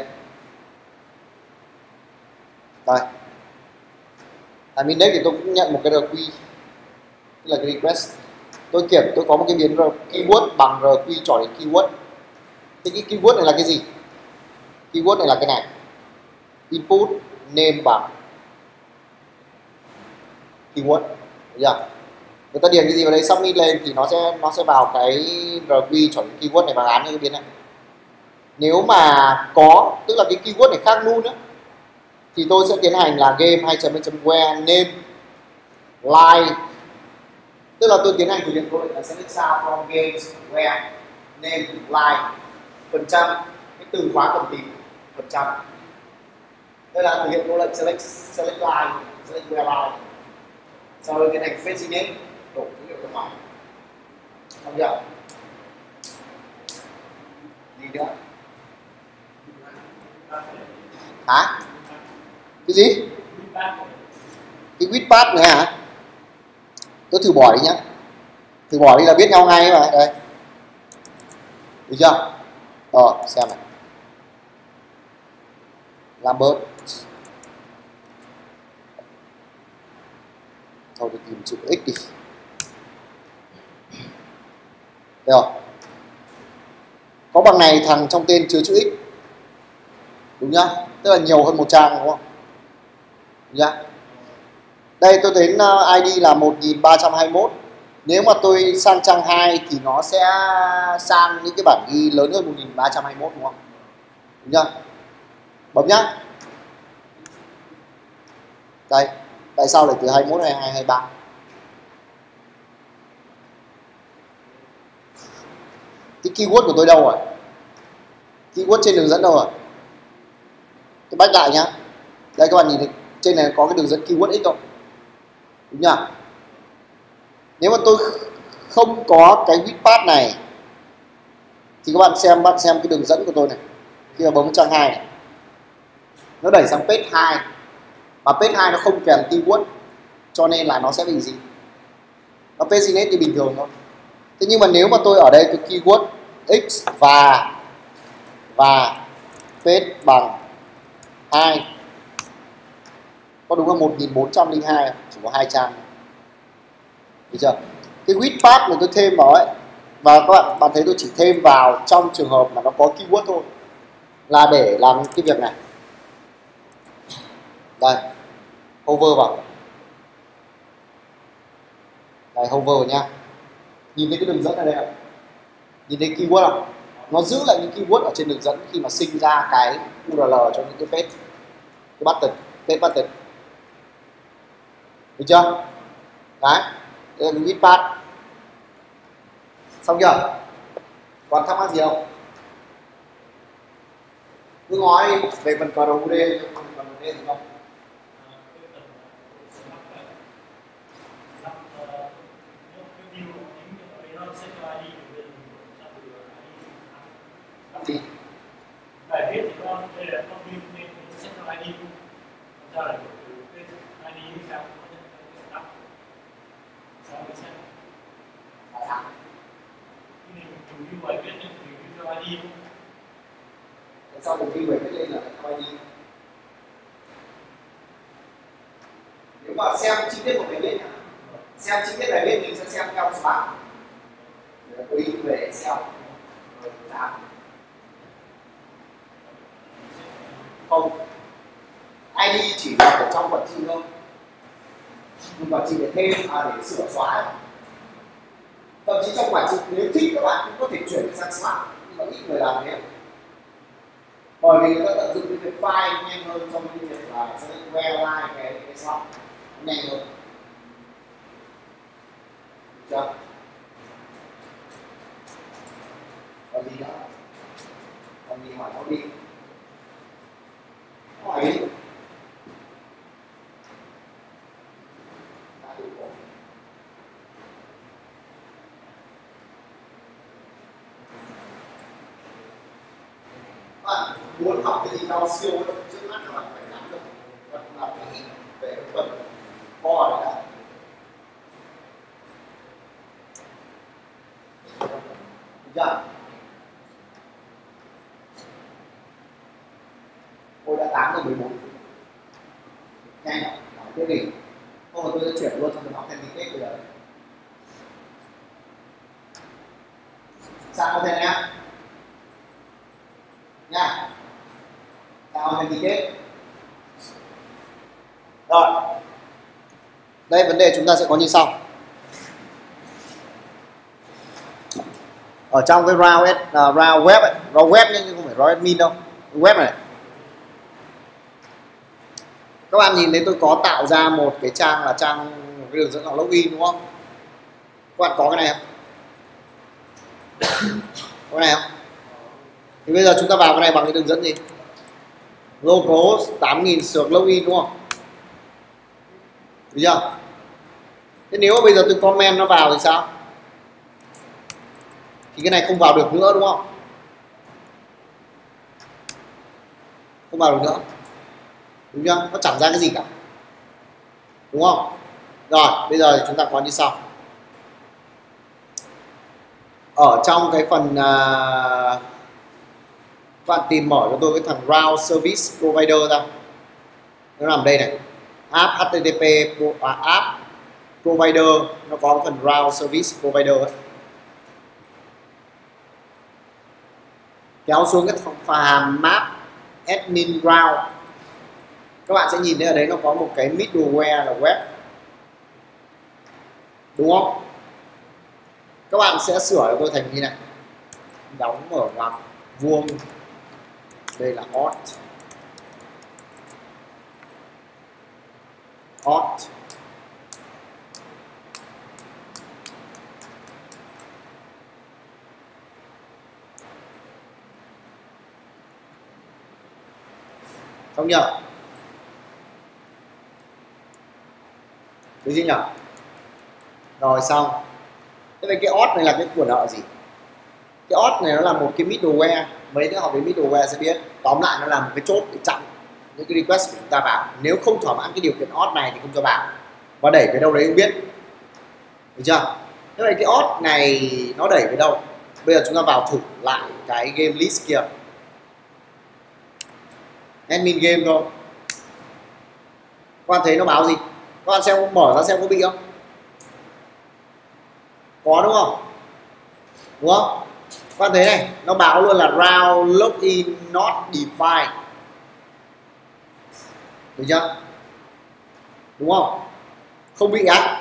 Đây. Hàm index thì tôi cũng nhận một cái RQ, tức là cái request. Tôi có một cái biến keyword bằng RQ trỏ đến keyword. Thì cái keyword này là cái gì? Keyword này là cái này. Input name bằng keyword, được chưa? Người ta điền cái gì vào đấy submit lên thì nó sẽ vào cái RQ trỏ đến keyword này và gán những cái biến này. Nếu mà có, tức là cái keyword này khác null nữa, thì tôi sẽ tiến hành là game 2.where name line, tức là tôi tiến hành thực hiện câu lệnh là select sao from games where name line phần trăm, cái từ khóa cần tìm phần trăm. Đây là thực hiện câu lệnh select line, select where line, sau đó tiến hành fetch name, đổ dữ liệu ra ngoài. Xong chưa? Gì nữa? Hả? Cái gì? Cái with path này hả? Tôi thử bỏ đi nhá. Thử bỏ đi là biết nhau ngay mà. Đây. Được chưa? Rồi, xem này. Làm bớt. Thôi tôi tìm chữ X đi. Được rồi. Có bằng này thằng trong tên chứa chữ X. Đúng nhá? Tức là nhiều hơn một trang đúng không? Đúng nhá? Đây tôi đến ID là 1321. Nếu mà tôi sang trang 2 thì nó sẽ sang những cái bản ghi lớn hơn 1321 đúng không? Đúng chưa? Bấm nhá. Đây, tại sao lại từ 21 hay 23? Cái keyword của tôi đâu rồi? Keyword trên đường dẫn đâu rồi? Tôi back lại nhá. Đây các bạn nhìn thấy trên này có cái đường dẫn keyword x không? Đúng nhỉ? Nếu mà tôi không có cái with path này thì các bạn xem cái đường dẫn của tôi này. Khi mà bấm trang 2 này, nó đẩy sang page 2. Mà page 2 nó không kèm keyword, cho nên là nó sẽ bị gì? Nó paginate như bình thường thôi. Thế nhưng mà nếu mà tôi ở đây tôi keyword x và page bằng 2, có đúng là 1402 không? Chỉ có 2 trang. Được chưa? Cái width path này tôi thêm vào ấy, và các bạn thấy tôi chỉ thêm vào trong trường hợp mà nó có keyword thôi, là để làm cái việc này. Đây, hover vào. Đây, hover nha. Nhìn thấy cái đường dẫn ở đây không? Nhìn thấy keyword không? Nó giữ lại những keyword ở trên đường dẫn khi mà sinh ra cái URL cho những cái page, cái button, page button. Được chưa? Đấy, đây là cái width path. Xong chưa? Còn thắc mắc gì không? Cứ nói về phần cờ đầu UD, phần cờ đầu UD gì không? Gì? Bài viết thì con đây là con view nên set cho ID, ra là cái ID sao có sao cái set khi mình review bài viết thì review cho ID. Sau một khi bài viết lên là theo ID. Nếu mà xem chi tiết một bài viết nhá, xem chi tiết bài viết mình sẽ xem theo smart. Có ý về Excel. Không, ID chỉ là ở trong quản trị thôi, nhưng quản trị để thêm để sửa xóa. Thậm chí trong quản trị nếu thích các bạn cũng có thể chuyển sang smart, nhưng mà ít người làm thế, bởi vì người ta tận dụng cái việc file nhanh hơn trong cái việc là sẽ verify cái smart nhanh hơn. Được chưa? Còn gì nữa? Còn gì hỏi nó đi. Hỏi đi. Bạn muốn học cái gì cao siêu trước mắt các bạn phải nắm được vật là kỹ về cái phần core này đã. Được chưa? Tôi đã 8:14. Nhanh ạ, hỏi tiếp đi. Không, tôi sẽ chuyển luôn cho mình học thêm tí bây giờ. Sang có thể nhá. Nha. Sang thêm tí kết. Rồi. Đây vấn đề chúng ta sẽ có như sau. Ở trong cái round web ấy, round web nhưng không phải round admin đâu. Web này. Các bạn nhìn thấy tôi có tạo ra một cái trang là trang một cái đường dẫn học login đúng không? Các bạn có cái này không? Có cái này không? Thì bây giờ chúng ta vào cái này bằng cái đường dẫn gì? Local 8000 sược login đúng không? Được chưa? Thế nếu mà bây giờ tôi comment nó vào thì sao? Thì cái này không vào được nữa đúng không? Không vào được nữa. Đúng chưa? Nó chẳng ra cái gì cả. Đúng không? Rồi, bây giờ thì chúng ta có như sau. Ở trong cái phần bạn tìm mở cho tôi cái thằng Route Service Provider ra. Nó nằm đây này. App HTTP App Provider, nó có phần Route Service Provider ấy. Kéo xuống cái hàm map admin route, các bạn sẽ nhìn thấy ở đấy nó có một cái middleware là web, đúng không? Các bạn sẽ sửa cho tôi thành như này, đóng mở ngoặc vuông, đây là hot không nhỉ? Được chưa nhỉ? Rồi xong. Thế vậy cái auth này là cái của nợ gì? Cái auth này nó là một cái middleware, mấy đứa học về middleware sẽ biết. Tóm lại nó là một cái chốt để chặn những cái request của chúng ta vào. Nếu không thỏa mãn cái điều kiện auth này thì không cho vào, và đẩy về đâu đấy không biết. Được chưa? Thế vậy cái odd này nó đẩy về đâu? Bây giờ chúng ta vào thử lại cái game list kia, admin game thôi. Các bạn thấy nó báo gì? Các bạn xem, mở ra xem có bị không? Có đúng không? Đúng không? Các bạn thấy này, nó báo luôn là round login not defined. Được chưa? Đúng không? Không bị á?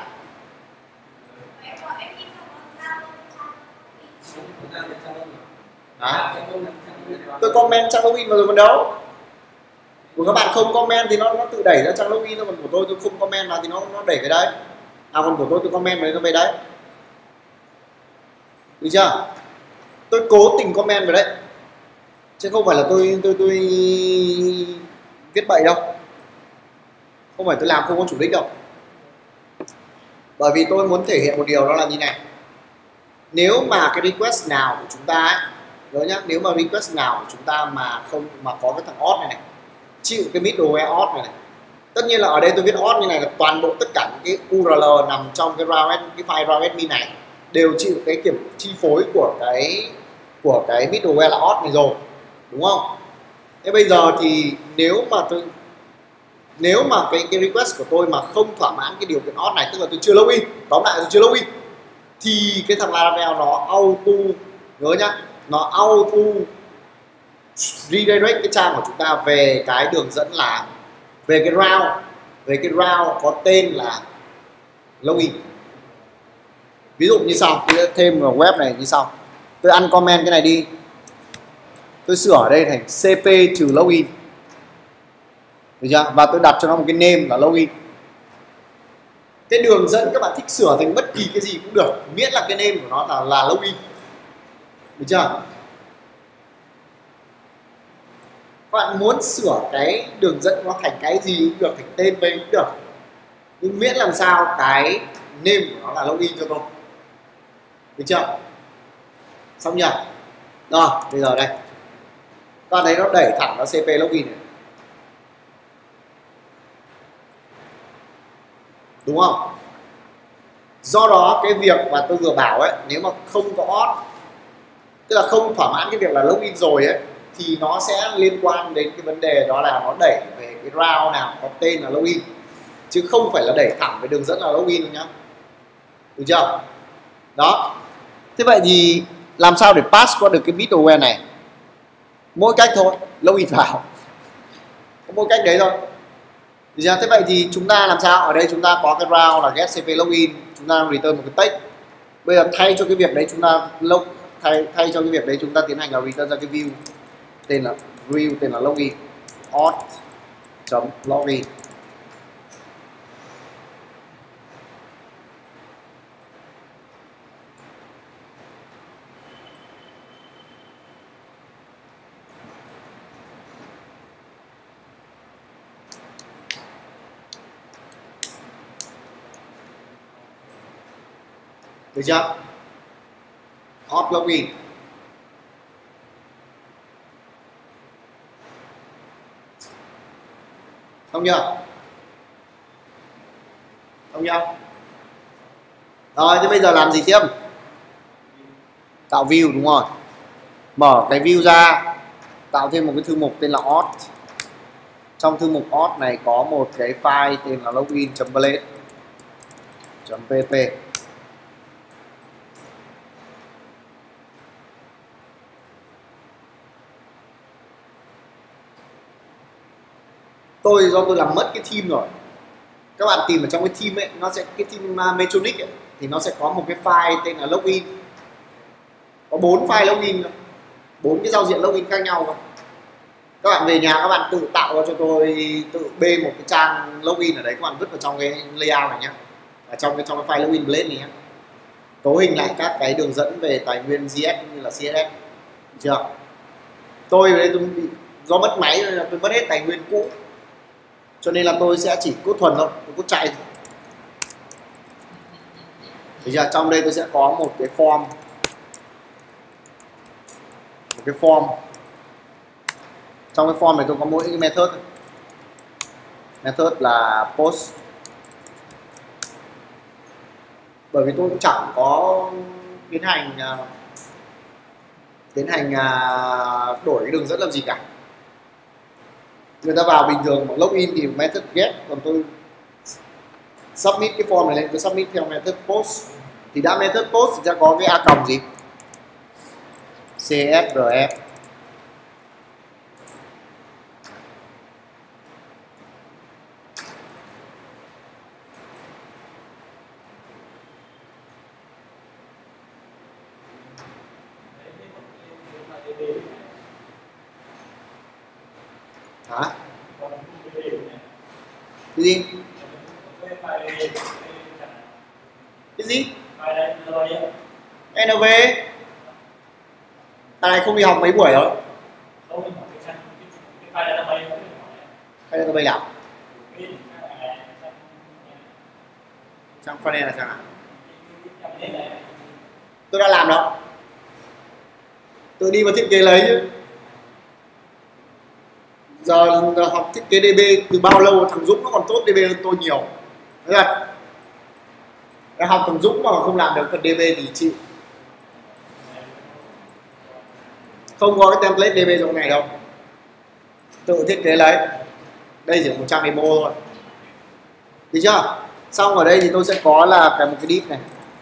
Tôi comment trang login vào rồi còn đâu. Của các bạn không comment thì nó tự đẩy ra trang login, còn của tôi không comment vào thì nó đẩy về đấy. À, còn của tôi comment vào đấy nó về đấy. Được chưa? Tôi cố tình comment vào đấy, chứ không phải là tôi viết bậy đâu. Không phải tôi làm không có chủ đích đâu. Bởi vì tôi muốn thể hiện một điều đó là như này. Nếu mà cái request nào của chúng ta ấy, nhớ nhá, nếu mà request nào của chúng ta mà không mà có cái thằng odd này chịu cái middleware odd này, tất nhiên là ở đây tôi viết odd như này là toàn bộ tất cả những cái URL nằm trong cái file round admin này đều chịu cái kiểm chi phối của cái middleware là odd này rồi, đúng không? Thế bây giờ thì nếu mà cái request của tôi mà không thỏa mãn cái điều kiện odd này, tức là tôi chưa login, tóm lại tôi chưa login, thì cái thằng Laravel nó auto, nhớ nhá, nó auto redirect cái trang của chúng ta về cái đường dẫn là về cái round có tên là login. Ví dụ như sau, tôi sẽ thêm vào web này như sau, tôi ăn comment cái này đi, tôi sửa ở đây thành cp trừ login, được chưa? Và tôi đặt cho nó một cái name là login. Cái đường dẫn các bạn thích sửa thành bất kỳ cái gì cũng được, miễn là cái name của nó là login, được chưa? Các bạn muốn sửa cái đường dẫn nó thành cái gì cũng được, thành tên bên cũng được, nhưng miễn làm sao cái name của nó là login cho tôi, được chưa? Xong nhỉ? Rồi bây giờ đây, các bạn thấy nó đẩy thẳng vào cp login này, đúng không? Do đó cái việc mà tôi vừa bảo ấy, nếu mà không có odd, tức là không thỏa mãn cái việc là login rồi ấy, thì nó sẽ liên quan đến cái vấn đề đó là nó đẩy về cái round nào có tên là login, chứ không phải là đẩy thẳng về đường dẫn là login đâu nhá, được chưa? Đó. Thế vậy thì làm sao để pass qua được cái middleware này? Mỗi cách thôi, login vào, có mỗi cách đấy thôi. Thế vậy thì chúng ta làm sao? Ở đây chúng ta có cái round là get cp login, chúng ta return một cái text. Bây giờ thay cho cái việc đấy chúng ta thay cho cái việc đấy chúng ta tiến hành là return ra cái view tên là login, auth.login. Được chưa? Auth login. Không nhớ? Không nhớ? Rồi, thế bây giờ làm gì tiếp? Tạo view, đúng rồi. Mở cái view ra, tạo thêm một cái thư mục tên là auth. Trong thư mục auth này có một cái file tên là login.blade.pp. Do tôi làm mất cái theme rồi. Các bạn tìm ở trong cái theme ấy, nó sẽ cái theme Metronic ấy, thì nó sẽ có một cái file tên là login. Có 4 file login, 4 cái giao diện login khác nhau thôi. Các bạn về nhà các bạn tự tạo ra cho tôi, tự bê một cái trang login ở đấy, các bạn vứt vào trong cái layout này nhá, ở trong cái file login blade này nhá. Cấu hình lại các cái đường dẫn về tài nguyên JS cũng như là CSS, được chưa? Tôi bị do mất máy nên là tôi mất hết tài nguyên cũ, cho nên là tôi sẽ chỉ code thuần thôi, tôi code chạy thôi. Thì trong đây tôi sẽ có một cái form, trong cái form này tôi có mỗi cái method là post bởi vì tôi cũng chẳng có tiến hành đổi cái đường dẫn làm gì cả. Người ta vào bình thường bằng login thì method get, còn tôi submit cái form này lên, tôi submit theo method post. Thì đã method post thì sẽ có cái a còng gì CSRF. Hả? Cái gì? Cái gì? NV. Thằng này không đi học mấy buổi rồi. Hay là bây nào? Trang frontend là trang nào? Tôi đã làm đâu. Tôi đi vào thiết kế lấy chứ. Giờ học thiết kế DB từ bao lâu, thằng Dũng nó còn tốt DB hơn tôi nhiều. Đấy là học thằng Dũng mà không làm được phần DB thì chịu. Không có cái template DB trong này đâu, tự thiết kế lấy. Đây chỉ một trang demo thôi, được chưa? Xong ở đây thì tôi sẽ có là một cái div này,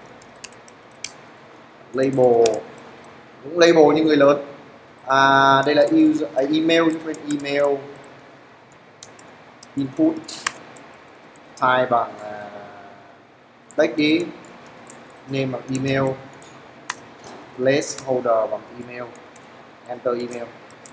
label, cũng label như người lớn. Đây là email, email input type bằng text đi, name bằng email, placeholder bằng email, enter email.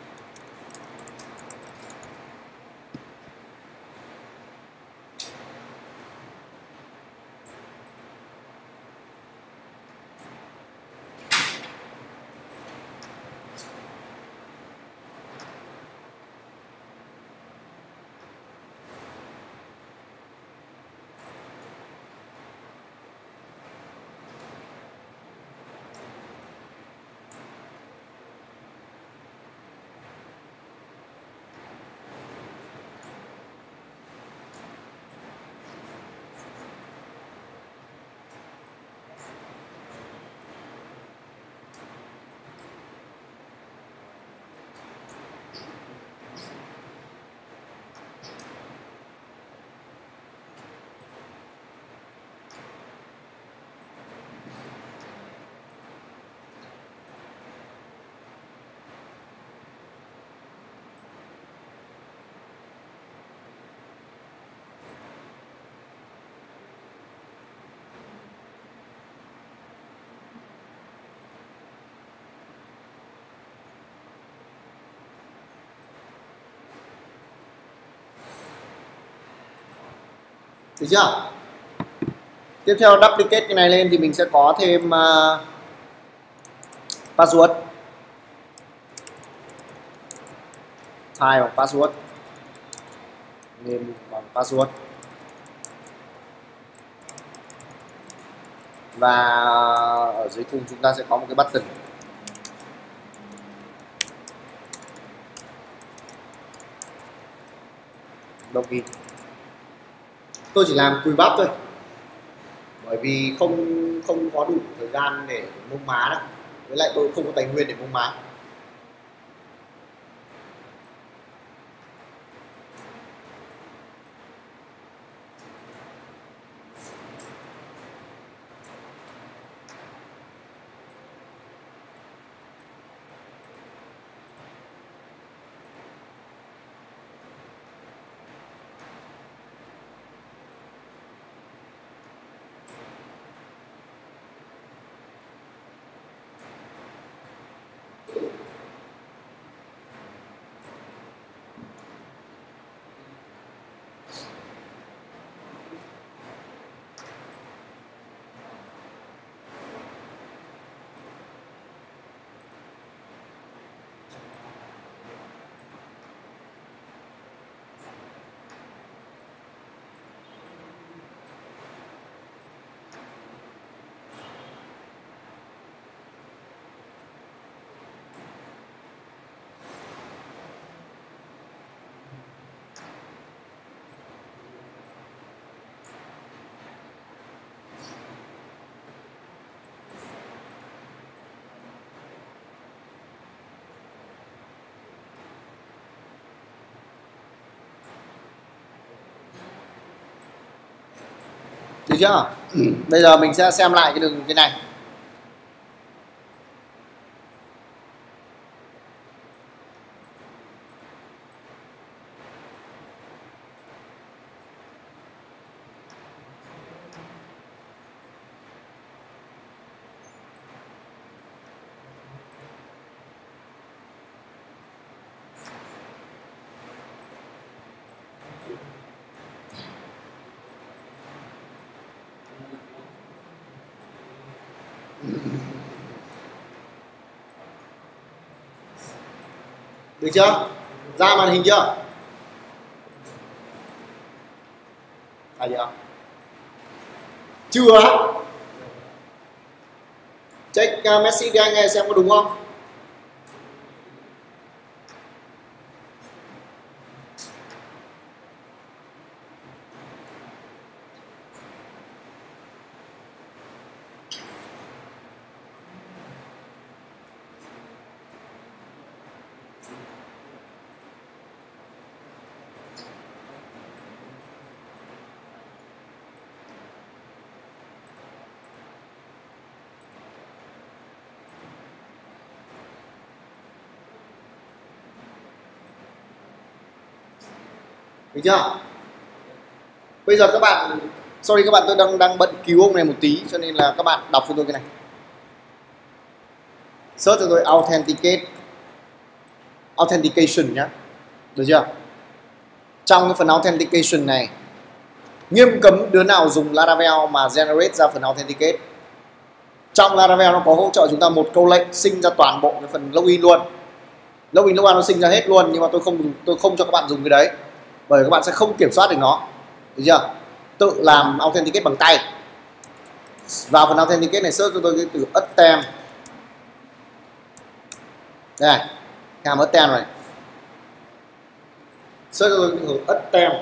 Được chưa? Tiếp theo duplicate cái này lên thì mình sẽ có thêm password, type bằng password, name bằng password, và ở dưới cùng chúng ta sẽ có một cái button. Login. Tôi chỉ làm cùi bắp thôi, bởi vì không có đủ thời gian để mông má đó, với lại tôi không có tài nguyên để mông má. Được chưa? Bây giờ mình sẽ xem lại cái đường cái này. Được chưa? Ra màn hình chưa? À chưa? Chưa? Check message đi anh ơi, xem có đúng không? Được chưa? Bây giờ các bạn, sorry các bạn, tôi đang bận cứu ông này một tí, cho nên là các bạn đọc cho tôi cái này. Search cho tôi authentication nhá. Được chưa? Trong cái phần authentication này, nghiêm cấm đứa nào dùng Laravel mà generate ra phần authenticate. Trong Laravel nó có hỗ trợ chúng ta một câu lệnh sinh ra toàn bộ cái phần login luôn. Login nó sinh ra hết luôn, nhưng mà tôi không cho các bạn dùng cái đấy, bởi các bạn sẽ không kiểm soát được nó. Được chưa? Tự làm authenticate bằng tay. Vào phần authenticate này search cho tôi cái từ attempt. Đây, hàm attempt này. Search cho tôi cái từ attempt.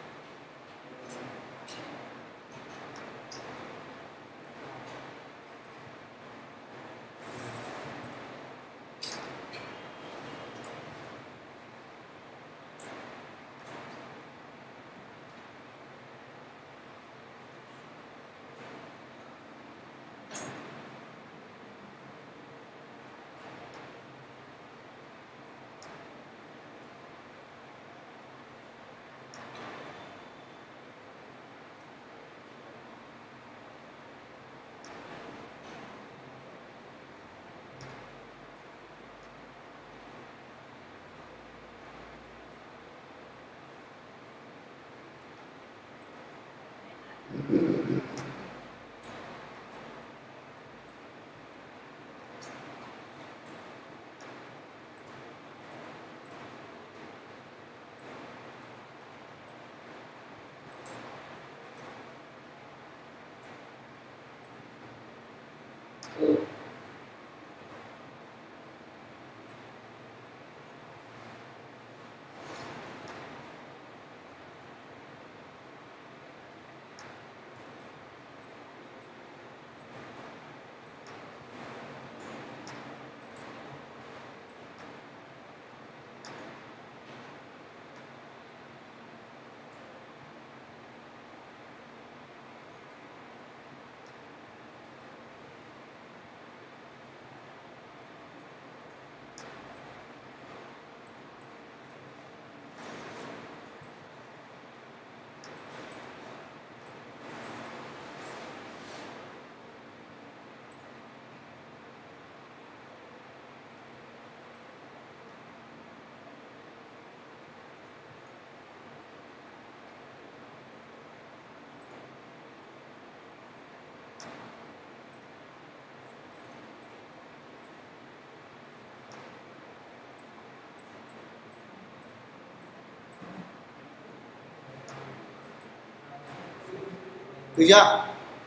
Được chưa?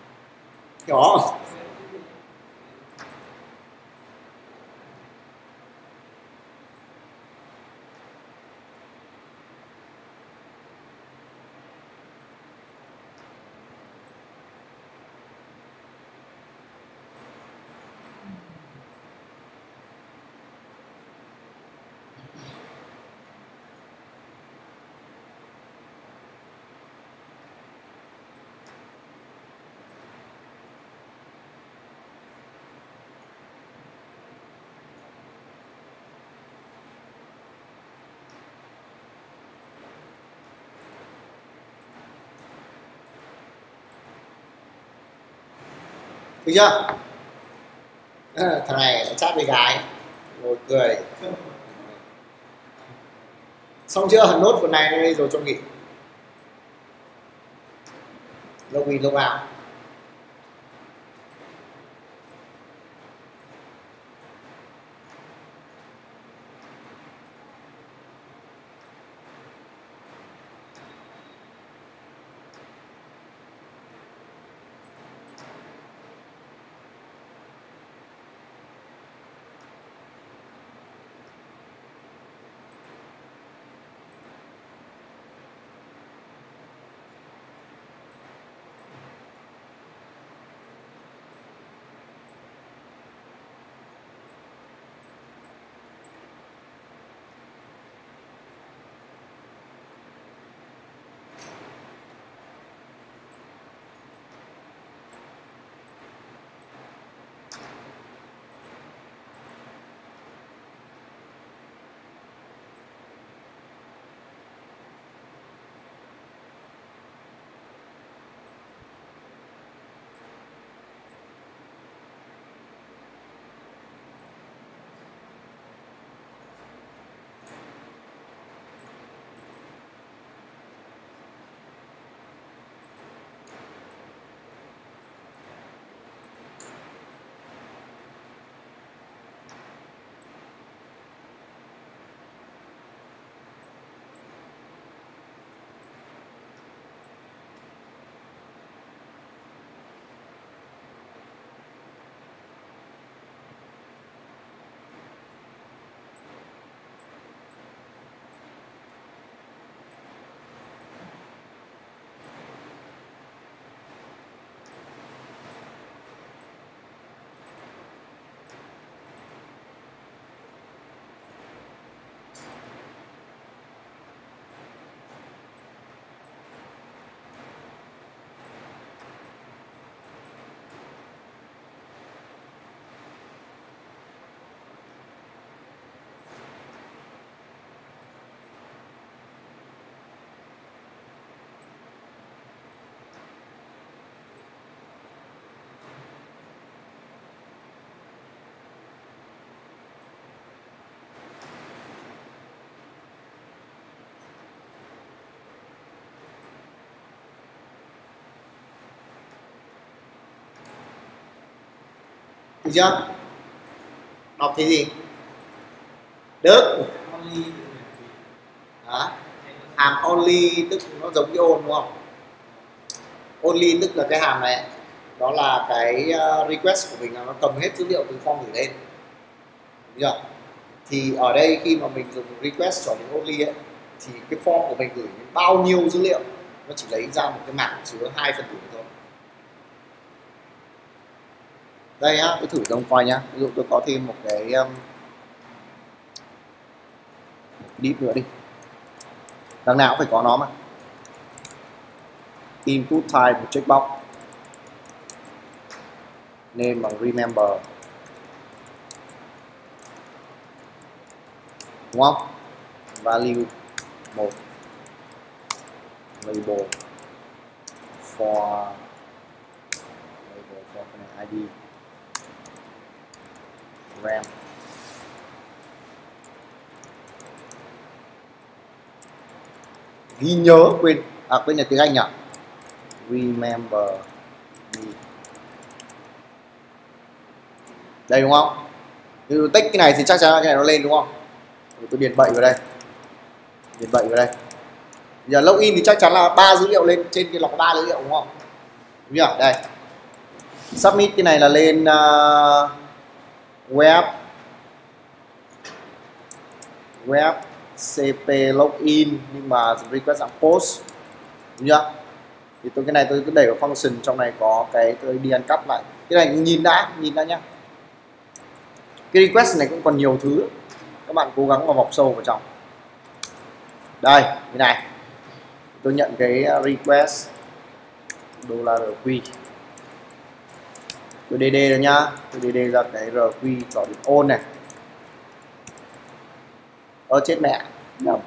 Hiểu không? Được chưa? Thằng này nó chat với gái ngồi cười. Xong chưa? Nốt phần này đây rồi cho nghỉ. Login log out. Được chưa? Đọc thấy gì? Đức. Đó. Hàm only tức nó giống cái on đúng không? Only tức là cái hàm này, đó là cái request của mình là nó cầm hết dữ liệu từ form gửi lên. Đúng chưa? Thì ở đây khi mà mình dùng request cho những only ấy, thì cái form của mình gửi bao nhiêu dữ liệu nó chỉ lấy ra một cái mảng chứa 2 phần tử thôi. Đây á, tôi thử cho ông coi nhá. Ví dụ tôi có thêm một cái deep nữa đi. Đằng nào cũng phải có nó mà. Input type một checkbox. Name bằng remember. Đúng không? Value 1. Label for cái này ID. RAM. Ghi nhớ quên là tiếng Anh nhỉ? Remember me. Đây đúng không? Nếu tích cái này thì chắc chắn là cái này nó lên đúng không? Tôi điền bậy vào đây. Điền bậy vào đây. Giờ login thì chắc chắn là 3 dữ liệu lên, trên kia là có 3 dữ liệu đúng không? Đúng chưa? Đây. Submit cái này là lên web cp login, nhưng mà request dạng post. Đúng chưa? Thì cái này tôi cứ đẩy vào function, trong này có cái tôi đi ăn cắp lại. Cái này nhìn đã nhá. Cái request này cũng còn nhiều thứ, các bạn cố gắng mà vọc sâu vào trong. Đây, cái này tôi nhận cái request $rq, tôi dd rồi nhá, tôi dd ra cái rq cho đến on này. Chết mẹ nhầm.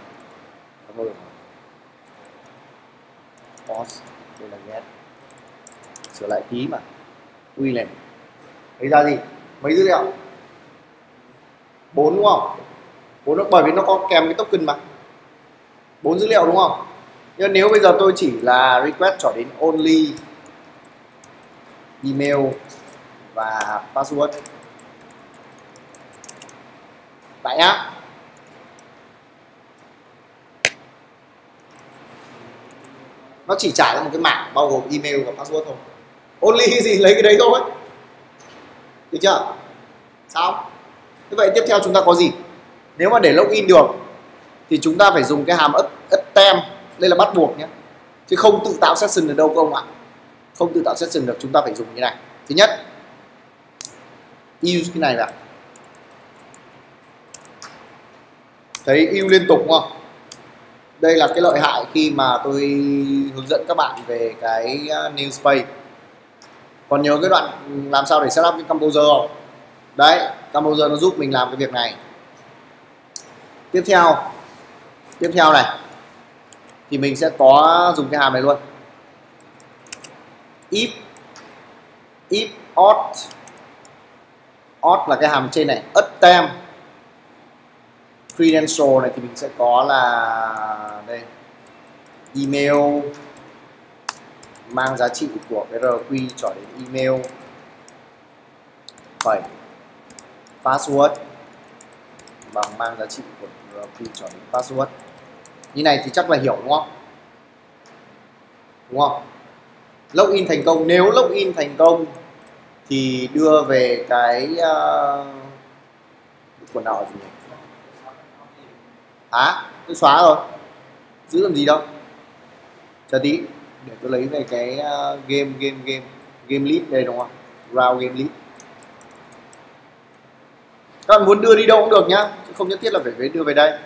Pause, đây là get, sửa lại tí mà quy này Lấy ra gì? Mấy dữ liệu? 4 đúng không? 4 bởi vì nó có kèm cái token mà. 4 dữ liệu đúng không? Nhưng nếu bây giờ tôi chỉ là request cho đến only email và password. Tại nhá. Nó chỉ trả ra một cái mảng bao gồm email và password thôi. Only cái gì lấy cái đấy thôi. Được chưa? Sao? Như vậy tiếp theo chúng ta có gì? Nếu mà để login được thì chúng ta phải dùng cái hàm attempt, đây là bắt buộc nhé, chứ không tự tạo session được đâu các ông ạ. Không tự tạo session được, chúng ta phải dùng như này. Thứ nhất, use cái này vào. Thấy use liên tục đúng không? Đây là cái lợi hại khi mà tôi hướng dẫn các bạn về cái namespace. Còn nhớ cái đoạn làm sao để setup cái composer không? Đấy, composer nó giúp mình làm cái việc này. Tiếp theo này thì mình sẽ có dùng cái hàm này luôn. If auth là cái hàm trên này, attempt credential này thì mình sẽ có là đây, email mang giá trị của cái RQ cho đến email, phẩy password bằng mang giá trị của RQ cho đến password. Như này thì chắc là hiểu đúng không? Đúng không? Login thành công, nếu login thành công thì đưa về cái quần nào gì nhỉ? Tôi xóa rồi, giữ làm gì đâu. Chờ tí để tôi lấy về cái game list đây đúng không? Round game list. Các bạn muốn đưa đi đâu cũng được nhá, chứ không nhất thiết là phải đưa về đây.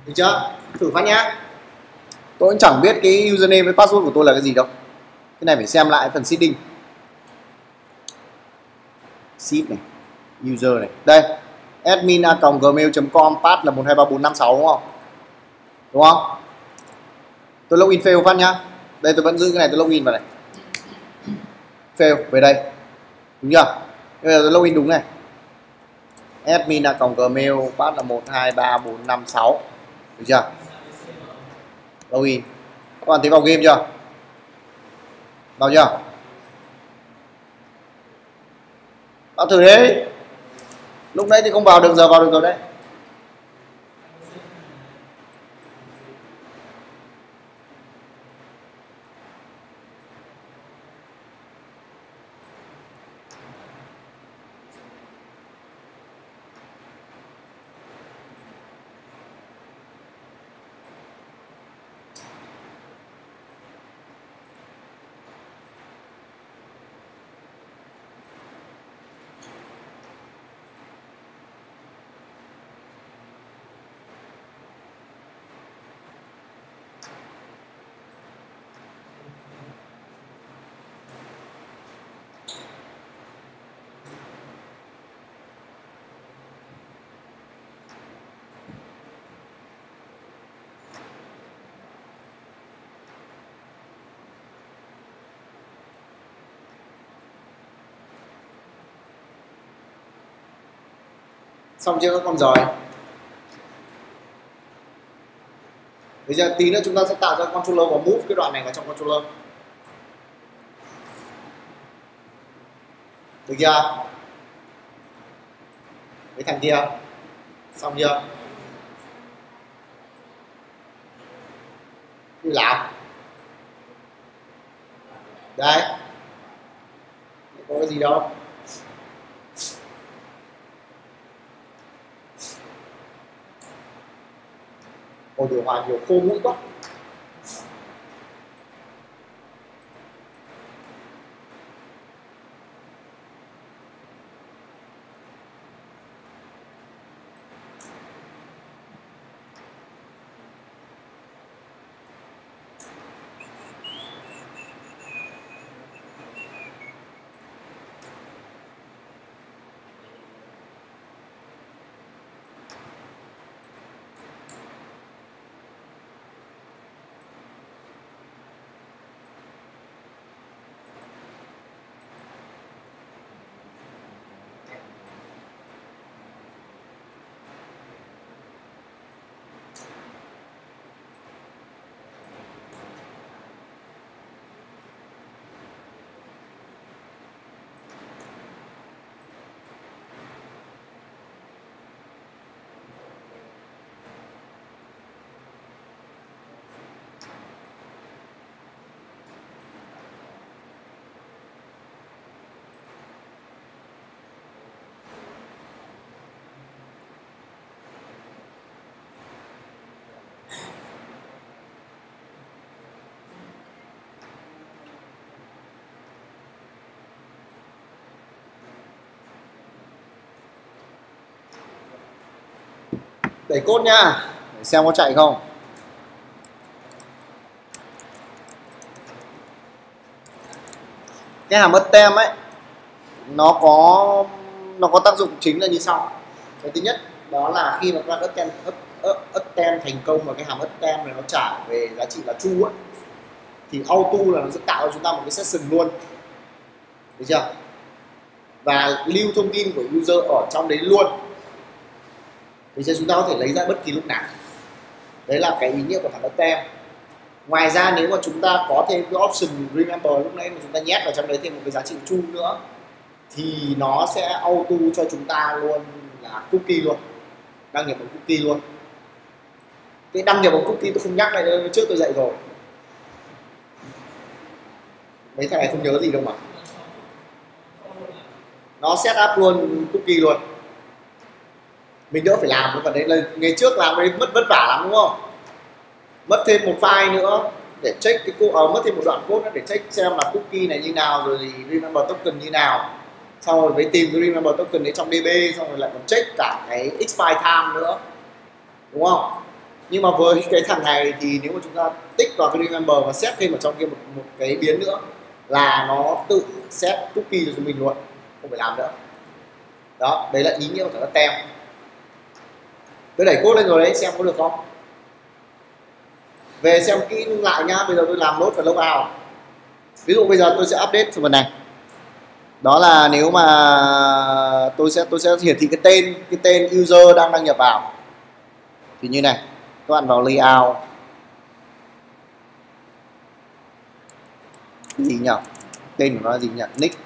Được chưa? Thử phát nhá. Tôi cũng chẳng biết cái username với password của tôi là cái gì đâu. Cái này phải xem lại phần seeding. Seed này, user này. Đây, admin@gmail.com, pass là 123456 đúng không? Đúng không? Tôi login fail phát nhá. Đây tôi vẫn giữ cái này, tôi login vào này. Fail về đây. Đúng chưa? Bây giờ tôi login đúng này. Admin@gmail, pass là 123456. Được chưa? Login. Các bạn thấy vào game chưa? Vào chưa? Vào thử đấy. Lúc nãy thì không vào được, giờ vào được rồi đấy. Xong chưa các con giỏi? Bây giờ tí nữa chúng ta sẽ tạo ra controller và move cái đoạn này vào trong controller. Được chưa? Cái thằng kia. Xong chưa? Đi làm. Đấy. Có cái gì đâu. Ồ, điều hòa nhiều khô mũi quá. Đẩy cốt nha, để xem có chạy không. Cái hàm attem ấy nó có tác dụng chính là như sau. Cái thứ nhất đó là khi mà các bạn attem thành công và cái hàm attem này nó trả về giá trị là true ấy, thì auto là nó sẽ tạo cho chúng ta một cái session luôn, được chưa? Và lưu thông tin của user ở trong đấy luôn, thì chúng ta có thể lấy ra bất kỳ lúc nào. Đấy là cái ý nghĩa của thằng attem. Ngoài ra nếu mà chúng ta có thêm cái option remember lúc nãy mà chúng ta nhét vào trong đấy thêm một cái giá trị true nữa, thì nó sẽ auto cho chúng ta luôn là cookie luôn, đăng nhập bằng cookie luôn. Cái đăng nhập bằng cookie tôi không nhắc lại, trước tôi dạy rồi. Mấy thằng này không nhớ gì đâu mà. Nó set up luôn cookie luôn. Mình đỡ phải làm, còn đấy là ngày trước làm đấy mất vất vả lắm đúng không? Mất thêm một file nữa để check cái mất thêm một đoạn code nữa để check xem là cookie này như nào, rồi thì remember token như nào, xong rồi phải tìm cái remember token đấy trong DB, xong rồi lại còn check cả cái expire time nữa, đúng không? Nhưng mà với cái thằng này thì nếu mà chúng ta tích vào cái remember và set thêm ở trong kia một cái biến nữa là nó tự set cookie cho chúng mình luôn, không phải làm nữa. Đó, đấy là ý nghĩa của thằng tem. Tôi đẩy code lên rồi đấy, xem có được không. Về xem kỹ lại nhá. Bây giờ tôi làm load và log out. Ví dụ bây giờ tôi sẽ update phần này. Đó là nếu mà tôi sẽ hiển thị cái tên user đang đăng nhập vào thì như này. Các bạn vào layout, cái gì nhỉ, tên của nó là gì nhỉ, nick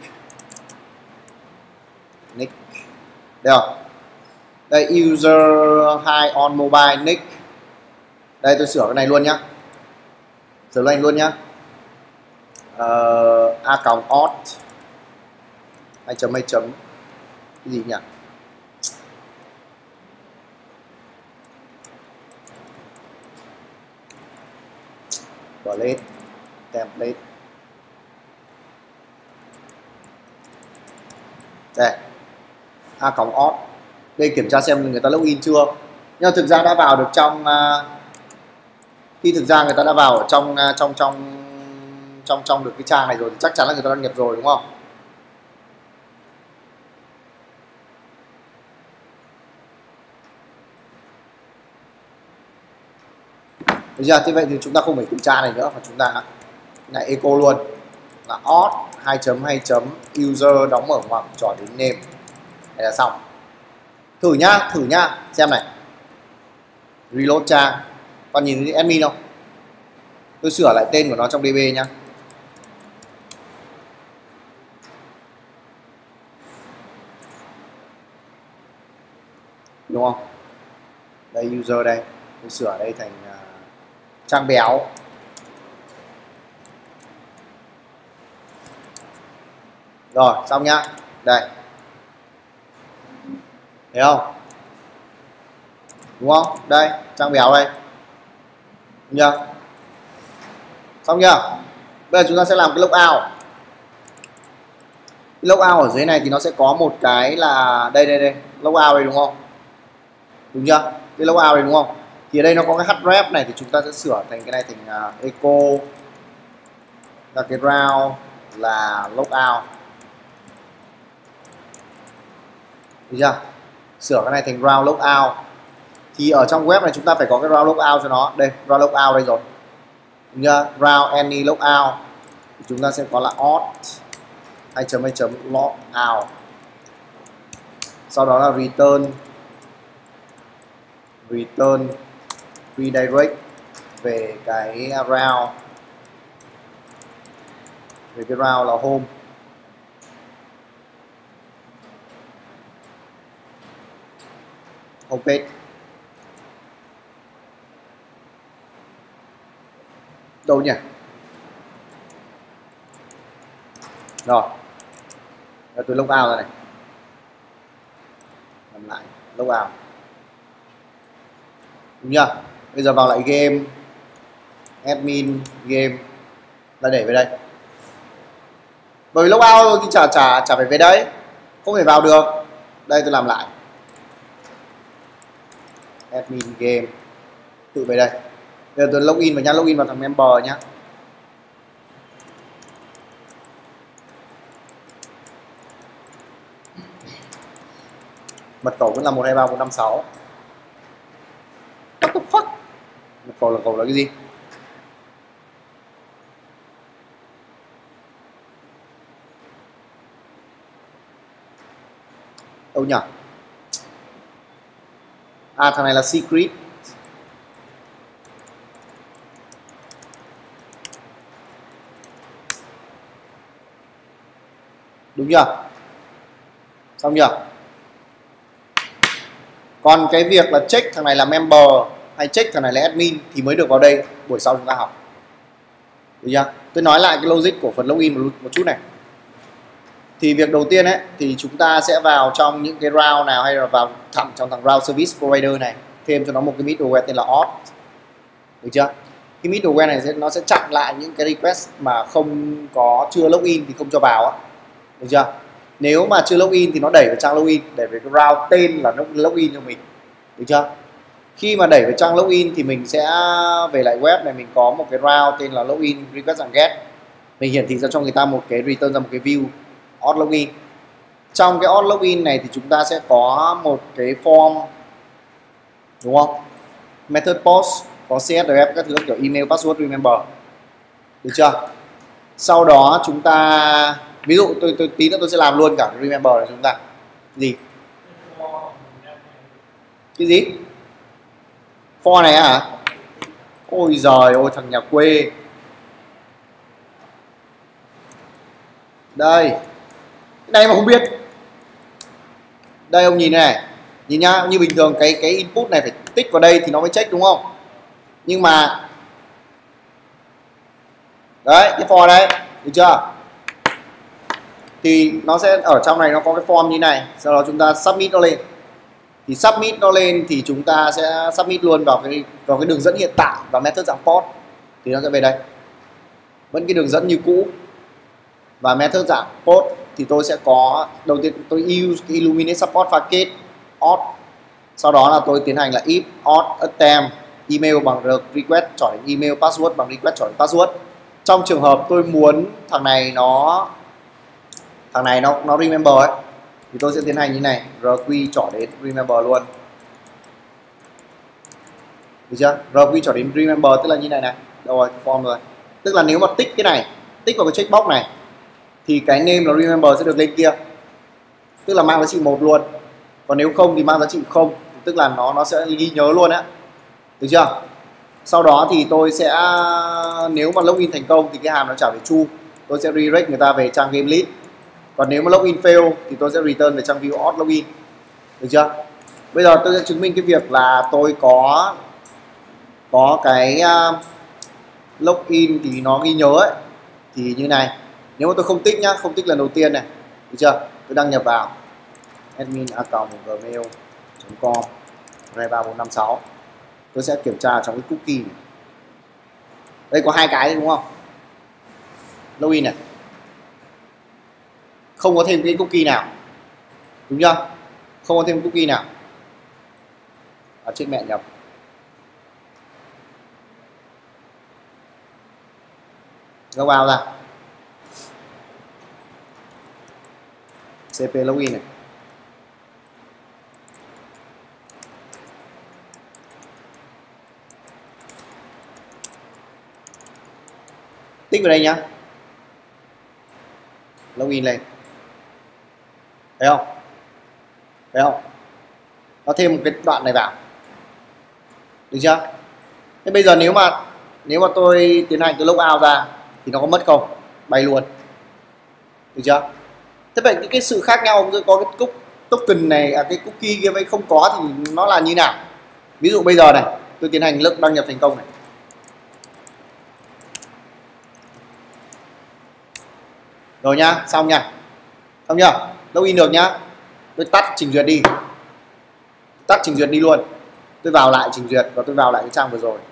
đây không, đây user 2 on mobile nick. Đây tôi sửa cái này luôn nhá, sửa lên luôn nhá. Account auth 2 chấm cái gì nhỉ, template đây, account auth đây, kiểm tra xem người ta login chưa. Nhưng thực ra đã vào được trong khi thực ra người ta đã vào ở trong được cái trang này rồi thì chắc chắn là người ta đăng nhập rồi, đúng không? Được chưa? Thế vậy thì chúng ta không phải kiểm tra này nữa mà chúng ta lại echo luôn là auth 2 chấm user đóng mở ngoặc trỏ đến name. Đây là xong. Thử nhá, xem này. Reload trang. Con nhìn thấy admin không? Tôi sửa lại tên của nó trong DB nhá. Đúng không? Đây user đây. Tôi sửa đây thành trang béo. Rồi, xong nhá. Đây. Thấy không? Đúng không? Đây, trang béo đây. Đúng chưa? Xong chưa? Bây giờ chúng ta sẽ làm cái logout. Cái logout ở dưới này thì nó sẽ có một cái là đây, logout đây, đúng không? Đúng chưa? Cái logout đây, đúng không? Thì ở đây nó có cái href này thì chúng ta sẽ sửa thành cái này thành echo và cái round là logout. Được chưa? Sửa cái này thành round logout. Thì ở trong web này chúng ta phải có cái round logout cho nó. Đây, round logout đây rồi. Đúng chưa? Round any logout. Thì chúng ta sẽ có là auth 2 chấm logout. Sau đó là return redirect về cái round. Về cái round là home. Homepage. Đâu nhỉ? Rồi. Rồi tôi log out ra này. Làm lại log out. Đúng chưa? Bây giờ vào lại game, admin game là để về đây. Bởi vì log out rồi thì chả phải về đấy, không thể vào được. Đây tôi làm lại. Admin game tự về đây. Bây giờ tôi login vào nhá, login vào thằng member nhá. Mật khẩu vẫn là 123456. What the fuck? Mật khẩu là cái gì? Đâu nhỉ? À, thằng này là secret. Đúng chưa? Xong chưa? Còn cái việc là check thằng này là member hay check thằng này là admin thì mới được vào đây buổi sau chúng ta học. Được chưa? Tôi nói lại cái logic của phần login một chút này. Thì việc đầu tiên ấy thì chúng ta sẽ vào trong những cái route nào hay là vào thẳng trong thằng route service provider này, thêm cho nó một cái middleware tên là auth. Được chưa? Cái middleware này nó sẽ chặn lại những cái request mà chưa login thì không cho vào á. Được chưa? Nếu mà chưa login thì nó đẩy vào trang login, để về cái route tên là nó login cho mình. Được chưa? Khi mà đẩy vào trang login thì mình sẽ về lại web này, mình có một cái route tên là login request and get, mình hiển thị ra cho người ta một cái return ra một cái view auth login. Trong cái auth login này thì chúng ta sẽ có một cái form, đúng không, method post, có CSRF các thứ kiểu email, password, remember, được chưa? Sau đó chúng ta ví dụ tôi tí nữa tôi sẽ làm luôn cả remember này. Chúng ta gì cái gì for này hả? Ôi giời ơi thằng nhà quê. Đây, cái này mà không biết. Đây ông nhìn này, nhìn nhá, như bình thường cái input này phải tích vào đây thì nó mới check, đúng không? Nhưng mà đấy, cái for đấy, được chưa? Thì nó sẽ ở trong này nó có cái form như này, sau đó chúng ta submit nó lên. Thì submit nó lên thì chúng ta sẽ submit luôn vào cái đường dẫn hiện tại và method dạng post thì nó sẽ về đây. Vẫn cái đường dẫn như cũ. Và method dạng post thì tôi sẽ có, đầu tiên tôi use cái Illuminate support package auth. Sau đó là tôi tiến hành là if auth attempt email bằng request chọn email, password bằng request chọn password. Trong trường hợp tôi muốn thằng này nó remember ấy thì tôi sẽ tiến hành như này, rq chọn đến remember luôn, được chưa? Rq chọn đến remember tức là như này này, đâu rồi, form rồi. Tức là nếu mà tích cái này, tích vào cái checkbox này thì cái name là remember sẽ được lên kia, tức là mang giá trị 1 luôn. Còn nếu không thì mang giá trị 0, tức là nó sẽ ghi nhớ luôn á, được chưa? Sau đó thì tôi sẽ, nếu mà login thành công thì cái hàm nó trả về true, tôi sẽ redirect người ta về trang game list. Còn nếu mà login fail thì tôi sẽ return về trang view auth login, được chưa? Bây giờ tôi sẽ chứng minh cái việc là tôi có cái login thì nó ghi nhớ ấy, thì như này. Nếu mà tôi không tích nhá, không tích lần đầu tiên này, được chưa? Tôi đăng nhập vào admin account gmail.com 23456, tôi sẽ kiểm tra trong cái cookie này. Đây có hai cái đúng không? Login này, không có thêm cái cookie nào, đúng chưa? Không có thêm cookie nào. Chết mẹ nhập. Go vào ra. CP login này. Tích vào đây nhá. Login lên. Thấy không? Thấy không? Nó thêm một cái đoạn này vào. Được chưa? Thế bây giờ nếu mà tôi tiến hành tôi log out ra thì nó có mất không? Bay luôn. Được chưa? Thế vậy cái sự khác nhau có cái token này, cái cookie kia với không có thì nó là như nào? Ví dụ bây giờ này, tôi tiến hành đăng nhập thành công này. Rồi nhá, xong nha. Xong chưa? Login được nhá. Tôi tắt trình duyệt đi. Tắt trình duyệt đi luôn. Tôi vào lại trình duyệt và tôi vào lại cái trang vừa rồi.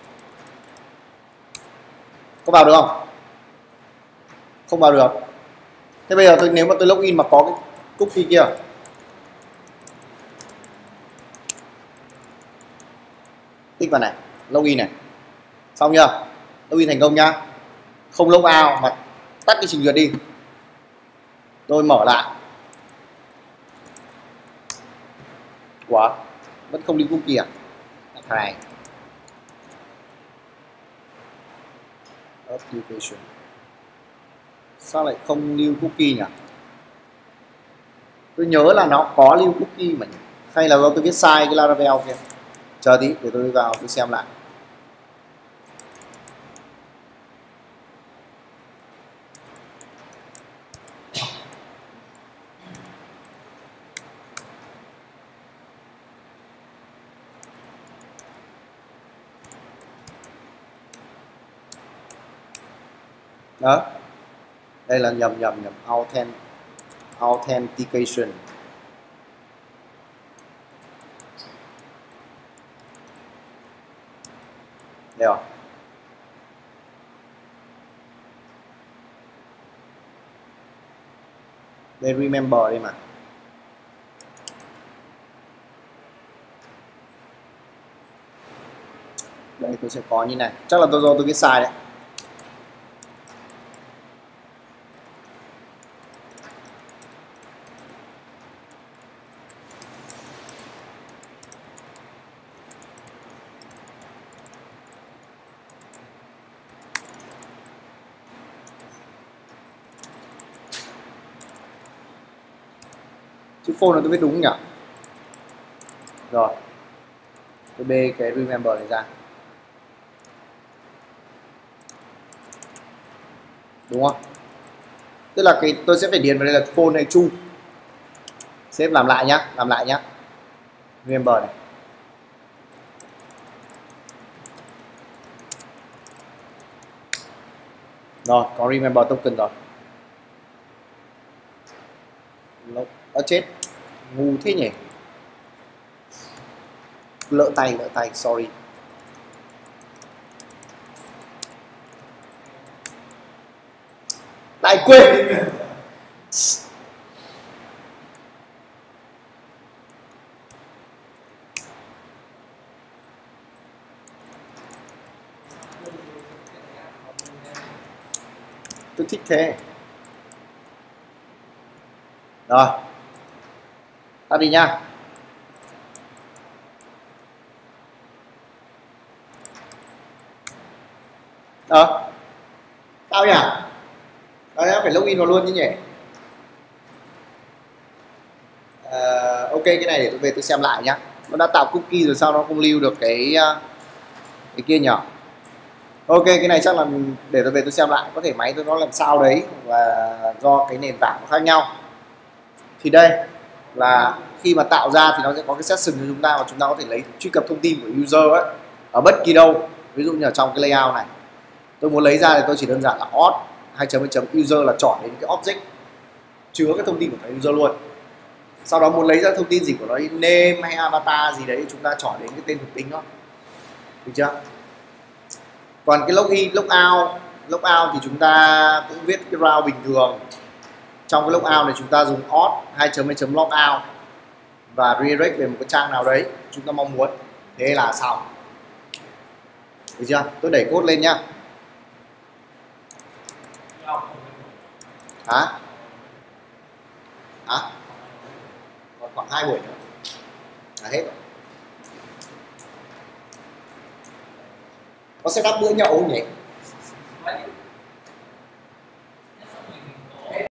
Có vào được không? Không vào được. Thế bây giờ nếu mà tôi login mà có cái cookie kia, tích vào này, login này. Xong chưa? Login thành công nhá. Không log out mà tắt cái trình duyệt đi. Tôi mở lại. Ủa? Vẫn không đi cookie à? Này. Application. Sao lại không lưu cookie nhỉ? Tôi nhớ là nó có lưu cookie mà nhỉ? Hay là do tôi viết sai cái Laravel kia? Chờ tí để tôi vào tôi xem lại. Đó. Đây là nhầm authentication. Đây rồi. Đây remember đây mà. tôi sẽ có như này, chắc là do tôi viết sai đấy. Chữ phone là tôi viết đúng nhỉ? Rồi, tôi bê cái remember này ra, đúng không? Tức là cái tôi sẽ phải điền vào đây là phone hay chu. Sếp làm lại nhá, remember này. Rồi, có remember token rồi. Chết, ngu thế nhỉ, lỡ tay, sorry. Lại quên. Tôi thích thế. Rồi, tắt đi nha. Sao nhỉ? Đấy, phải login vào luôn chứ nhỉ? Ok, cái này để tôi về tôi xem lại nhá. Nó đã tạo cookie rồi sao nó không lưu được cái kia nhỉ? Ok, cái này chắc là để tôi về tôi xem lại, có thể máy tôi nó làm sao đấy và do cái nền tảng khác nhau. Thì đây là khi mà tạo ra thì nó sẽ có cái session cho chúng ta và chúng ta có thể lấy truy cập thông tin của user ấy ở bất kỳ đâu. Ví dụ như ở trong cái layout này, tôi muốn lấy ra thì tôi chỉ đơn giản là auth 2.2 user là chọn đến cái object chứa cái thông tin của cái user luôn. Sau đó muốn lấy ra thông tin gì của nó, name hay avatar gì đấy, chúng ta chọn đến cái tên thuộc tính đó, được chưa? Còn cái login, logout thì chúng ta cũng viết cái route bình thường. Trong cái logout này chúng ta dùng auth 2.2 logout và redirect về một cái trang nào đấy chúng ta mong muốn. Thế là xong, được chưa? Tôi đẩy code lên nhá. Hả? Còn khoảng 2 buổi nữa là hết rồi. Có setup bữa nhậu không nhỉ?